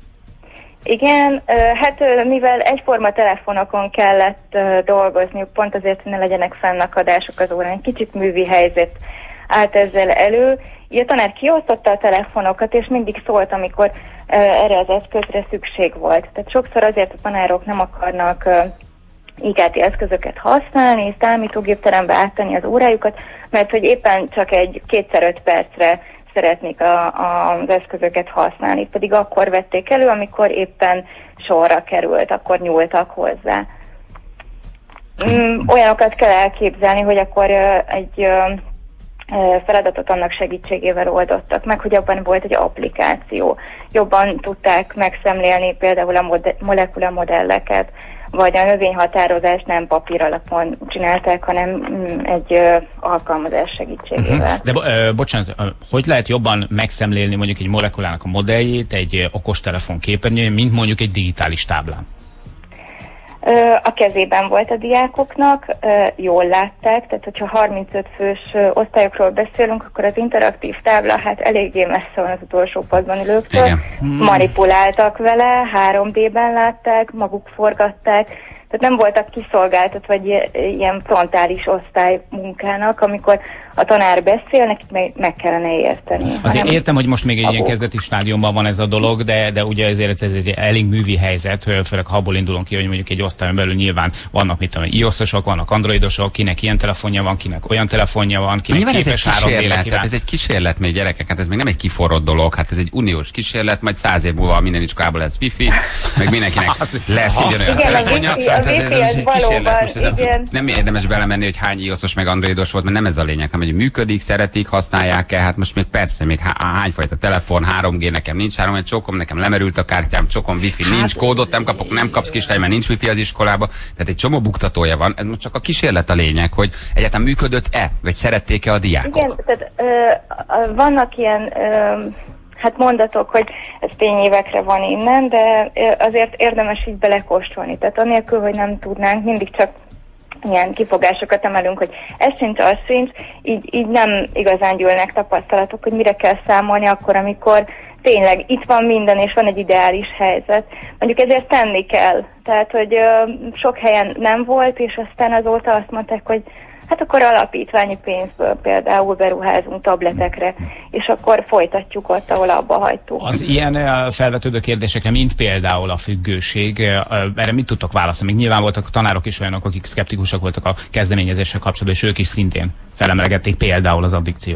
Igen, hát mivel egyforma telefonokon kellett dolgozniuk, pont azért, hogy ne legyenek fennakadások az órán, egy kicsit művi helyzet állt ezzel elő. Így a tanár kiosztotta a telefonokat, és mindig szólt, amikor erre az eszközre szükség volt. Tehát sokszor azért a tanárok nem akarnak I K T eszközöket használni, számítógépterembe áttenni az órájukat, mert hogy éppen csak egy kétszer öt percre szeretnék a, a, az eszközöket használni, pedig akkor vették elő, amikor éppen sorra került, akkor nyúltak hozzá. Olyanokat kell elképzelni, hogy akkor egy feladatot annak segítségével oldottak meg, hogy abban volt egy applikáció. Jobban tudták megszemlélni például a molekula modelleket, vagy a növényhatározást nem papír alapon csinálták, hanem egy ö, alkalmazás segítségével. Uh-huh. De ö, bocsánat, ö, hogy lehet jobban megszemlélni mondjuk egy molekulának a modelljét egy ö, okostelefon képernyőjén, mint mondjuk egy digitális táblán? Ö, a kezében volt a diákoknak, ö, jól látták, tehát hogyha harmincöt fős ö, osztályokról beszélünk, akkor az interaktív tábla hát eléggé messze van az utolsó padban ülőktől. Manipuláltak vele, három dé-ben látták, maguk forgatták, tehát nem voltak kiszolgáltatva vagy ilyen frontális osztálymunkának, amikor a tanár beszél, nekik meg, meg kellene érteni. Azért értem, hogy most még egy ilyen kezdeti stádiumban van ez a dolog, de, de ugye ezért ez egy elég művi helyzet, főleg ha abból indulunk ki, hogy mondjuk egy osztályon belül nyilván vannak, mit tudom, iOS-osok, vannak androidosok, kinek ilyen telefonja van, kinek olyan telefonja van, kinek nyilván képes ez egy kísérlet, tehát ez egy kísérlet még gyerekek, hát ez még nem egy kiforrott dolog, hát ez egy uniós kísérlet, majd száz év múlva minden iskolából lesz wifi, meg mindenkinek lesz ugyanolyan telefonja. Hát ez, ez, ez egy kísérlet, most ez nem érdemes belemenni, hogy hány iOS-os meg androidos volt, mert nem ez a lényeg, hanem hogy működik, szeretik, használják-e, hát most még persze, még há hányfajta telefon, három G nekem nincs, három G csokom, nekem lemerült a kártyám, csokom, wifi hát, nincs, kódot nem kapok, nem kapsz kislány, mert nincs wifi az iskolába, tehát egy csomó buktatója van, ez most csak a kísérlet a lényeg, hogy egyáltalán működött-e, vagy szerették-e a diákok? Igen, tehát ö, vannak ilyen ö, hát mondatok, hogy ez fényévekre van innen, de azért érdemes így belekóstolni. Tehát anélkül, hogy nem tudnánk, mindig csak ilyen kifogásokat emelünk, hogy ez sincs, az sincs, így, így nem igazán gyűlnek tapasztalatok, hogy mire kell számolni akkor, amikor tényleg itt van minden, és van egy ideális helyzet. Mondjuk ezért tenni kell. Tehát, hogy ö, sok helyen nem volt, és aztán azóta azt mondták, hogy hát akkor alapítványi pénzből például beruházunk tabletekre, és akkor folytatjuk ott, ahol abba hagytuk. Az ilyen felvetődő kérdésekre, mint például a függőség, erre mit tudtok válaszolni? Még nyilván voltak a tanárok is olyanok, akik szkeptikusak voltak a kezdeményezéssel kapcsolatban, és ők is szintén felemlegették például az addikciót.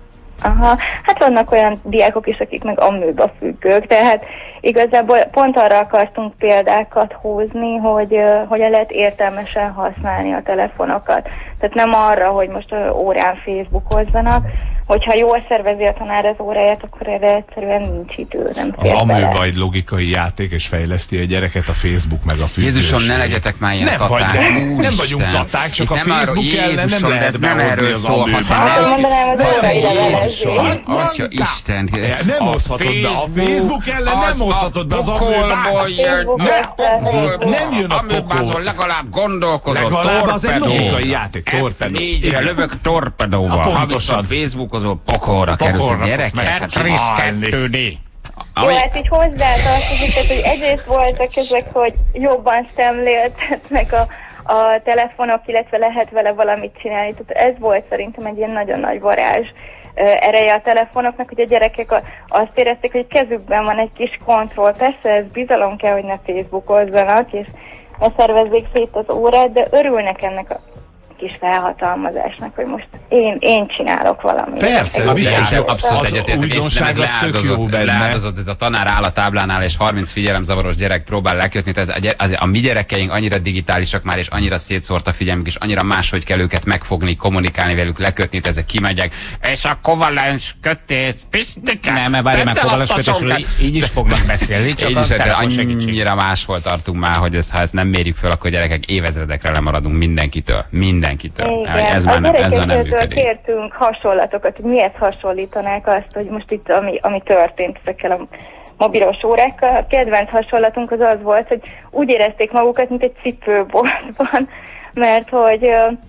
Aha, hát vannak olyan diákok is, akik meg amőba függők, tehát igazából pont arra akartunk példákat hozni, hogy hogyan lehet értelmesen használni a telefonokat. Tehát nem arra, hogy most órán Facebookozzanak, hogyha jól szervezi a tanár az óráját, akkor erre egyszerűen nincs idő, nem az amőba egy logikai játék, és fejleszti a gyereket a Facebook meg a függőség. Jézusom, ne legyetek már ilyen nem taták. Vagy, nem, nem vagyunk taták, csak itt a Facebook arra, ellen nem lehet behozni az amőba. Hát mondanám, az óraidevellezés. Atya Isten. Nem hozhatod be a Facebook ellen, nem hozhatod be az amőbát. Nem jön a pokol. Amőbázol, legalább gondolkozott. Legalább az egy logikai játék. torpedó. négyre lövök torpedóval. Ha viszont Facebookozol, pokolra kerülsz a gyerekek. Tetris kettő D. Jó, hát így hozzátartozik, tehát hogy egyrészt voltak ezek, hogy jobban szemléltetnek a, a telefonok, illetve lehet vele valamit csinálni. Tehát ez volt szerintem egy ilyen nagyon nagy varázs ereje a telefonoknak, hogy a gyerekek azt érezték, hogy kezükben van egy kis kontroll. Persze ez bizalom kell, hogy ne Facebookozzanak, és ne szervezzék szét az órát, de örülnek ennek a kis felhatalmazásnak, hogy most én, én csinálok valamit. Persze, ez biztos. Abszolút Az egyetértek, és nem ez leáldozott, ez leáldozott, ez a tanár áll a táblánál, és harminc figyelemzavaros gyerek próbál lekötni, ez a, az, a mi gyerekeink annyira digitálisak már, és annyira szétszórt a figyelmük, és annyira máshogy kell őket megfogni, kommunikálni velük, lekötni, ezek kimegyek, és a kovalens kötés, pistike! Nem, mert várj, mert kovalens kötésről így is fognak beszélni, csak így a is, telefon annyira máshol tartunk már, hogy ez, ha ezt nem mérjük fel, akkor gyerekek évezredekre lemaradunk mindenkitől. Mindenkitől. Igen. Ez már nem, ez már nem működik. Kértünk hasonlatokat, hogy miért hasonlítanák azt, hogy most itt, ami, ami történt ezekkel a mobilos órákkal. A kedvenc hasonlatunk az az volt, hogy úgy érezték magukat, mint egy cipőboltban, mert hogy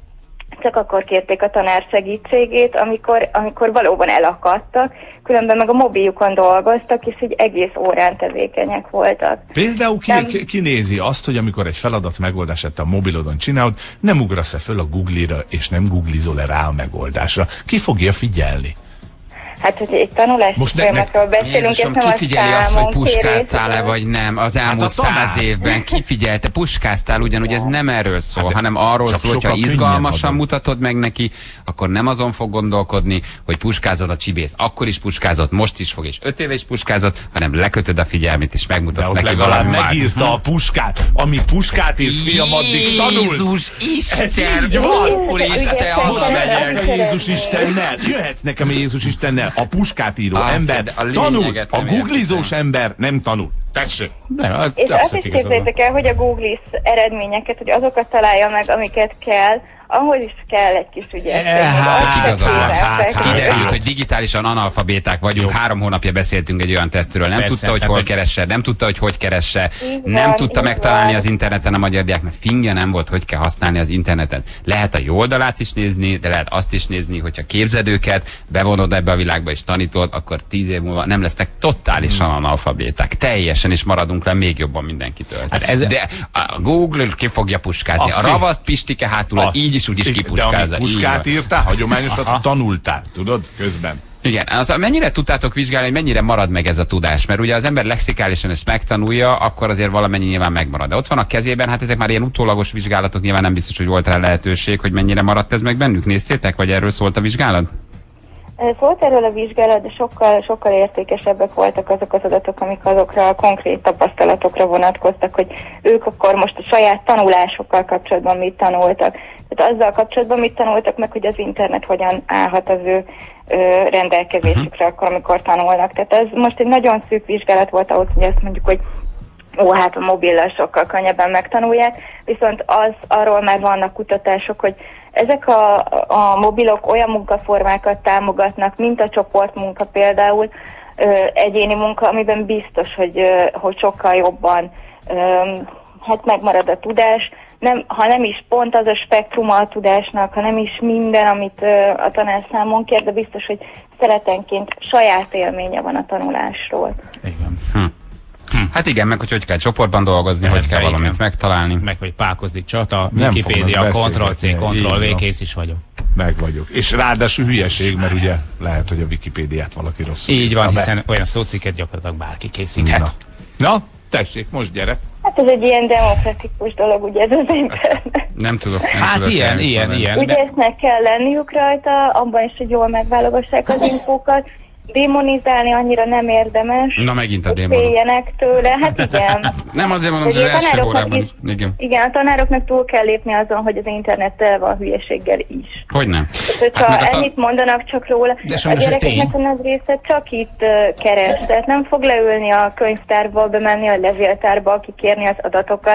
csak akkor kérték a tanár segítségét, amikor, amikor valóban elakadtak, különben meg a mobiljukon dolgoztak, és egy egész órán tevékenyek voltak. Például ki, Nem... ki nézi azt, hogy amikor egy feladat megoldását a mobilodon csinálod, nem ugrasz-e föl a Google-ra, és nem googlizol-e rá a megoldásra? Ki fogja figyelni? Hát, hogy egy tanulási folyamatról beszélünk, Jézusom, és nem ki figyeli azt, hogy puskáztál-e vagy nem az elmúlt hát száz évben? Ki figyelte? Puskáztál, ugyanúgy ez nem erről szól, hát hanem arról szól, hogyha izgalmasan mutatod meg neki, akkor nem azon fog gondolkodni, hogy puskázod a csibész. Akkor is puskázott, most is fog, és öt éve is puskázott, hanem lekötöd a figyelmet, és megmutatod neki valami már. Megírta a puskát, ami puskát írsz, fiam, addig tanulsz. Jézus Isten! Úristen, ahhoz megyek a Jézus Istennel. Jöhetsz nekem a Jézus Istennel. A puskát író ah, ember a tanul, a googlizós ember nem tanul. Tessék! Nem, és azt is képzeljétek el, hogy a Google eredményeket, hogy azokat találja meg, amiket kell, ahhoz is kell egy kis ügyesség. Hát igazad van. Kiderült, hogy digitálisan analfabéták vagyunk. Jó. Három hónapja beszéltünk egy olyan tesztről. Nem Persze, tudta, hogy hol keresse, nem tudta, hogy hogy keresse, van, nem tudta megtalálni van. Az interneten a magyar diák, mert fingja nem volt, hogy kell használni az internetet. Lehet a jó oldalát is nézni, de lehet azt is nézni, hogyha képzeld őket, bevonod ebbe a világba és tanítod, akkor tíz év múlva nem lesznek totálisan analfabéták. Teljesen is maradunk le még jobban mindenkitől. Hát ez, de a Google ki fogja puskázni. A ravaszt Pistike hátul így is úgy is kipuskázza. De amit puskát írtál, hagyományosat tanultál, tudod, közben. Igen, az, mennyire tudtátok vizsgálni, hogy mennyire marad meg ez a tudás? Mert ugye az ember lexikálisan ezt megtanulja, akkor azért valamennyi nyilván megmarad. De ott van a kezében, hát ezek már ilyen utólagos vizsgálatok, nyilván nem biztos, hogy volt rá lehetőség, hogy mennyire maradt ez meg bennük. Néztétek, vagy erről szólt a vizsgálat? Szólt erről a vizsgálat, de sokkal, sokkal értékesebbek voltak azok az adatok, amik azokra a konkrét tapasztalatokra vonatkoztak, hogy ők akkor most a saját tanulásokkal kapcsolatban mit tanultak. Tehát azzal kapcsolatban mit tanultak meg, hogy az internet hogyan állhat az ő ö, rendelkezésükre uh-huh. akkor, amikor tanulnak. Tehát ez most egy nagyon szűk vizsgálat volt ahhoz, hogy azt mondjuk, hogy ó, hát a mobillal sokkal könnyebben megtanulják, viszont az, arról már vannak kutatások, hogy ezek a, a mobilok olyan munkaformákat támogatnak, mint a csoportmunka például, ö, egyéni munka, amiben biztos, hogy, ö, hogy sokkal jobban ö, hát megmarad a tudás, nem, ha nem is pont az a spektruma a tudásnak, ha nem is minden, amit ö, a tanár számon kér, de biztos, hogy szeletenként saját élménye van a tanulásról. Igen. Hm. Hm. Hát igen, meg hogy hogy kell csoportban dolgozni, Persze, hogy kell valamit igen. megtalálni. Meg hogy pálkozni csata, Wikipédia, Ctrl-C, Ctrl-V, kész is vagyok. Meg vagyok. És ráadásul hülyeség, mert ugye lehet, hogy a Wikipédiát valaki rosszul Így van, be. Hiszen olyan szócikket gyakorlatilag bárki készíthet. Na. Na, tessék, most gyere. Hát ez egy ilyen demokratikus dolog, ugye ez az internet. Nem tudok. Nem hát tudok ilyen, ilyen, ilyen. Ügyesnek kell lenniük rajta, abban is, hogy jól megválogassák az infókat. Démonizálni annyira nem érdemes. Na megint a démonok. Féljenek tőle, hát igen. Nem azért mondom, hogy az első órában is. Igen. Igen, a tanároknak túl kell lépni azon, hogy az internet tele van hülyeséggel is. Hogy nem? Tehát, hogyha hát ennyit tan... mondanak csak róla, de a gyerekeknek a nagy része csak itt uh, keres, tehát nem fog leülni a könyvtárba, bemenni a levéltárba, kikérni az adatokat.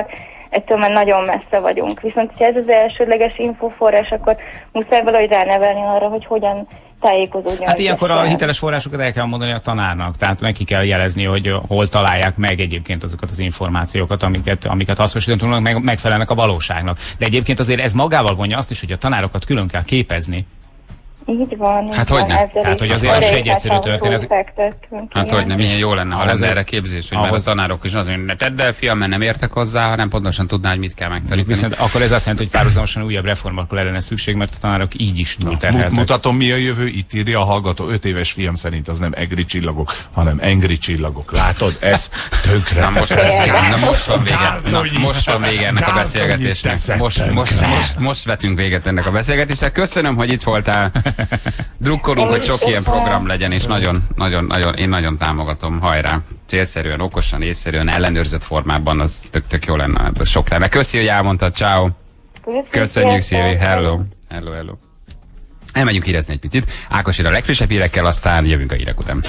ettől már nagyon messze vagyunk. Viszont, ha ez az elsődleges infoforrás, akkor muszáj valahogy ránevelni arra, hogy hogyan tájékozódjon. Hát ilyenkor a hiteles forrásokat el kell mondani a tanárnak, tehát neki kell jelezni, hogy hol találják meg egyébként azokat az információkat, amiket, amiket hasznosítanak, meg, megfelelnek a valóságnak. De egyébként azért ez magával vonja azt is, hogy a tanárokat külön kell képezni. Így van. Hát hogy nem? Tehát, hogy azért az egy egyszerű történet. Hát hogy nem, milyen jó lenne, ha lenne erre képzés, hogy már a tanárok is azért ne tedd el, fiam, mert nem értek hozzá, hanem pontosan tudná, hogy mit kell megtanítani. Viszont akkor ez azt jelenti, hogy párhuzamosan újabb reformokra lenne szükség, mert a tanárok így is túlterheltek. Mutatom, mi a jövő, itt írja a hallgató, öt éves fiam szerint az nem egri csillagok, hanem engri csillagok. Látod, ez tönkre. Na most, ez, na most van vége, na, most van vége ennek a beszélgetésnek. Most, most, most, most vetünk véget ennek a beszélgetésnek. Köszönöm, hogy itt voltál. Drukkolunk, hogy sok ilyen program legyen, és nagyon, nagyon, nagyon, én nagyon támogatom, hajrá. Célszerűen, okosan, észszerűen, ellenőrzött formában, az tök, tök jó lenne, ebből sok lenne. Köszi, hogy elmondtad, ciao. Köszönjük, Szilvi, hello. Hello, hello. Elmegyünk hírezni egy picit. Ákos ír a legfrissebb hírekkel, aztán jövünk a hírek után.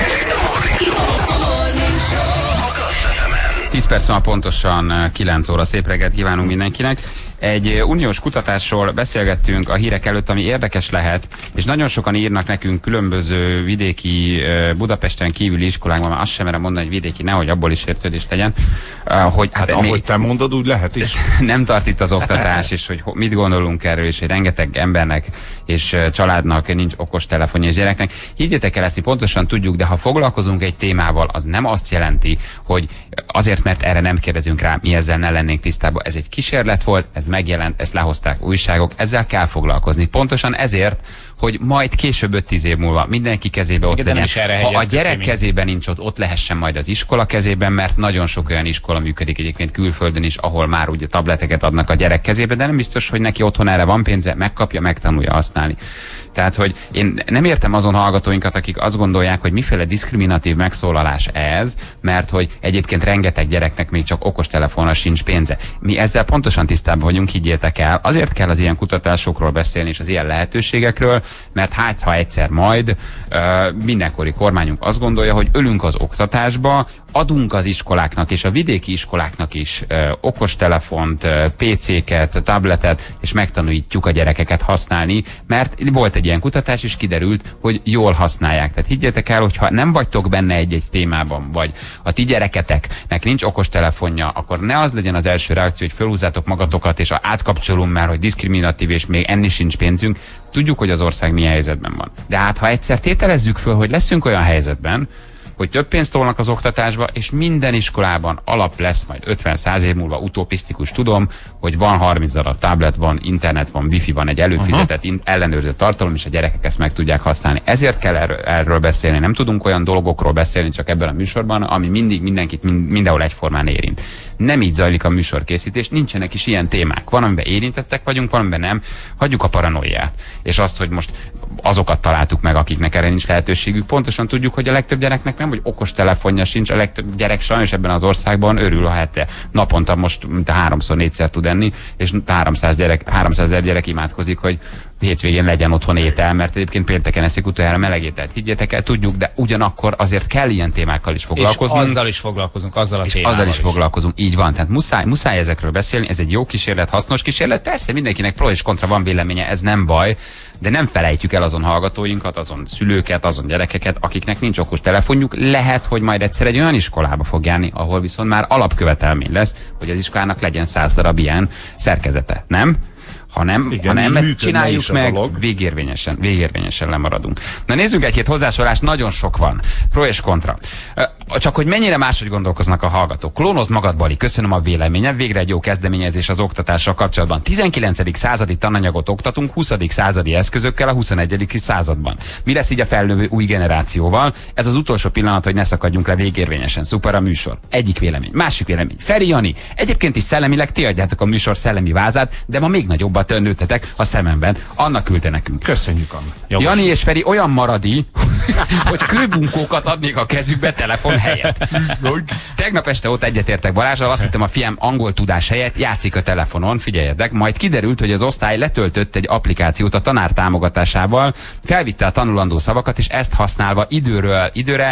tíz perc van pontosan kilenc óra. Szép reggelt kívánunk mindenkinek. Egy uniós kutatásról beszélgettünk a hírek előtt, ami érdekes lehet, és nagyon sokan írnak nekünk különböző vidéki, Budapesten kívüli iskolákban, már azt sem merem mondani, hogy vidéki, nehogy abból is értődés legyen. Hogy, hát, hát ahogy te mondod, úgy lehet is. Nem tart itt az oktatás, és hogy mit gondolunk erről, és hogy rengeteg embernek és családnak nincs okos telefonja és gyereknek. Higgyétek el, ezt mi pontosan tudjuk, de ha foglalkozunk egy témával, az nem azt jelenti, hogy azért, mert erre nem kérdezünk rá, mi ezzel ne lennénk tisztában. Ez egy kísérlet volt, ez megjelent, ezt lehozták újságok, ezzel kell foglalkozni. Pontosan ezért, hogy majd később öt-tíz év múlva mindenki kezébe ott legyen. Ha a gyerek kezében nincs ott, ott lehessen majd az iskola kezében, mert nagyon sok olyan iskola működik egyébként külföldön is, ahol már ugye tableteket adnak a gyerek kezébe, de nem biztos, hogy neki otthon erre van pénze, megkapja, megtanulja használni. Tehát, hogy én nem értem azon hallgatóinkat, akik azt gondolják, hogy miféle diszkriminatív megszólalás ez, mert hogy egyébként rengeteg gyereknek még csak okostelefonra sincs pénze. Mi ezzel pontosan tisztában vagyunk, higgyétek el. Azért kell az ilyen kutatásokról beszélni és az ilyen lehetőségekről, mert hát ha egyszer majd uh, mindenkori kormányunk azt gondolja, hogy ölünk az oktatásba, adunk az iskoláknak és a vidéki iskoláknak is uh, okostelefont, uh, pé céket, tabletet, és megtanulítjuk a gyerekeket használni, mert volt egy ilyen kutatás, és kiderült, hogy jól használják. Tehát higgyétek el, hogy ha nem vagytok benne egy-egy témában, vagy a ti gyereketeknek nincs okostelefonja, akkor ne az legyen az első reakció, hogy fölhúzzátok magatokat, és átkapcsolunk már, hogy diszkriminatív, és még enni sincs pénzünk. Tudjuk, hogy az ország milyen helyzetben van. De hát, ha egyszer tételezzük föl, hogy leszünk olyan helyzetben, hogy több pénzt tolnak az oktatásba, és minden iskolában alap lesz majd ötven-száz év múlva, utopisztikus tudom, hogy van harminc darab tablet, van internet, van wifi, van egy előfizetett, ellenőrzött tartalom, és a gyerekek ezt meg tudják használni. Ezért kell erről, erről beszélni. Nem tudunk olyan dolgokról beszélni csak ebben a műsorban, ami mindig mindenkit mind, mindenhol egyformán érint. Nem így zajlik a műsorkészítés, nincsenek is ilyen témák. Van, amiben érintettek vagyunk, van, amiben nem. Hagyjuk a paranoiát. És azt, hogy most azokat találtuk meg, akiknek erre nincs lehetőségük. Pontosan tudjuk, hogy a legtöbb gyereknek nem, hogy okos telefonja sincs, a legtöbb gyerek sajnos ebben az országban örül, ha hát naponta most mint háromszor, négyszer tud enni, és háromszáz gyerek, háromszázezer gyerek imádkozik, hogy hétvégén legyen otthon étel, mert egyébként pénteken eszik utoljára meleg ételt. Higgyétek el, tudjuk, de ugyanakkor azért kell ilyen témákkal is foglalkoznunk. És azzal is foglalkozunk, azzal a és témával azzal is, is foglalkozunk, így van. Tehát muszáj, muszáj ezekről beszélni, ez egy jó kísérlet, hasznos kísérlet. Persze mindenkinek pro és kontra van véleménye, ez nem baj, de nem felejtjük el azon hallgatóinkat, azon szülőket, azon gyerekeket, akiknek nincs okos telefonjuk. Lehet, hogy majd egyszer egy olyan iskolába fog járni, ahol viszont már alapkövetelmény lesz, hogy az iskolának legyen száz darab ilyen szerkezete. Nem? Ha nem, igen, ha nem csináljuk meg, dolog. végérvényesen, végérvényesen lemaradunk. Na nézzünk egy-két hozzászólást, nagyon sok van. Pro és kontra. Csak hogy mennyire máshogy gondolkoznak a hallgatók. Klónozd magad, Bali, köszönöm a véleményed, végre egy jó kezdeményezés az oktatással kapcsolatban. tizenkilencedik századi tananyagot oktatunk huszadik századi eszközökkel a huszonegyedik században. Mi lesz így a felnövő új generációval? Ez az utolsó pillanat, hogy ne szakadjunk le, végérvényesen. Szuper a műsor. Egyik vélemény, másik vélemény. Feri Jani, egyébként is szellemileg ti adjátok a műsor szellemi vázát, de ma még nagyobbat nőttetek a szememben. Anna küldte nekünk. Köszönjük, Anna. Jogos. Jani és Feri olyan maradi, hogy kőbunkókat adnék a kezükbe telefon helyett. Tegnap este ott egyetértek Balázsral, azt hittem a fiam angol tudás helyett játszik a telefonon, figyeljetek, majd kiderült, hogy az osztály letöltött egy applikációt a tanár támogatásával, felvitte a tanulandó szavakat, és ezt használva időről időre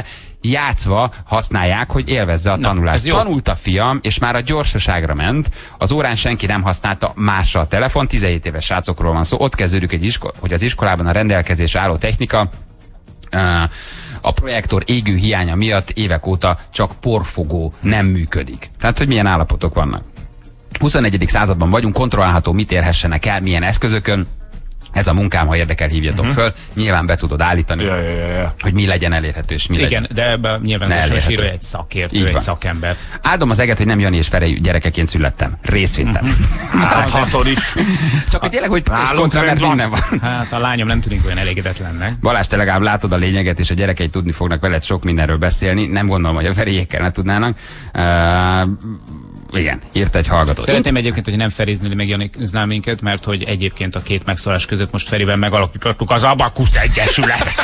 játszva használják, hogy élvezze a tanulást. Na, tanult a fiam, és már a gyorsaságra ment, az órán senki nem használta másra a telefon, tizenhét éves srácokról van szó, ott kezdődik, egy isko- hogy az iskolában a rendelkezésre álló technika uh, a projektor égő hiánya miatt évek óta csak porfogó nem működik. Tehát, hogy milyen állapotok vannak. huszonegyedik században vagyunk, kontrollálható, mit érhessenek el, milyen eszközökön. Ez a munkám, ha érdekel, hívjatok uh-huh. föl. Nyilván be tudod állítani, ja, ja, ja. hogy mi legyen elérhető, és mi Igen, legyen. de ebben nyilván az es em es író egy szakértő, Így egy van. szakember. Áldom az eget, hogy nem Jani és Ferei gyerekeként születtem. Részvétem. Uh-huh. Hát hatod is. Csak hogy tényleg, hogy Nálunk kontra, mert rend van. minden van. Hát a lányom nem tűnik olyan elégedetlennek. Balázs, te legalább látod a lényeget, és a gyerekei tudni fognak veled sok mindenről beszélni. Nem gondolom, hogy a Feriékkel ne tudnának. Uh, igen, írt egy hallgató. Szeretném egyébként, hogy nem Ferizni meg Janizná minket, mert hogy egyébként a két megszólás között most Ferivel megalakítottuk az Abakusz Egyesület.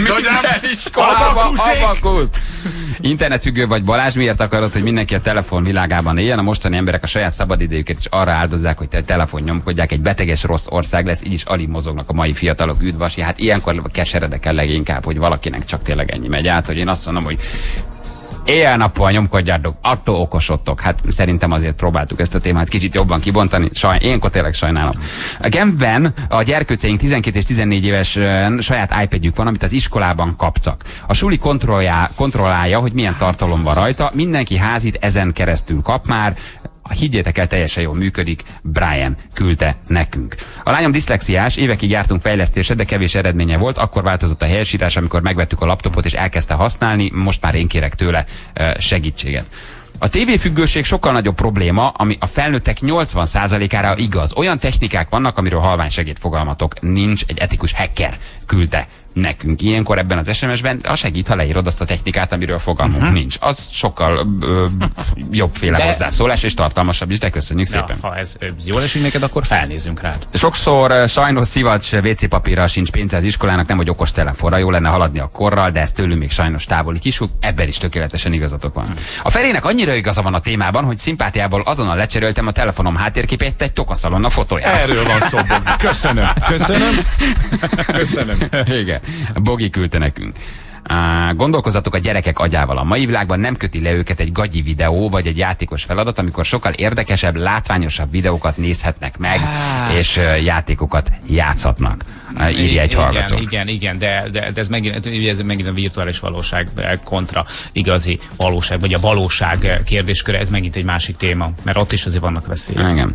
Iskolába, Abakusz! Internetfüggő vagy, Balázs, miért akarod, hogy mindenki a telefon világában éljen? A mostani emberek a saját szabadidejüket is arra áldozzák, hogy te telefon nyomkodják. Egy beteges rossz ország lesz, így is alig mozognak a mai fiatalok, üdvasi. Hát ilyenkor keseredek el leginkább, hogy valakinek csak tényleg ennyi megy át, hogy én azt mondom, hogy éjjel-nappal nyomkodjátok, attól okosodtok. Hát szerintem azért próbáltuk ezt a témát kicsit jobban kibontani. Saj, énkor tényleg sajnálom. A Genfben a gyerkőceink tizenkét és tizennégy éves uh, saját iPadjük van, amit az iskolában kaptak. A suli kontrollálja, kontrollálja, hogy milyen tartalom van rajta. Mindenki házit ezen keresztül kap már. Higgyétek el, teljesen jól működik, Brian küldte nekünk. A lányom diszlexiás, évekig jártunk fejlesztésre, de kevés eredménye volt, akkor változott a helyesírás, amikor megvettük a laptopot és elkezdte használni, most már én kérek tőle segítséget. A tévéfüggőség sokkal nagyobb probléma, ami a felnőttek nyolcvan százalékára igaz. Olyan technikák vannak, amiről halvány segít fogalmatok nincs, egy etikus hacker küldte nekünk. Ilyenkor ebben az es em es-ben az segít, ha leírod azt a technikát, amiről fogalmunk uh-huh. nincs. Az sokkal ö, jobbféle de... hozzászólás és tartalmasabb is, de köszönjük ja, szépen. Ha ez, ez jól esik neked, akkor felnézünk rád. Sokszor sajnos szivacs vé cé papírral sincs pénze az iskolának, nem hogy okos telefonra, jó lenne haladni a korral, de ez tőlünk még sajnos távoli kisuk, ebben is tökéletesen igazatok van. A Ferének annyira igaza van a témában, hogy szimpátiából azonnal lecseréltem a telefonom háttérképét egy tokaszalonna fotójára. Erről van szó, Bogi. Köszönöm. Köszönöm. Köszönöm. Igen, Bogi küldte nekünk. Uh, gondolkozzatok a gyerekek agyával. A mai világban nem köti le őket egy gagyi videó, vagy egy játékos feladat, amikor sokkal érdekesebb, látványosabb videókat nézhetnek meg, ah. és uh, játékokat játszhatnak. Uh, írja egy igen, hallgató. Igen, igen, de, de, de ez, megint, ez megint a virtuális valóság kontra igazi valóság, vagy a valóság kérdésköre, ez megint egy másik téma, mert ott is azért vannak veszélyek. Igen.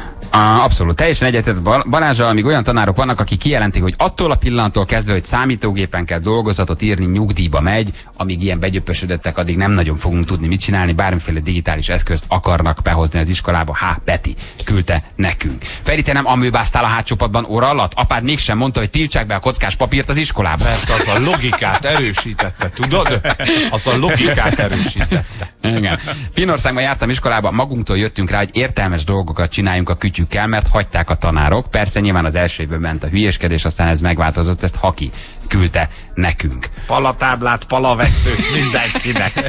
Uh, abszolút. Teljesen egyetett Balázsral, amíg olyan tanárok vannak, akik kijelentik, hogy attól a pillanattól kezdve, hogy számítógépen kell dolgozatot írni, nyugdíjba megy, amíg ilyen begyöpösödöttek, addig nem nagyon fogunk tudni mit csinálni, bármiféle digitális eszközt akarnak behozni az iskolába. Há, Peti küldte nekünk. Feri, te nem amőbáztál a hátsópadban óra alatt? Apád mégsem mondta, hogy tiltsák be a kockás papírt az iskolába. Mert az a logikát erősítette, tudod? Az a logikát erősítette. Igen. Finnországban jártam iskolába, magunktól jöttünk rá, hogy értelmes dolgokat csináljunk a kütyükkel, mert hagyták a tanárok. Persze nyilván az első évben ment a hülyéskedés, aztán ez megváltozott, ezt Haki küldte nekünk. Palatáblát, palaveszőt mindenkinek.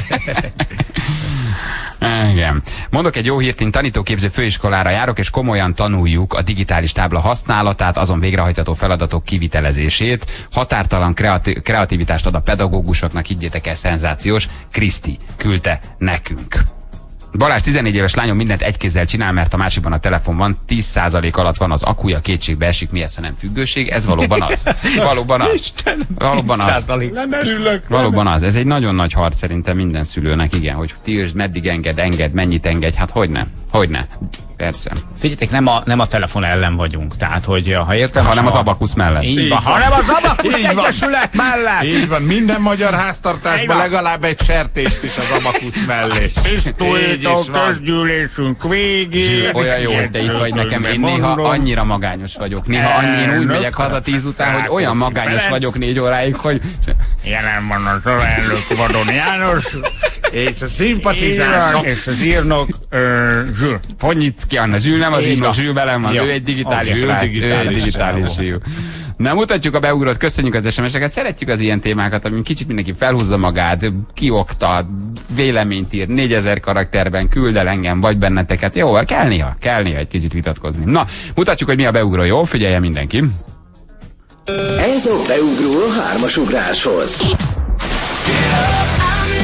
Igen. Mondok egy jó hírt, én tanítóképző főiskolára járok, és komolyan tanuljuk a digitális tábla használatát, azon végrehajtható feladatok kivitelezését. Határtalan kreati- kreativitást ad a pedagógusoknak, higgyétek el, szenzációs. Kriszti küldte nekünk. Balázs, tizennégy éves lányom mindent egy kézzel csinál, mert a másikban a telefon van, tíz százalék alatt van az akkuja, kétségbe esik, mi ez, ha nem függőség, ez valóban az. Valóban az. Istenem, valóban az. Lemerülök. Valóban az. Ez egy nagyon nagy harc szerintem minden szülőnek, igen, hogy tiltsd, meddig enged, enged, mennyit engedj, hát hogyne, hogyne. Persze. Figyeljetek, nem a, nem a telefon ellen vagyunk, tehát, hogy ha értem... Hanem az Abakusz mellett. Így, Így van, van. hanem az Abakusz Így van. Egyesület mellett! Így van, minden magyar Így háztartásban van. legalább egy sertést is az Abakusz mellé. Így Tisztulító is van. közgyűlésünk végén. Olyan jó, hogy te itt vagy nekem, én néha annyira magányos vagyok. Néha annyi, én úgy megyek haza tíz után, hogy olyan magányos vagyok négy óráig, hogy... Jelen van az alelnök Vadon János. És a szimpatizások. És az írnok Zsül. Hogy nyit ki Anna? Zsül nem az Így írnok, van. Zsül velem van, Jó. ő egy digitális Oké. srác, ő egy digitális digitális csávó. fiú. Na, mutatjuk a beugrót, köszönjük az es em es-eket, szeretjük az ilyen témákat, amin kicsit mindenki felhúzza magát, kioktat, véleményt ír, négyezer karakterben, küld el engem, vagy benneteket. Jó, kell néha, kell néha egy kicsit vitatkozni. Na, mutatjuk, hogy mi a beugró, jó? Figyelje mindenki. Ez a beugró a hármas ugráshoz.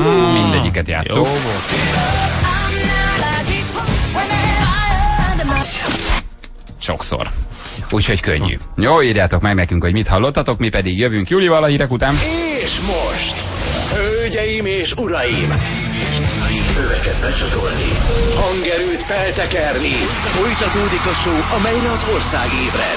Mindegyiket játszunk. Jó volt. Sokszor. Úgyhogy könnyű. Jó, írjátok meg nekünk, hogy mit hallottatok, mi pedig jövünk Julival a hírek után. És most, hölgyeim és uraim, öveket becsatolni, hangerőt feltekerni, folytatódik a show, amelyre az ország ébred.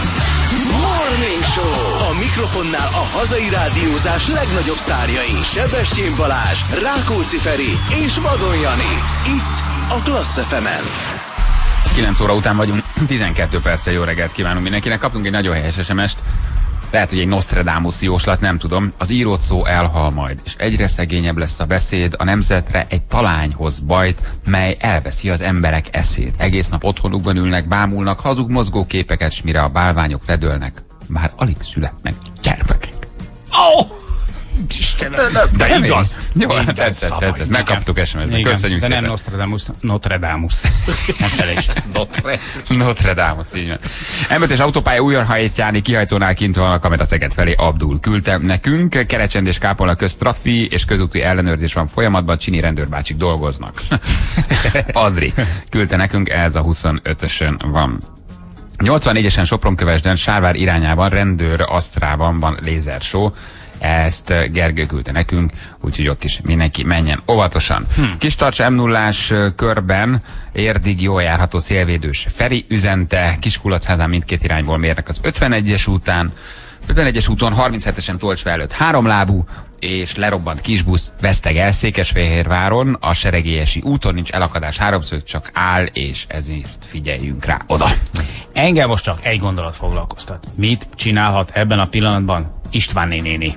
Morning Show! A mikrofonnál a hazai rádiózás legnagyobb sztárjai, Sebestyén Balázs, Rákóczi Feri és Vadon Jani. Itt a Klassz ef emen. kilenc óra után vagyunk, tizenkét perccel jó reggelt kívánunk mindenkinek. Kapunk egy nagyon helyes es em est. Lehet, hogy egy Nostradamus jóslat, nem tudom. Az írott szó elhal majd, és egyre szegényebb lesz a beszéd, a nemzetre egy talányhoz bajt, mely elveszi az emberek eszét. Egész nap otthonukban ülnek, bámulnak hazug mozgó képeket, s mire a bálványok ledőlnek, már alig születnek gyermekek. Oh! Istenem, de nem igaz. Jó, tetszett, tetszett. Megkaptuk es em es-ben. Köszönjük de szépen. nem Nostradamus, Nostradamus. Nem felejtsd. Nostradamus, így van. em ötös autópálya Újharhajtjáni kihajtónál kint van a kamera Szeged felé, Abdul küldte nekünk. Kerecsend és Kápolna közt trafi és közúti ellenőrzés van folyamatban, Csini rendőrbácsik dolgoznak. Adri küldte nekünk, ez a huszonötösön van. nyolcvannégyesen Sopron-Kövesden, Sárvár irányában, rendőr Asztrában van lézershow. Ezt Gergő küldte nekünk, úgyhogy ott is mindenki menjen óvatosan. Hm. Kistarcsa em nullás körben érdig jól járható szélvédős Feri üzente, Kiskulacházán mindkét irányból mérnek az ötvenegyes útán, ötvenegyes úton harminchetesen Tolcsva előtt háromlábú, és lerobbant kisbusz Vesztegel Székesfehérváron, a Seregélyesi úton nincs elakadás, háromszög csak áll, és ezért figyeljünk rá oda. Engem most csak egy gondolat foglalkoztat. Mit csinálhat ebben a pillanatban István néni?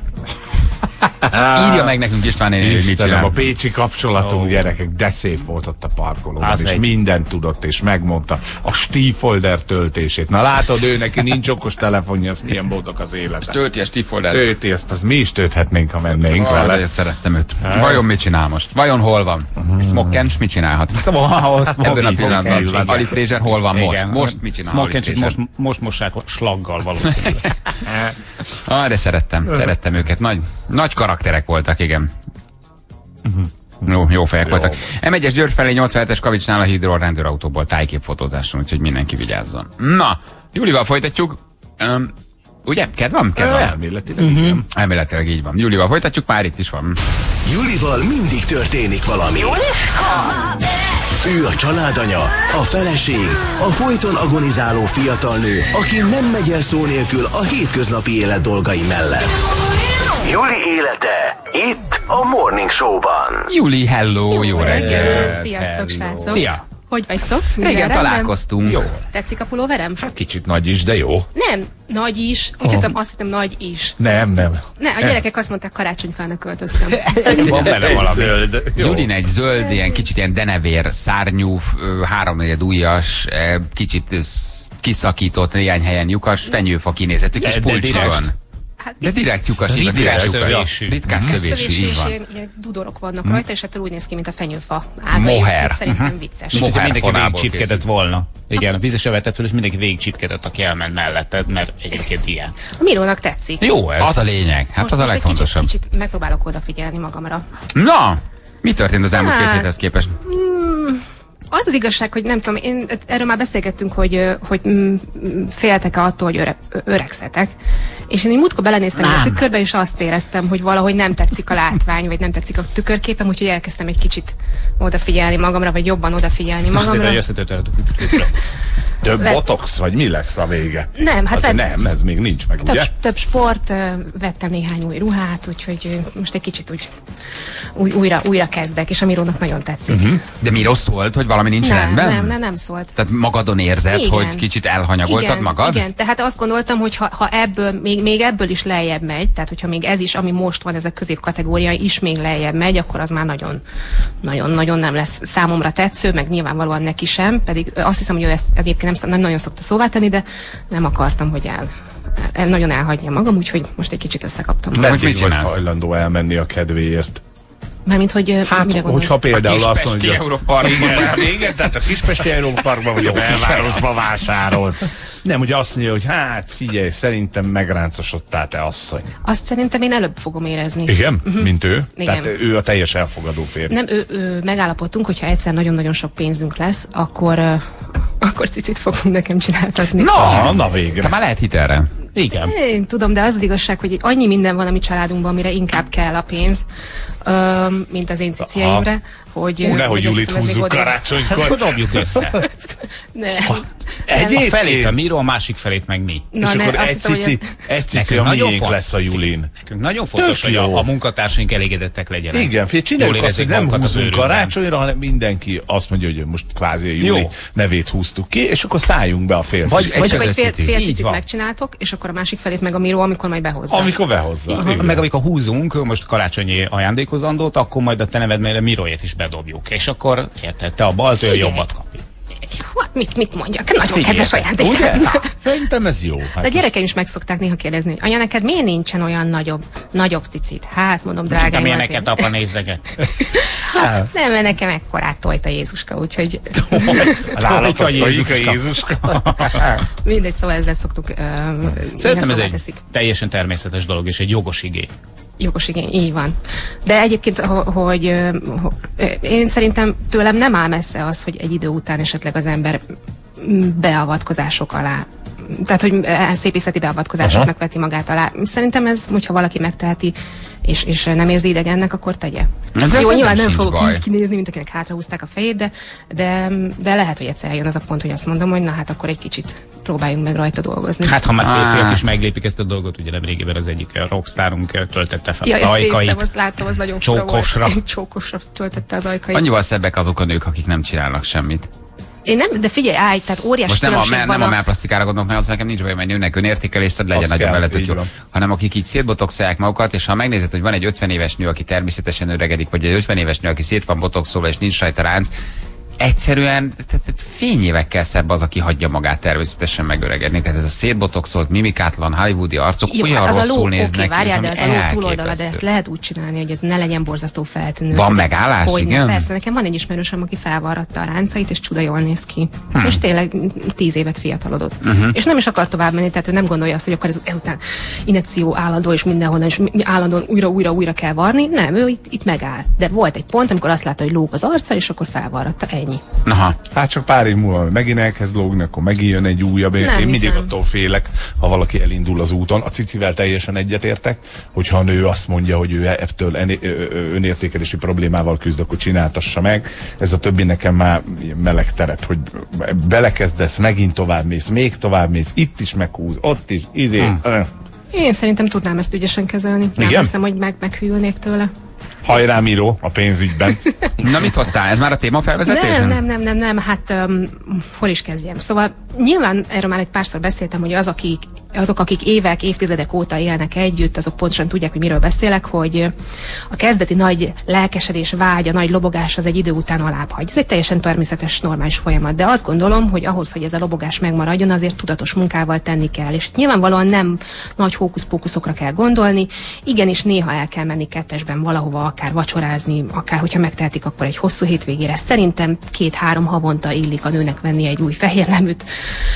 Írja meg nekünk István néni, hogy mit Istenem, csinál. a pécsi kapcsolatunk, Ó. gyerekek, de szép volt ott a parkolóban, Az és egy. mindent tudott, és megmondta a Stifolder töltését. Na látod, ő neki nincs okos telefonja, az milyen boldog az élete. Tölti a Stifoldert. Tölti ezt, azt mi is tölthetnénk, ha mennénk Ah, vele. de szerettem őt. Vajon mit csinál most? Vajon hol van? Smokencs mit csinálhat? Szóval Ebben a pillanatban. Igen. Ali Fraser hol van most? Igen. Most mit csinál Ali Smokencsit Fraser? most, most mossák slaggal valószínűleg. Ah, de szerettem. Szerettem őket. Nagy, nagy karakterek voltak, igen. Jó, jó fejek voltak. em egyes György felé nyolcvanhetes Kavicsnál a Hidról rendőrautóból tájképfotózáson, úgyhogy mindenki vigyázzon. Na, Julival folytatjuk. Um, ugye? Kedv van? Kedv van? Elméletileg, igen. Elméletileg így van. Julival folytatjuk, pár itt is van. Julival mindig történik valami. Ő a családanya, a feleség, a folyton agonizáló fiatal nő, aki nem megy el szó nélkül a hétköznapi élet dolgai mellett. Juli élete, itt a Morning Show-ban. Juli, hello, jó reggel. Sziasztok, srácok! Szia! Hogy vagytok? Régen Minden rendben? találkoztunk. Jó. Tetszik a pulóverem? Hát kicsit nagy is, de jó. Nem, nagy is. Úgy hittem, azt hittem, nagy is. Nem, nem. Ne, a gyerekek azt mondták, karácsonyfának költöztem. Van bele valami. Zöld. Jó. Julin egy zöld, ilyen kicsit ilyen denevér, szárnyú, ö, háromnegyed ujjas, ö, kicsit ö, kiszakított, néhány helyen lyukas, fenyőfa kinézetű kis De- de pulcsa direkt. van. Hát, De direkt lyukas, így van, Ritkán direkt lyukas. szövésű. Ritkán szövésű, szövés így és van. ilyen, ilyen dudorok vannak rajta, és ettől úgy néz ki, mint a fenyőfa ágai. Moher. úgyhogy Szerintem vicces. Mint hogyha mindenki Moherfonából végigcsipkedett készült. volna. Igen, a vizes övetet föl, és mindenki végigcsipkedett, aki elment melletted, mert egyébként ilyen. A Mirónak tetszik. Jó ez. Az a lényeg, hát most, az a most legfontosabb. Egy kicsit, kicsit megpróbálok odafigyelni magamra. Na, mi történt az elmúlt két Hát. héthez képest? Az az igazság, hogy nem tudom, én, erről már beszélgettünk, hogy, ö, hogy mm, mm, féltek-e attól, hogy öre, ö- öregszetek. És én így múltkor belenéztem a tükörbe, és azt éreztem, hogy valahogy nem tetszik a látvány, vagy nem tetszik a tükörképem, úgyhogy elkezdtem egy kicsit odafigyelni magamra, vagy jobban odafigyelni Azért, magamra. hogy összetötörött. Több Ve- botox, vagy mi lesz a vége? Nem, hát Azért vett- nem, ez még nincs meg, Több, ugye? több sport, ö, vettem néhány új ruhát, úgyhogy ö, most egy kicsit úgy új, újra, újra kezdek, és a Mirónak nagyon tetszik. Uh-huh. De mi rossz volt, hogy valami nincs Nem, rendben? nem, nem, nem szólt. Tehát magadon érzed, Igen. hogy kicsit elhanyagoltad igen, magad? Igen, tehát azt gondoltam, hogy ha, ha ebből, még, még ebből is lejjebb megy, tehát hogyha még ez is, ami most van, ez a középkategória is még lejjebb megy, akkor az már nagyon, nagyon, nagyon nem lesz számomra tetsző, meg nyilvánvalóan neki sem, pedig azt hiszem, hogy ő ezt egyébként nem, szok- nem nagyon szokta szóvá tenni, de nem akartam, hogy el, el nagyon elhagyja magam, úgyhogy most egy kicsit összekaptam. Hogy mit Meddig vagy csinálsz? hajlandó elmenni a kedvéért? Mármint, hogy Hát, mire gondolsz? hogyha például azt mondja... Igen, igen, tehát a Kispesti Európarkban vagy a belvárosba vásárolsz. Nem, hogy azt mondja, hogy hát figyelj, szerintem megráncosodtál te asszony. Azt szerintem én előbb fogom érezni. Igen? Uh-huh. Mint ő? Igen. Tehát ő a teljes elfogadó férfi. Nem, ő, ő, megállapodtunk, hogyha egyszer nagyon-nagyon sok pénzünk lesz, akkor, uh, akkor cicit fogunk nekem csináltatni. No! Aha, na végre. Te már lehet hitelre. Igen. Én tudom, de az az igazság, hogy annyi minden van a mi családunkban, amire inkább kell a pénz, öm, mint az én ciciaimre, hogy... Ó, nehogy hogy Julit húzzuk karácsonykor. Hát dobjuk össze. Ne. Egyébként? A felét a Miro, a másik felét meg mi. Na, és ne, akkor azt egy hiszem, cici, hogy egy cici Nekünk a nagyon miénk font- lesz a Julin. Nekünk nagyon fontos, Tök hogy a, jó. a munkatársaink elégedettek legyenek. Igen, fél, Jól csináljuk azt, érezzék hogy nem magukat az húzunk őrünkben. karácsonyra, hanem mindenki azt mondja, hogy most kvázi a Juli Jó. nevét húztuk ki, és akkor szálljunk be a fél Vagy cici. egy Vagy csak egy fél, cici. fél Így cicit van. megcsináltok, és akkor a másik felét meg a Miro, amikor majd behozza. Amikor behozza. Igen. Meg amikor húzunk most karácsonyi ajándékozandót, akkor majd a te nevedmére Miroét is bedobjuk. És akkor érted, te a balt, ő a Figyelj. jobbat kapja. Hát, mit, mit mondjak? Nagyon Figyelj, kedves ajándék. Ugye? Szerintem ez jó. De Hát a gyerekeim is meg szokták néha kérdezni, hogy anya, neked miért nincsen olyan nagyobb, nagyobb cicit? Hát, mondom, Mint drágáim, amilyeneket azért. apa nézzeget. hát, Nem, mert nekem ekkorát tojt a Jézuska, úgyhogy rálatott a Jézuska. Jézuska. mindegy, szóval ezzel szoktuk uh, Szerintem ez szóval egy teszik. teljesen természetes dolog, és egy jogos igény. Jogos igény, így van. De egyébként, ho- hogy ö, ho- ö, én szerintem tőlem nem áll messze az, hogy egy idő után esetleg az ember m, beavatkozások alá, tehát, hogy eh, szépészeti beavatkozásoknak veti magát alá. Szerintem ez, hogyha valaki megteheti, és, és nem érzi idegennek, akkor tegye. Ezzel Jó, szerintem nyilván nem sincs fogok baj. így kinézni, mint akinek hátrahúzták a fejét, de, de, de lehet, hogy egyszer eljön az a pont, hogy azt mondom, hogy na hát akkor egy kicsit próbáljunk meg rajta dolgozni. Hát, ha már férfiak Hát. is meglépik ezt a dolgot, ugye nem régebben az egyik eh, rockstarunk eh, töltette fel ja, az ezt ajkait. néztem, azt láttam, az nagyon fura Csókosra. volt. Csókosra töltette az ajkait. Annyival szebbek azok a nők, akik nem csinálnak semmit. Én nem, de figyelj, állj, tehát óriási Most nem a, különbség nem van a a... mellplastikára gondolok, mert az nekem nincs baj, mert nőnek önértékelést ad, legyen Az nagyon kell, vele, tök így jó. van. Hanem akik így szétbotoxolják magukat, és ha megnézed, hogy van egy ötven éves nő, aki természetesen öregedik, vagy egy ötven éves nő, aki szét van botoxolva, és nincs rajta ránc, egyszerűen tehát, tehát fényévekkel szebb az, aki hagyja magát természetesen megöregedni. Tehát ez a szétbotoxolt, mimikátlan hollywoodi arcok Jó, olyan hát az a ló, rosszul oké, néznek ki, várjál, ez de az ami a ló túloldala, de elképesztő. ezt lehet úgy csinálni, hogy ez ne legyen borzasztó feltűnő. Van Tehát, megállás, hogy igen? Ne, persze, nekem van egy ismerősöm, aki felvarratta a ráncait, és csuda jól néz ki. Hmm. És tényleg tíz évet fiatalodott. Uh-huh. És nem is akar tovább menni, tehát ő nem gondolja azt, hogy akkor ez, ezután injekció állandó, és mindenhonnan, és mi- mi állandóan újra, újra, újra kell varni. Nem, ő itt, itt megáll. De volt egy pont, amikor azt látta, hogy lóg az arca, és akkor felvarratta, ennyi. Aha. Hát csak pár év múlva megint elkezd lógni, akkor megint jön egy újabb. Én, Nem én mindig hiszem. attól félek, ha valaki elindul az úton. A cicivel teljesen egyetértek, hogyha a nő azt mondja, hogy ő ebből en- ö- ö- önértékelési problémával küzd, akkor csináltassa meg. Ez a többi nekem már ilyen meleg teret, hogy belekezdesz, megint tovább mész, még tovább mész, itt is meghúz, ott is, idén. Hmm. Én szerintem tudnám ezt ügyesen kezelni. Nem Igen? hiszem, hogy meg, meghűlnék tőle. Hajrá, Miro, a pénzügyben. Na mit hoztál? Ez már a témafelvezetés? Nem, nem, nem, nem, nem, hát um, hol is kezdjem. Szóval nyilván erről már egy párszor beszéltem, hogy az, akik, azok, akik évek, évtizedek óta élnek együtt, azok pontosan tudják, hogy miről beszélek, hogy a kezdeti nagy lelkesedés, vágy, a nagy lobogás az egy idő után alábbhagy. Ez egy teljesen természetes, normális folyamat, de azt gondolom, hogy ahhoz, hogy ez a lobogás megmaradjon, azért tudatos munkával tenni kell. És itt nyilvánvalóan nem nagy hókusz-pókuszokra kell gondolni, igenis néha el kell menni kettesben valahova, akár vacsorázni, akár hogyha megtehetik, akkor egy hosszú hétvégére. Szerintem két-három havonta illik a nőnek venni egy új fehér neműt.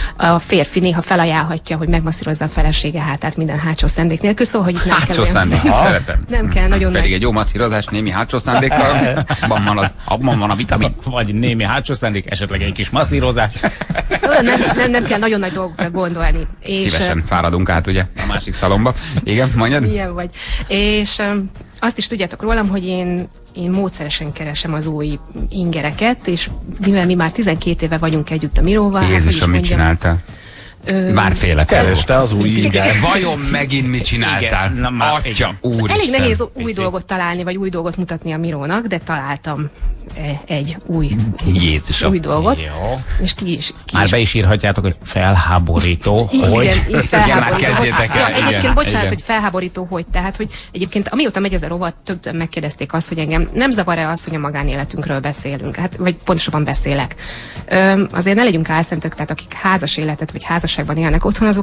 A férfi néha felajánlhatja, hogy megmasszírozza a felesége hátát minden hátsó szándék nélkül, szóval, hogy itt nem Hátsó kell olyan- szándék, szeretem. Nem kell nagyon Pedig nagy... egy jó masszírozás némi hátsó szándékkal, abban van, az, abban van a vitamin. Vagy némi hátsó szándék, esetleg egy kis masszírozás. Szóval nem, nem, nem kell nagyon nagy dolgokra gondolni. És, Szívesen fáradunk át, ugye, a másik szalomba. Igen, mondjad? Ilyen vagy. És um, azt is tudjátok rólam, hogy én, én módszeresen keresem az új ingereket, és mivel mi már tizenkét éve vagyunk együtt a Miróval, hát, hogy is Jézusom, mit mondjam, csináltál? ö, Már félek. Kereste az új inger. Vajon megint mit csináltál? Igen, na már, Atya, igen. úristen. elég nehéz új Pici. dolgot találni, vagy új dolgot mutatni a Mirónak, de találtam eh, egy új, Jézusom. új dolgot, Jó. és ki is, ki Már is be is írhatjátok, hogy felháborító, Igen, hogy... így felháborító. Igen, már kezdjétek el, Ja, igen, egyébként, bocsánat, igen. hogy felháborító, hogy tehát, hogy egyébként amióta megy ez a rovat, többen megkérdezték azt, hogy engem nem zavar-e az, hogy a magánéletünkről beszélünk, hát, vagy pontosabban beszélek. Öm, azért ne legyünk álszentek, tehát akik házas életet vagy házasságban élnek otthon, azok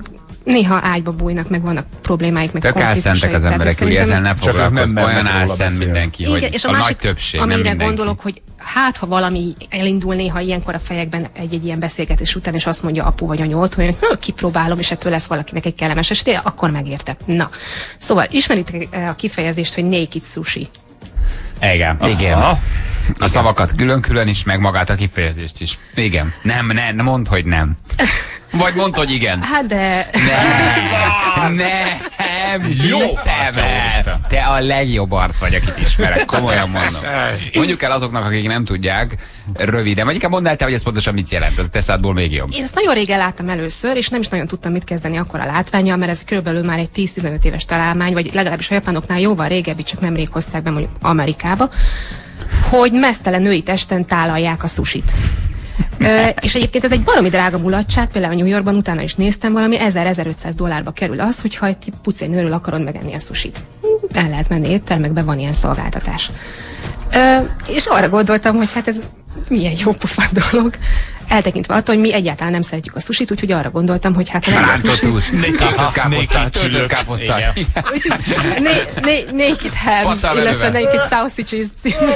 néha ágyba bújnak, meg vannak problémáik, meg tök álszentek az emberek, hogy ezzel nem foglalkozz, olyan álszent mindenki, igen, hogy és a, a másik, nagy többség, nem amire mindenki. gondolok, hogy hát, ha valami elindul néha ilyenkor a fejekben egy-egy ilyen beszélgetés után, és azt mondja apu vagy anyu otthon, hogy hm, kipróbálom, és ettől lesz valakinek egy kellemes estéje, akkor megérte. Na, szóval ismeritek a kifejezést, hogy naked sushi. Igen. Igen. A szavakat külön-külön is, meg magát a kifejezést is. Igen. Nem, nem, mondd, hogy nem. Vagy mondd, hogy igen. Hát de... Nem, nem, hiszem el. Te a legjobb arc vagy, akit ismerek, komolyan mondom. Mondjuk el azoknak, akik nem tudják, röviden, vagy inkább mondd el te, hogy ez pontosan mit jelent, a te szádból még jobb. Én ezt nagyon régen láttam először, és nem is nagyon tudtam mit kezdeni akkor a látvánnyal, mert ez körülbelül már egy tíz-tizenöt éves találmány, vagy legalábbis a japánoknál jóval régebbi, csak nemrég hozták be mondjuk Amerikába, hogy meztelen női testen tálalják a sushit. Ö, és egyébként ez egy baromi drága mulatság, például New Yorkban utána is néztem, valami ezer-ezerötszáz dollárba kerül az, hogyha egy pucér nőről akarod megenni a sushit. El lehet menni éttermekbe, van ilyen szolgáltatás. Ö, és arra gondoltam, hogy hát ez milyen jó pofa dolog. Eltekintve attól, hogy mi egyáltalán nem szeretjük a sushit, úgyhogy arra gondoltam, hogy hát nem a sushi. Töltött káposztát, töltött káposztát. Úgyhogy naked ham, illetve naked sausages című.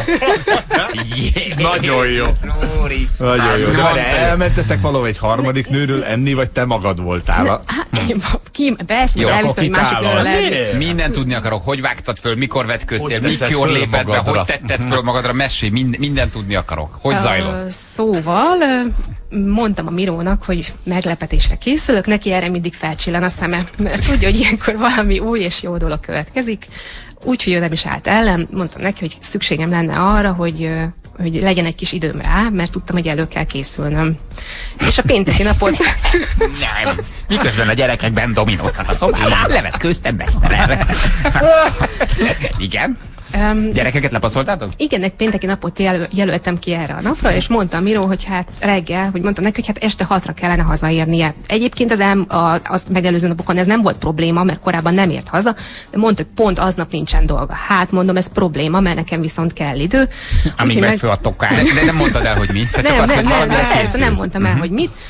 Nagyon jó. Nagyon jó. De elmentetek valahol egy harmadik nőről enni, vagy te magad voltál? Ki, persze, hogy elviszem egy másik nőről enni. Minden tudni akarok, hogy vágtad föl, mikor vetköztél, mikor léped be, hogy tetted föl magadra, mesélj, mindent tudni akarok. Hogy zajlott? Szóval mondtam a Mirónak, hogy meglepetésre készülök, neki erre mindig felcsillan a szeme, mert tudja, hogy ilyenkor valami új és jó dolog következik, úgyhogy ő nem is állt ellen, mondtam neki, hogy szükségem lenne arra, hogy, hogy legyen egy kis időm rá, mert tudtam, hogy elő kell készülnöm. És a pénteki napot... Nem, miközben a gyerekek bent dominoztak a szobában, levetkőztem mesztelen. Igen? Um, Gyerekeket lepaszoltátok? Igen, egy pénteki napot jelöl, jelöltem ki erre a napra, és mondtam Miró, hogy hát reggel, hogy mondtam neki, hogy hát este hatra kellene hazaérnie. Egyébként az, el, a, az megelőző napokon ez nem volt probléma, mert korábban nem ért haza, de mondta, hogy pont aznap nincsen dolga. Hát mondom, ez probléma, mert nekem viszont kell idő. Amíg megfő a tokán. De, de nem mondtad el, hogy mi? Nem, nem, azt, nem, nem, nem, persze, nem mondtam el, uh-huh. hogy mit.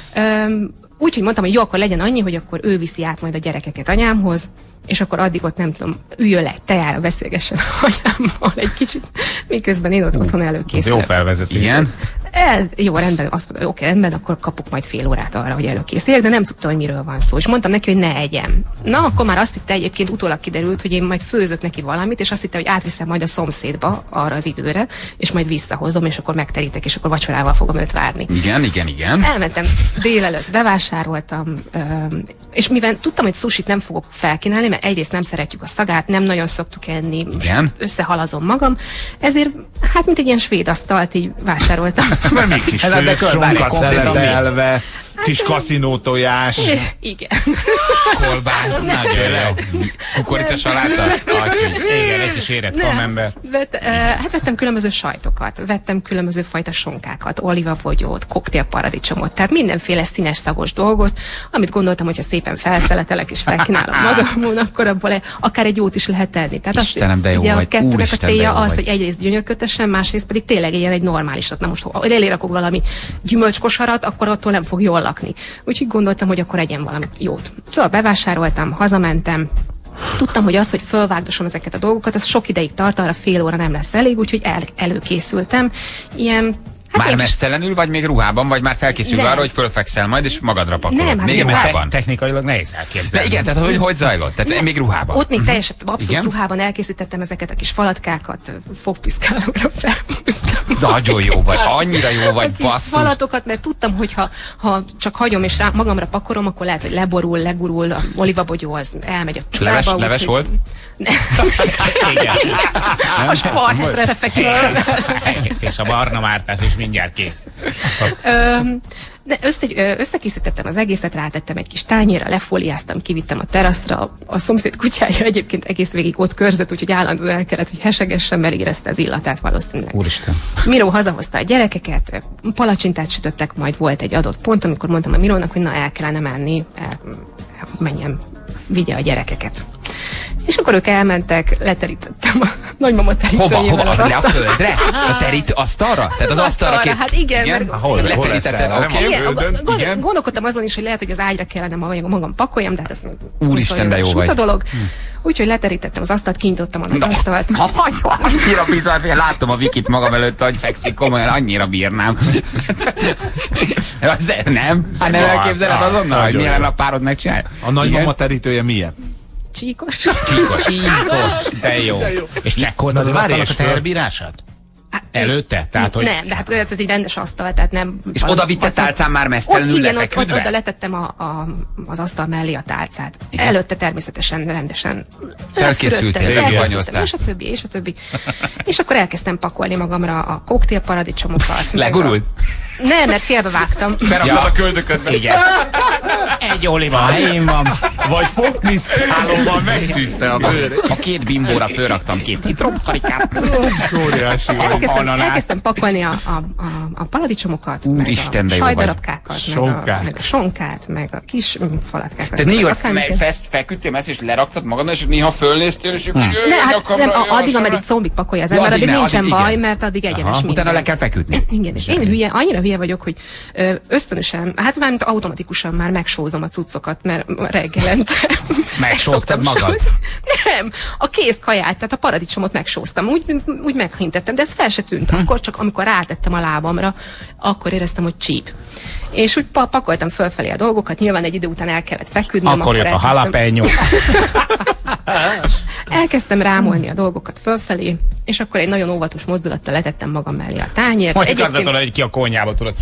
Um, Úgyhogy mondtam, hogy jó, akkor legyen annyi, hogy akkor ő viszi át majd a gyerekeket anyámhoz, és akkor addig ott nem tudom, üljön le egy tejára, beszélgessen anyámmal egy kicsit, miközben én ott uh, otthon előkészülök. Jó felvezetés. Igen? Ez, jó, rendben, azt mondta, oké, rendben, akkor kapok majd fél órát arra, hogy előkészüljek, de nem tudta, hogy miről van szó. És mondtam neki, hogy ne egyem. Na, akkor már azt hitte, egyébként utólag kiderült, hogy én majd főzök neki valamit, és azt hitte, hogy átviszem majd a szomszédba arra az időre, és majd visszahozom, és akkor megterítek, és akkor vacsorával fogom őt várni. Igen, igen, igen. Elmentem délelőtt, bevásároltam, és mivel tudtam, hogy sushit nem fogok felkínálni, mert egyrészt nem szeretjük a szagát, nem nagyon szoktuk enni, összehalazom magam, ezért hát mint egy ilyen svéd asztalt így vásároltam. Mert még kis fős, sonka szeletelve, kis kaszinó tojás. Igen. Kolbász, nagyon jó. Kukorica saláta? Igen, egy kis érett kamember. Vett, uh, hát vettem különböző sajtokat, vettem különböző fajta sonkákat, olívabogyót, koktélparadicsomot, tehát mindenféle színes szagos dolgot, amit gondoltam, hogyha szépen felszeletelek és felkínálom magamon, akkor abból e, akár egy jót is lehet tenni. Tehát Istenem, azt, de jó ugye vagy. A kettőnek Úristen, a célja az, vagy. hogy egyrészt gyönyörködtessen, másrészt pedig tényleg ilyen egy normálisat. Na most, ha elérakok valami gyümölcskosarat, akkor attól nem fog jól lakni. Úgyhogy gondoltam, hogy akkor egyen valami jót. Szóval bevásároltam, hazamentem, tudtam, hogy az, hogy fölvágdosom ezeket a dolgokat, az sok ideig tart, arra fél óra nem lesz elég, úgyhogy el, előkészültem. Ilyen Hát már mesztelenül, vagy még ruhában, vagy már felkészülve arra, hogy fölfekszel majd, és magadra pakolod? Nem, hát még ruhában? Te technikailag nehéz elképzelni. De igen, tehát hogy, hogy zajlott? Tehát nem. Még ruhában? Ott még teljesen, abszolút igen? ruhában elkészítettem ezeket a kis falatkákat, fogpiszkálóra felhúztam. Nagyon jó vagy, annyira jó vagy, basszus. Falatokat, mert tudtam, hogy ha, ha csak hagyom és rá, magamra pakolom, akkor lehet, hogy leborul, legurul, a olivabogyó az elmegy a csulába. Leves, úgy, leves hogy... volt? Igen. A sparhetre feküdtem. És a barna mártás is mindjárt kész. De össze, összekészítettem az egészet, rátettem egy kis tányérra, lefóliáztam, kivittem a teraszra, a szomszéd kutyája egyébként egész végig ott körzött, úgyhogy állandóan el kellett, hogy hesegessen, mert érezte az illatát valószínűleg. Úristen. Miró hazahozta a gyerekeket, palacsintát sütöttek, majd volt egy adott pont, amikor mondtam a Mirónak, hogy na el kellene menni, el, menjen, vigye a gyerekeket. És akkor ők elmentek, leterítettem a nagymama terítőjével. Hova? Hova? az Le a asztalt. földre? A terít asztalra? Tehát az, az asztalra két... Hát igen, igen? mert... Hol, hol leterítetted? leszel? Oké. Nem a Igen, gond, igen. gondolkodtam azon is, hogy lehet, hogy az ágyra kellene magam, magam pakoljam, de hát ez Úristen, de jó vagy. a dolog. Hm. Úgyhogy leterítettem az asztalt, kinyitottam a nagy asztalt. Annyira bizarr, hogy látom a Vikit magam előtt, hogy fekszik, komolyan annyira bírnám. Az- nem? Hát nem elképzeled azonnal, hogy milyen a párod megcsinálja? A nagymama terítője milyen? Csíkos. Csíkos. Csíkos, de jó. És csekkoltad Na, az de várj, asztalnak a és föl- teherbírását? Előtte? Tehát, hogy... Nem, de hát ez egy rendes asztal, tehát nem... És oda vitte tálcán már Ott, mesztelenül igen, ott, ott lefeküdve? oda letettem a, a, az asztal mellé a tálcát. Igen. Előtte természetesen rendesen Felkészültél, lefürödtem, felzubanyoztál. és a többi, és a többi. És akkor elkezdtem pakolni magamra a koktélparadicsomokat. Legurult? Nem, mert félbevágtam. Beraktad a köldöködbe. Igen. Egy oliva helyén van. Vagy fognisz hálóval megtűzte a bőr. A két bimbóra fölraktam két citromkarikát. Óriási vagy. Elkezdtem, ananász. elkezdtem pakolni a, a, a, a paradicsomokat, Úristen, de meg jó a vagy. sajdarabkákat, meg a, Sonkát. meg a sonkát, meg a kis mm, falatkákat. Te néha Akármiket. fest, feküdtél messze, és leraktad magadon, és néha fölnéztél, és akkor Ne, hát nem, a- addig, ameddig zombik pakolja az Jó, ember, addig addig ne, nincsen addig baj, igen. mert addig egyenes minden. Utána le kell feküdni. Igen, és én hülye, annyira hülye vagyok, hogy ö, ösztönösen, hát már mint automatikusan már megsózom a cuccokat, mert reggelente Megsóztad szoktam magad? sózni. Nem, a kész kaját, tehát a paradicsomot megsóztam, úgy, úgy meghintettem, de ez fel se tűnt. Akkor csak amikor rátettem a lábamra, akkor éreztem, hogy csíp. És úgy pa- pakoltam fölfelé a dolgokat, nyilván egy idő után el kellett feküdnöm. Akkor jött a jalapeno. Elkezdtem rámolni a dolgokat fölfelé, és akkor egy nagyon óvatos mozdulattal letettem magam mellé a tányért. Mondjuk az lett volna, hogy ki a konyhába tudod.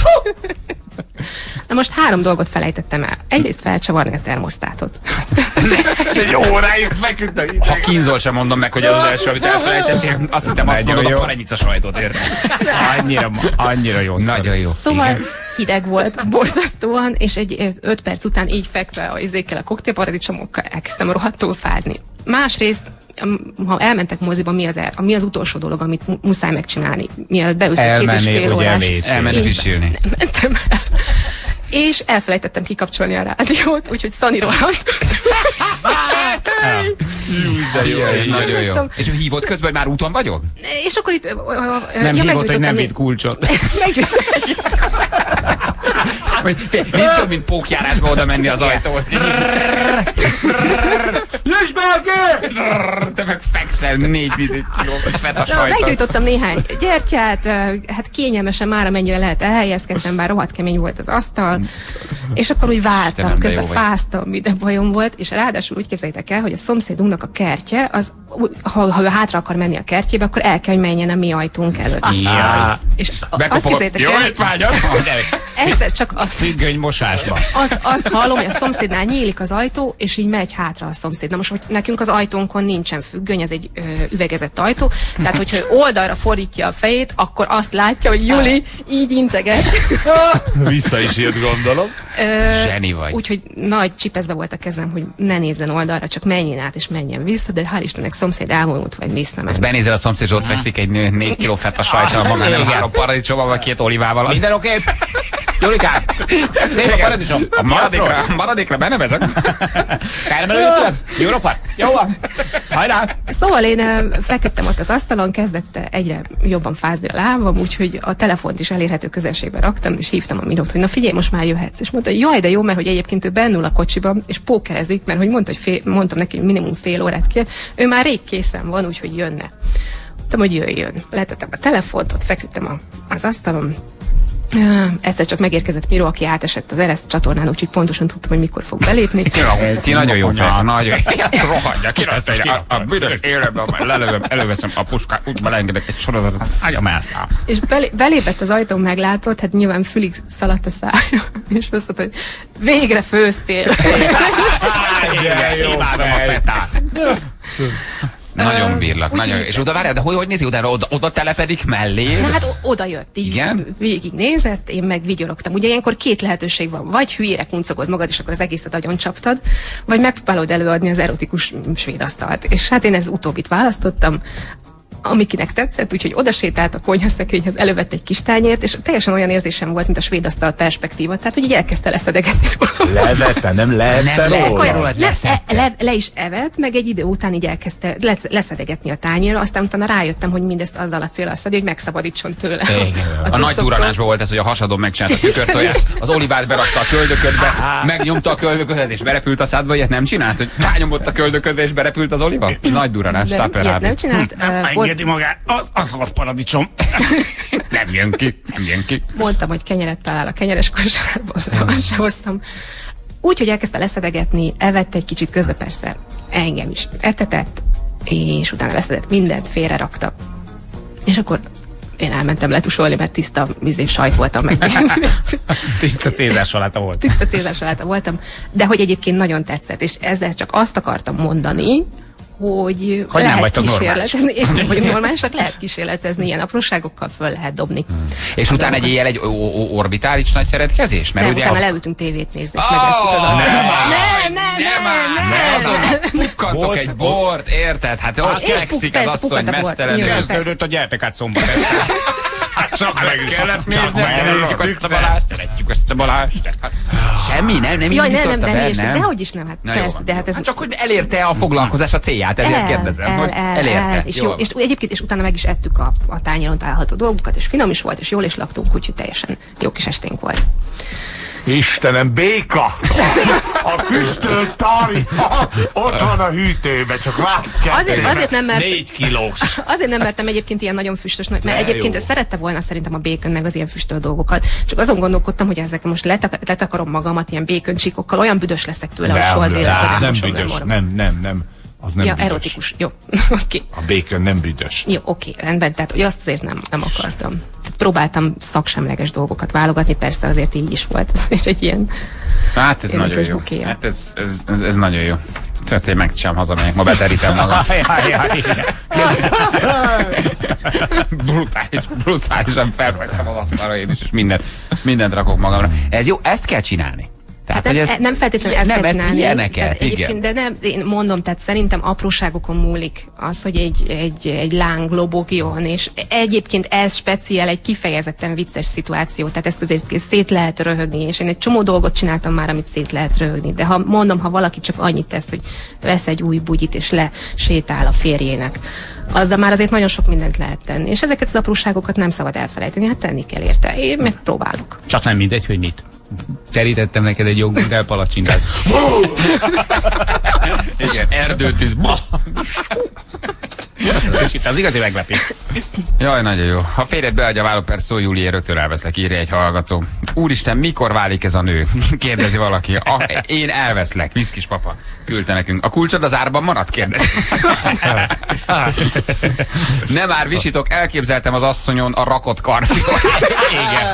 Na most három dolgot felejtettem el. Egyrészt felcsavarni a termosztátot. Egy óráig feküdtek. Ha kínzol, sem mondom meg, hogy az az első, amit elfelejtettél. Azt hittem, azt Nagyon mondod a jó. paranyica sajtot, érted? Annyira, annyira jó. Nagyon jó. Szóval Igen. hideg volt, borzasztóan, és egy ö, öt perc után így fekve a izékkel, a koktélparadicsomokkal elkezdtem rohadtul fázni. Másrészt, am- ha elmentek moziba, mi az, el, mi az utolsó dolog, amit mu- muszáj megcsinálni, mielőtt beülsz egy két és Elmennél, fél ugye, órás. vécére. Elmenni Így- pisilni. Nem mentem el. És elfelejtettem kikapcsolni a rádiót, úgyhogy Szani rohant. De jó, ez nagyon jó. És ő hívott közben, hogy már úton vagyok? És akkor itt... ö, ö, ö, Nem ja, hívott, hogy nem meggyújtottam vitt kulcsot. Meggyújtottam. Vagy fél, nincs jobb, mint pókjárásba oda menni az ajtóhoz. Nyisd be ki! Te meg fekszel négy kiló feta Na, sajtot. meggyújtottam néhány gyertyát, ö, hát kényelmesen már amennyire lehet elhelyezkedtem, bár rohadt kemény volt az asztal, és akkor úgy vártam, Istenem, de közben jó vagy. fáztam, minden bajom volt, és ráadásul úgy képzeljétek el, hogy a szomszédunknak a kertje, az, ha, ha ő hátra akar menni a kertjébe, akkor el kell, hogy menjen a mi ajtónk előtt. Jaj. És a- azt Bekopogok. képzeljétek Jó el, étvágyat! egyszer csak azt Függöny mosásba. azt, azt hallom, hogy a szomszédnál nyílik az ajtó, és így megy hátra a szomszéd. Na most, hogy nekünk az ajtónkon nincsen függöny, ez egy ö, üvegezett ajtó, tehát hogyha ő oldalra fordítja a fejét, akkor azt látja, hogy Juli így integet. Vissza is jött, gondolom. Ö, Zseni vagy. Úgyhogy nagy csipezve volt a kezem, hogy ne nézzen oldalra, csak menjen át és menjen vissza, de hál' Istennek szomszéd elmúlt, vagy visszament. Benézel a szomszéd, és ott fekszik egy nő, négy kiló feta sajtal, magán nem Igen. három paradicsommal, vagy két olivával. Az Minden oké? Okay? Julikám, szép a paradicsom. a maradékra, a maradékra benevezek. Kármelőjük Jó roppant? Jó van. Hajrá! Szóval én ö, feküdtem ott az asztalon, kezdett egyre jobban fázni a lábam, úgyhogy a telefont is elérhető közelségbe raktam, és hívtam a Mirót, hogy na figyelj, most már jöhetsz. És mondta, hogy jaj, de jó, mert hogy egyébként ő bennül a kocsiban, és pókerezik, mert hogy mondta, hogy fél, mondtam neki, hogy minimum fél órát kér, ő már rég készen van, úgyhogy jönne. Mondtam, hogy jöjjön. Letettem a telefont, ott feküdtem a, az asztalon. Uh, egyszer csak megérkezett Miró, aki átesett az Ereszt csatornán, úgyhogy pontosan tudtam, hogy mikor fog belépni. Ti nagyon jó fel, nagyon jó. Rohadja, ki lesz egy a, a büdös életben, majd lelövöm, előveszem a puskát, úgy beleengedek egy sorozatot, ágyam elszáll. És belé, belépett az ajtón, meglátott, hát nyilván fülig szaladt a szája, és azt mondta, hogy végre főztél. Igen, jó Imádom a fetát. Nagyon bírlak, úgy- nagyon. És oda várjál, de hogy, hogy nézi oda, oda, oda telepedik mellé? Na hát o- oda jött, így Igen? végig nézett, én meg vigyorogtam. Ugye ilyenkor két lehetőség van, vagy hülyére kuncogod magad, és akkor az egészet agyon csaptad, vagy megpróbálod előadni az erotikus svéd asztalt. És hát én ez utóbbit választottam. amikinek tetszett, úgyhogy oda sétált a konyhaszekrényhez, elővett egy kis tányért, és teljesen olyan érzésem volt, mint a svéd asztal perspektíva. Tehát, hogy így elkezdte leszedegetni róla. Levette, nem lehette Nem róla? róla. Le, le, le, le is evett, meg egy idő után így elkezdte le, leszedegetni a tányérra, aztán utána rájöttem, hogy mindezt azzal a céllal szedi, hogy megszabadítson tőle. A, a nagy duranásban volt ez, hogy a hasadon megcsinálta a tükörtojást, az olivát berakta a köldöködbe, megnyomta a köldöködet és berepült a szádba, ilyet nem csinált, hogy rányomott a köldöködbe és berepült az oliva? Nagy duranás, Nem, Tupper ilyet Hábi. nem csinált. Nem Uh, engedi magát, az, az szart paradicsom. Nem jön ki, nem jön ki. Mondtam, hogy kenyeret talál a kenyeres kosárban, azt se hoztam. Úgy, hogy elkezdte leszedegetni, evett egy kicsit, közben persze engem is etetett, és utána leszedett mindent, félre rakta. És akkor én elmentem letusolni, mert tiszta vízé sajt voltam meg. Tiszta cézár saláta volt. Tiszta cézár saláta voltam, de hogy egyébként nagyon tetszett, és ezzel csak azt akartam mondani, hogy, Hogy nem lehet vagytok kísérletezni, és nem vagyunk normálisak, lehet kísérletezni, ilyen apróságokkal föl lehet dobni. Hmm. És utána egy éjjel egy orbitális nagy szeretkezés? Mert Nem, ugye utána a... leültünk tévét nézni, és Oh, megettük az asztalt. nem, Nem, nem, nem, nem, nem, nem. azon pukkantok Volt- egy bort, érted? Hát ott és fekszik persze, az asszony pukkant a bor. mesztelenül. Nyilván. Kezdődött a gyertek át szombat este. Csak meg kellett nézni, megnéztük, szeretjük ezt a Balást, szeretjük ezt a Balást. Hát, semmi, nem, nem Jaj, nem, nem, indította nem, be, és nem? dehogy is nem, hát Na, jó persze, van, de jó. hát ez... Hát csak, hogy elérte a foglalkozás a célját, ezért kérdezem, hogy elérte. És, Jó jó, van. és egyébként, és utána meg is ettük a, a tányéron található dolgokat, és finom is volt, és jól is laktunk, úgyhogy teljesen jó kis esténk volt. Istenem, béka! A füstölt tarja ott van a hűtőben, csak vár Azért- azért nem, mert- Négy kilós. Azért nem mertem egyébként ilyen nagyon füstös, mert De egyébként jó. szerette volna szerintem a bacon meg az ilyen füstölt dolgokat. Csak azon gondolkodtam, hogy ezek most letak- letakarom magamat ilyen bacon csíkokkal, olyan büdös leszek tőle, hogy soha az Nem, életben az nem mosom, büdös, morom. nem, nem, nem. Az nem Ja, büdös. erotikus. Jó, oké. A bacon nem büdös. Jó, oké, rendben, tehát hogy azt azért nem, nem akartam. Tehát próbáltam szaksemleges dolgokat válogatni, persze azért így is volt. Azért egy ilyen Hát ez nagyon érdekes jó. bukéja. Hát ez, ez, ez, ez nagyon jó. Tehát én megcsinálom, hazamegyek, ma beterítem magam. Jaj, jaj, jaj. brutális, brutálisan felfekszem az asztalra én is, és mindent, mindent rakok magamra. Ez jó, ezt kell csinálni. Tehát, Hát nem, hogy ez, nem feltétlenül ezt nem, kell ezt csinálni. ilyeneket, Tehát igen. egyébként, de nem, én mondom, tehát szerintem apróságokon múlik az, hogy egy, egy, egy láng lobogjon, és egyébként ez speciál egy kifejezetten vicces szituáció, tehát ezt azért szét lehet röhögni, és én egy csomó dolgot csináltam már, amit szét lehet röhögni, de ha mondom, ha valaki csak annyit tesz, hogy vesz egy új bugyit, és lesétál a férjének, azzal már azért nagyon sok mindent lehet tenni, és ezeket az apróságokat nem szabad elfelejteni, hát tenni kell érte. Én megpróbálok. Csak nem mindegy, hogy mit. Terítettem neked egy jogmodell palacsintát. Igen, erdőtűz. És itt az igazi meglepés. Jaj, nagyon jó. Ha férjed beadja a vállóperc, szó Júli, én rögtön elveszlek, írja egy hallgató. Úristen, mikor válik ez a nő? Kérdezi valaki. A, én elveszlek, viszkis papa. Küldte nekünk. A kulcsod az árban maradt? Kérdezi. Nem már visítok, elképzeltem az asszonyon a rakott karfiol. Igen.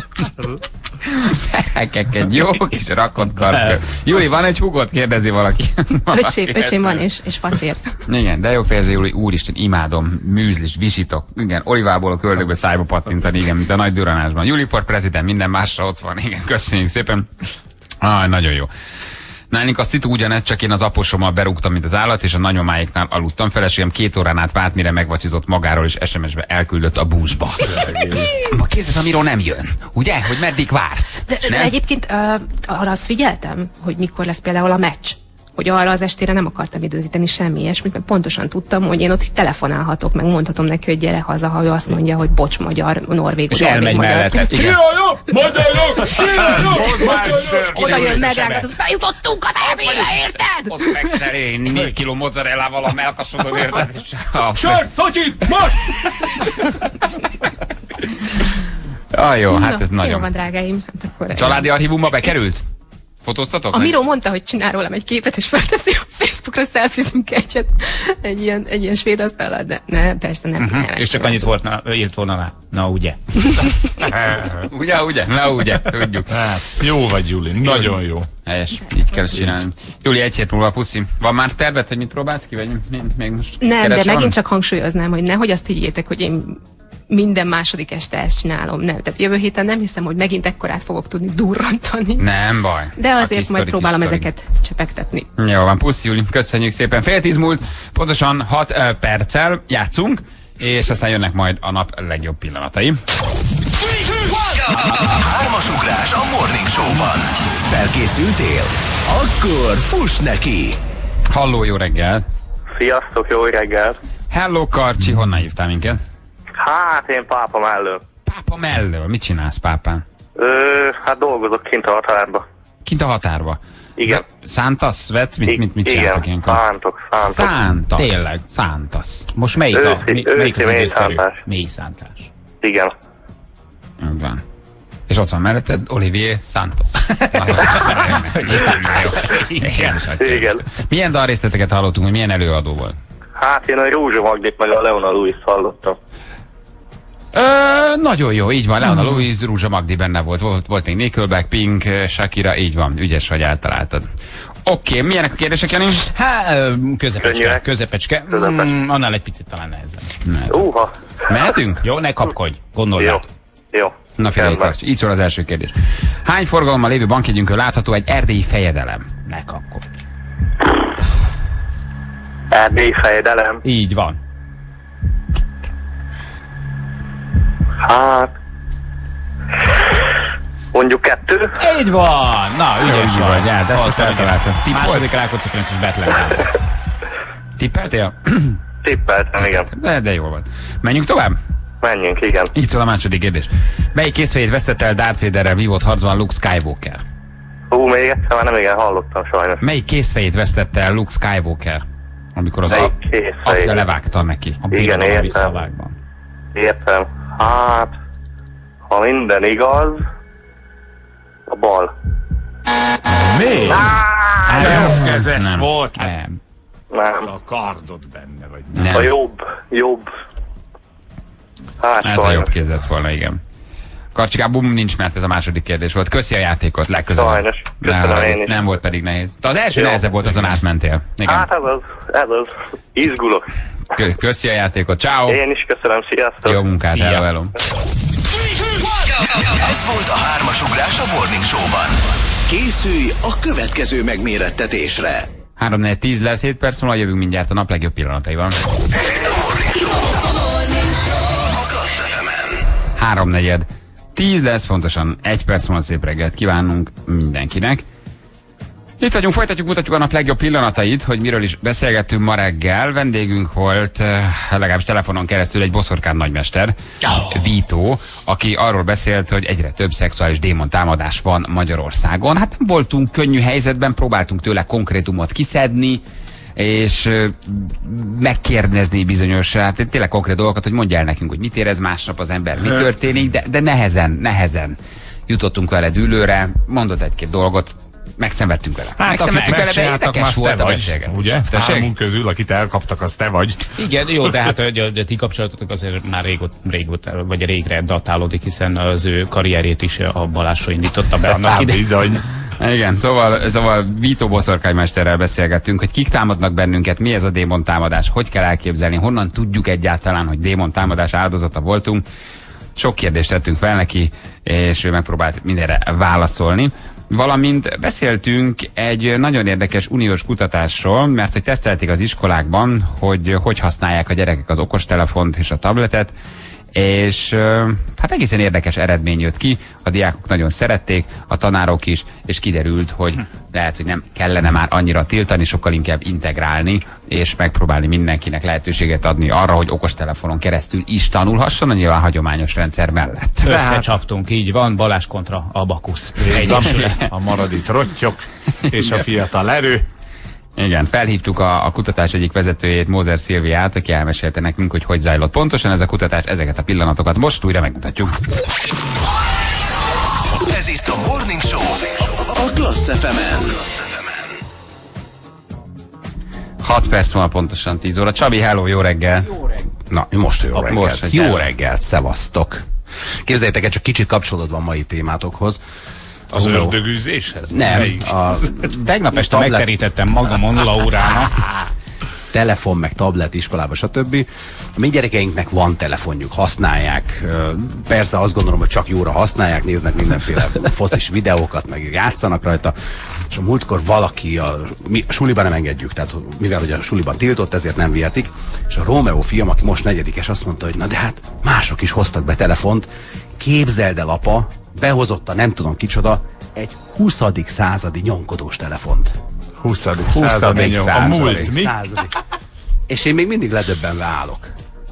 Terekek egy jó kis rakott karfiol. Júli, van egy húgod? Kérdezi valaki. Öcsém, öcsém van, és, és facér. Igen, de jó fejezi, Júli, úristen, imádom, műzlis, visítok. Igen, olivából a köldökbe szájba pattintani, igen, mint a nagy duranásban. Júli for president, minden másra ott van, igen, köszönjük szépen. Ah, nagyon jó. Nálunk a szitu ugyanez, csak én az aposommal berúgtam, mint az állat, és a nagymamáiknál aludtam. Feleségem két órán át várt, mire megvacsizott magáról, és es em es-be elküldött a búzsba. Ma kézzet, amiről nem jön. Ugye? Hogy meddig vársz? De, de egyébként uh, arra azt figyeltem, hogy mikor lesz például a meccs. Hogy arra az estére nem akartam időzíteni semmi ilyesmit, mert pontosan tudtam, hogy én ott telefonálhatok, meg mondhatom neki, hogy gyere haza, ha ő azt mondja, hogy bocs, magyar, norvég, És elmegy mellette. Igen. Oda jön megrángat, az bejutottunk az elmébe, érted? Ott fekszel én, négy kiló mozzarellával a melkasodon, érted? Sört, szatyit, most! Ah, jó, hát Na, ez Jó nagyon. van, drágáim. Hát akkor Családi archívumba bekerült? Fotóztatok? A Miró mondta, hogy csinál rólam egy képet, és felteszi a Facebookra, szelfizünk egyet, egy ilyen, egy ilyen svéd asztallal, de ne, persze nem. Uh-huh. nem És csak annyit volt, na, írt volna rá. Na ugye. Ugye, ugye? Na ugye, tudjuk. Hát, jó vagy, Júli, nagyon jó. Helyes, így kell csinálni. Júli, egy hét múlva, puszi. Van már terved, hogy mit próbálsz ki, vagy mi- még most Nem, de keresel? megint csak hangsúlyoznám, hogy nehogy azt higgyétek, hogy én minden második este ezt csinálom. Nem, tehát jövő héten nem hiszem, hogy megint ekkorát fogok tudni durrantani. Nem baj. De A azért kis majd sztori, próbálom kis sztori. ezeket csepegtetni. Jó van, puszi Júli, köszönjük szépen. Fél tíz múlt, pontosan hat uh, perccel játszunk, és aztán jönnek majd a nap legjobb pillanatai. Hármas ugrás a Morning Show-ban. Felkészültél? Akkor fuss neki! Halló, jó reggel! Sziasztok, jó reggel! Hello, Karcsi, honnan hívtál minket? Hát én pápa mellől. Pápa mellől, mit csinálsz pápán? Ö, hát dolgozok kint a határba. Kint a határba? Igen. De szántasz, vetsz? Mit, mit, mit igen, csináltok ilyenkor? szántok, szántok. Szántasz. Tényleg. Szántasz. Most melyik, a, Őszi- mi, melyik az őszi időszerű? mélyszántás. Mélyszántás. Igen. Úgy van. És ott van melletted Olivier Santos. Nagyon Igen. Igen. Milyen dalrészleteket hallottunk, hogy milyen előadó volt? Hát én a Rózsa Magdit meg a Leona Lewis hallottam. Ö, nagyon jó, így van. Leona Lewis, Rózsa Magdi benne volt. volt. Volt még Nickelback, Pink, Shakira, így van. Ügyes vagy, eltaláltad. Oké, okay, milyenek a kérdések, Jani? Hát, közepecske, Könnyűek. közepecske. Közepes. Mm, annál egy picit talán nehezebb. Uha. Mehetünk? Jó, ne kapkodj, gondolj Jó. át. Jó. Na figyelj, Rendben. Karcs, így szól az első kérdés. Hány forgalommal lévő bankjegyünkön látható egy erdélyi fejedelem? Ne kapkodj. Erdélyi fejedelem. Így van. Hát... Mondjuk kettő. Így van! Na, ügyes Úgy vagy. vagy, hát ezt most Azt eltaláltad. igen. Tippol? Második Rákóczi Ferences Betlen. Tippeltél? Tippeltem, igen. De, de jól volt. Menjünk tovább? Menjünk, igen. Így szól a második kérdés. Melyik készfejét vesztett el Darth Vaderrel vívott harcban Luke Skywalker? Hú, még egyszer már nem igen hallottam sajnos. Melyik készfejét vesztette el Luke Skywalker? Amikor az Melyik a- készfejét? apja levágta neki. A Igen, birodalom értem. visszavágban. Értem. Hát... Ha minden igaz... A bal. Mi? Jobbkezes Nem. volt. Hát Nem. Nem. a kardod benne, vagy mi? Nem. A jobb. Jobb. Hát, Hát a sajnos. jobb kézett volna, igen. Karcsikám, bum, nincs, mert ez a második kérdés volt. Köszi a játékot, legközelebb. Sajnos. Ne Köszönöm haragudj, én is. nem volt pedig nehéz. De az első Jó. nehezebb volt, azon átmentél. Igen. Hát ez az. Ez az. Izgulok. Kö- Köszi a játékot, ciao. Én is köszönöm. Sziasztok. Jó munkát, Szia. hello, hello. Ez volt a hármas ugrás a Morning Show-ban. Készülj a következő megmérettetésre. három négy tíz lesz, hét perc múlva jövünk mindjárt a nap legjobb pillanataival. három negyed tíz lesz, pontosan egy perc múlva szép reggelt kívánunk mindenkinek. Itt vagyunk, folytatjuk, mutatjuk a nap legjobb pillanatait, hogy miről is beszélgettünk ma reggel. Vendégünk volt, eh, legalábbis telefonon keresztül egy boszorkán nagymester, Vito, aki arról beszélt, hogy egyre több szexuális démon támadás van Magyarországon. Hát nem voltunk könnyű helyzetben, próbáltunk tőle konkrétumot kiszedni, és ö, megkérdezni bizonyos, hát tényleg konkrét dolgokat, hogy mondja el nekünk, hogy mit érez másnap az ember, mi történik, de, de nehezen, nehezen jutottunk vele dűlőre, mondott egy-két dolgot, megszenvedtünk vele. Hát akit Megszenvedtünk vele, de megcsináltak, érdekes azt te volt a vagy, beszélgetés. ugye? Tessék? Hármunk közül, akit elkaptak, az te vagy. Igen, jó, de hát hogy a, a ti kapcsolatotok azért már régot, régot, vagy régre datálódik, hiszen az ő karrierjét is a Balázsra indította be annak Hát idején. bizony. Igen, szóval, szóval Vito boszorkánymesterrel beszélgettünk, hogy kik támadnak bennünket, mi ez a démon támadás, hogy kell elképzelni, honnan tudjuk egyáltalán, hogy démon támadás áldozata voltunk. Sok kérdést tettünk fel neki, és ő megpróbált mindenre válaszolni. Valamint beszéltünk egy nagyon érdekes uniós kutatásról, mert hogy tesztelték az iskolákban, hogy hogy használják a gyerekek az okostelefont és a tabletet, és ö, hát egészen érdekes eredmény jött ki, a diákok nagyon szerették, a tanárok is, és kiderült, hogy lehet, hogy nem kellene már annyira tiltani, sokkal inkább integrálni, és megpróbálni mindenkinek lehetőséget adni arra, hogy okostelefonon keresztül is tanulhasson a nyilván hagyományos rendszer mellett. Összecsaptunk, így van, Balázs kontra Abakusz. Egyesület. A maradi trottyok és a fiatal erő. Igen, felhívtuk a, a kutatás egyik vezetőjét, Mózer Szilviát, aki elmesélte nekünk, hogy hogy zajlott pontosan ez a kutatás, ezeket a pillanatokat most újra megmutatjuk. Ez itt a Morning Show a Klassz ef emen. hat perc van pontosan tíz óra. Csabi, hello, jó reggel! Jó reggel! Na, most jó reggelt. most, hogy jó el- reggelt, szevasztok. Képzeljétek el, csak kicsit kapcsolódva a mai témátokhoz. Az Humor- ördögűzéshez? Nem, Melyik? a Tegnap este tablet- megterítettem magamon Laurának. telefon, meg tablet iskolába, stb. A mi gyerekeinknek van telefonjuk, használják. Persze azt gondolom, hogy csak jóra használják, néznek mindenféle focis videókat, meg játszanak rajta. És a múltkor valaki, a, mi a suliban nem engedjük, tehát mivel hogy a suliban tiltott, ezért nem vihetik. És a Rómeó fiam, aki most negyedikes, azt mondta, hogy na de hát mások is hoztak be telefont. Képzeld el, apa, behozotta, nem tudom kicsoda, egy huszadik századi nyomkodós telefont. huszadik századi, a múlt, mi? Századik. És én még mindig ledöbbenve állok.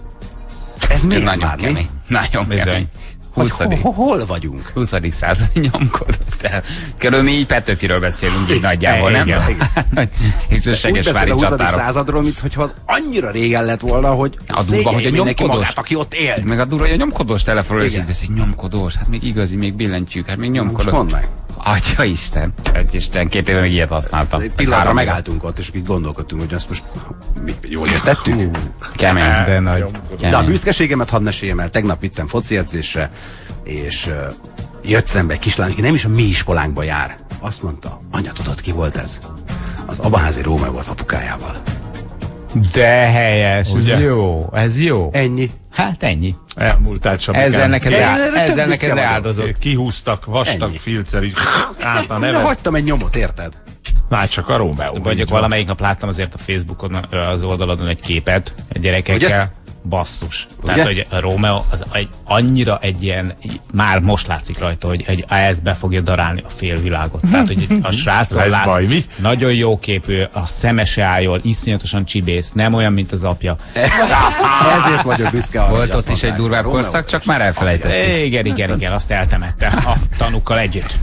Ez miért nagyon már, kemény. Mi? Nagyon kemény. huszadik Hol, hol vagyunk? huszadik századi nyomkodós telefon. Körülbelül mi így Petőfiről beszélünk így nagyjából, nem? Igen, igen. És a Segesvári a huszadik csatáról. századról, mintha az annyira régen lett volna, hogy a durva, hogy a nyomkodós, magát, aki ott élt. meg a durva, hogy a nyomkodós telefonról is így beszél, nyomkodós, hát még igazi, még billentyűk, hát még nyomkodós. Most mondd meg. Atya Isten, Atya Isten, két éve még ilyet használtam. Egy pillanatra megálltunk ott, és így gondolkodtunk, hogy azt most mi, jól értettük? Kemény, de nagy. De a büszkeségemet hadd meséljem el, tegnap vittem foci edzésre, és uh, jött szembe egy kislány, aki nem is a mi iskolánkba jár. Azt mondta, anya, tudod, ki volt ez? Az Abaházi Rómeó az apukájával. De helyes, ez Ugye? jó, ez jó. Ennyi. Hát ennyi. Elmúltál Csabikán. Ezzel neked, Ja, leá- ezzel ezzel tök neked büszke vagyok. leáldozott. Kihúztak vastag Ennyi. filccel, így át a De nevet. hagytam egy nyomot, érted? Már csak a Rómeó. Vagyok valamelyik nap láttam azért a Facebookon az oldalon egy képet egy gyerekekkel. Ugye? Basszus. Ugye? Tehát, hogy a Rómeó az egy, annyira egy ilyen, már most látszik rajta, hogy egy, ez be fogja darálni a félvilágot. Tehát, hogy a srácon Lesz látsz, baj, mi? nagyon jó képű, a szeme se áll jól, iszonyatosan csibész, nem olyan, mint az apja. Ezért vagyok büszke arra, Volt hogy ott azt is egy mondták, durvább Rómeó korszak, csak és már az elfelejtették. Igen, igen, igen, azt eltemette a tanukkal együtt.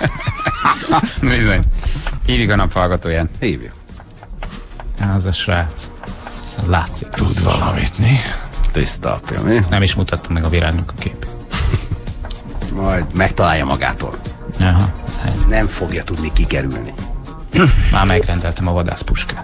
Bizony. Hívjuk a naphallgatóján. apja. Hívjuk. Az a srác. Látszik. Tud valamit, mi? Tiszta apja, mi? Nem is mutattam meg a virágnak a képét. Majd megtalálja magától. Aha. Nem fogja tudni kikerülni. Már megrendeltem a vadászpuskát.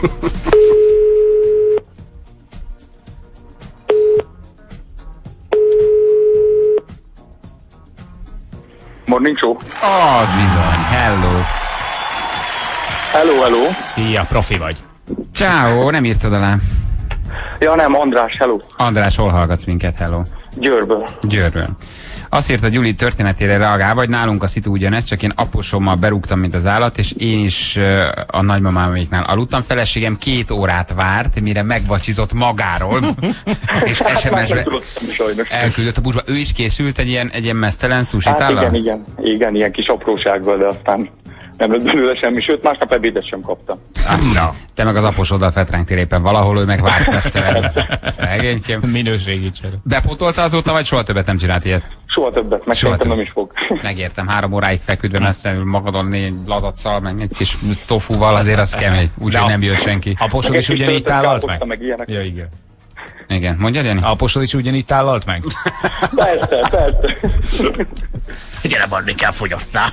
Morning show. Az bizony. Hello. Hello, hello. Szia, profi vagy. Ciao, nem írtad alá. Ja nem, András, hello. András, hol hallgatsz minket? Hello. Győrből. Győrből. Azt írta Gyuri történetére reagálva, hogy nálunk a szitu ugyanez, csak én aposommal berúgtam, mint az állat, és én is uh, a nagymamáméknál aludtam. Feleségem két órát várt, mire megvacsizott magáról, és es em es-be elküldött a buszba. Ő is készült egy ilyen, egy ilyen mesztelen sushitállal? Hát igen, igen, igen, ilyen kis aprósággal, de aztán nem lett belőle semmi, sőt másnap ebédet sem kaptam. Na, te meg az aposoddal fetrengtél éppen valahol, ő meg várt mesztelen. Szegénykém. Minőségi csere. Bepótolta azóta, vagy soha többet nem csinált ilyet? Soha többet, meg Soha szerintem nem többet. is fog. Megértem, három óráig feküdve messzenül magadon négy lazaccal, meg egy kis tofuval, azért az kemény, úgyhogy nem jön senki. Aposod Meg is egy kis ugyanígy töltött tállalt káposzta, meg? meg ilyenek. Ja, igen. Igen, mondjad, Jani? Aposod is ugyanígy tállalt meg? Persze, persze. Gyere, Barni, kell fogyasszál.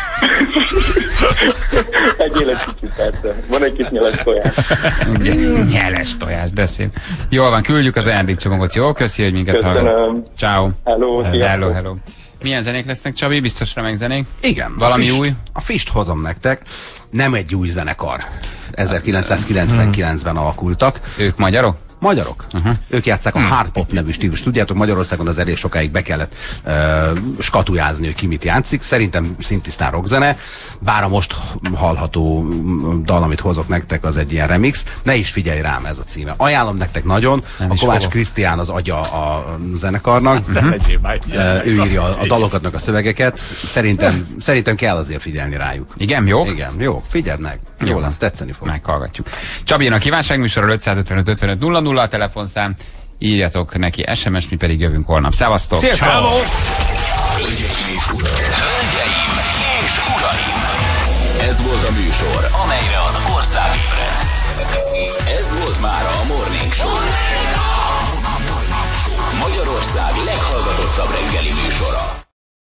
Egyél egy kicsit, persze. Van egy kis nyeles tojás. Nyeles tojás, de szép. Jól van, küldjük az ajándékcsomagot, jó? Köszi, hogy minket Köszönöm. hallgatsz. Ciao. Hello, Hello, sziasztok. hello. Milyen zenék lesznek, Csabi? Biztos remek zenék? Igen. Valami a Fist, új? A Fist hozom nektek. Nem egy új zenekar. ezerkilencszázkilencvenkilencben alakultak. Ők magyarok? Magyarok. Uh-huh. Ők játsszák a hard pop nevű stílus. Tudjátok, Magyarországon az elég sokáig be kellett uh, skatujázni, hogy ki mit játszik. Szerintem szintisztán rockzene. Bár a most hallható dal, amit hozok nektek, az egy ilyen remix. Ne is figyelj rám, ez a címe. Ajánlom nektek nagyon. Nem a is Kovács fogok. Krisztián az agya a zenekarnak. Uh, ő írja a, a dalokat, a szövegeket. Szerintem, szerintem kell azért figyelni rájuk. Igen, jó? Igen, jó. Figyeld meg. Jó, Jó. lesz, tetszeni fog. Meghallgatjuk. Csabi, a kívánságműsorral ötszázötvenöt ötvenöt nulla nulla a telefonszám. Írjatok neki es em es, mi pedig jövünk holnap. Szevasztok! Szia, Hölgyeim és uraim! Ez volt a műsor, amelyre az ország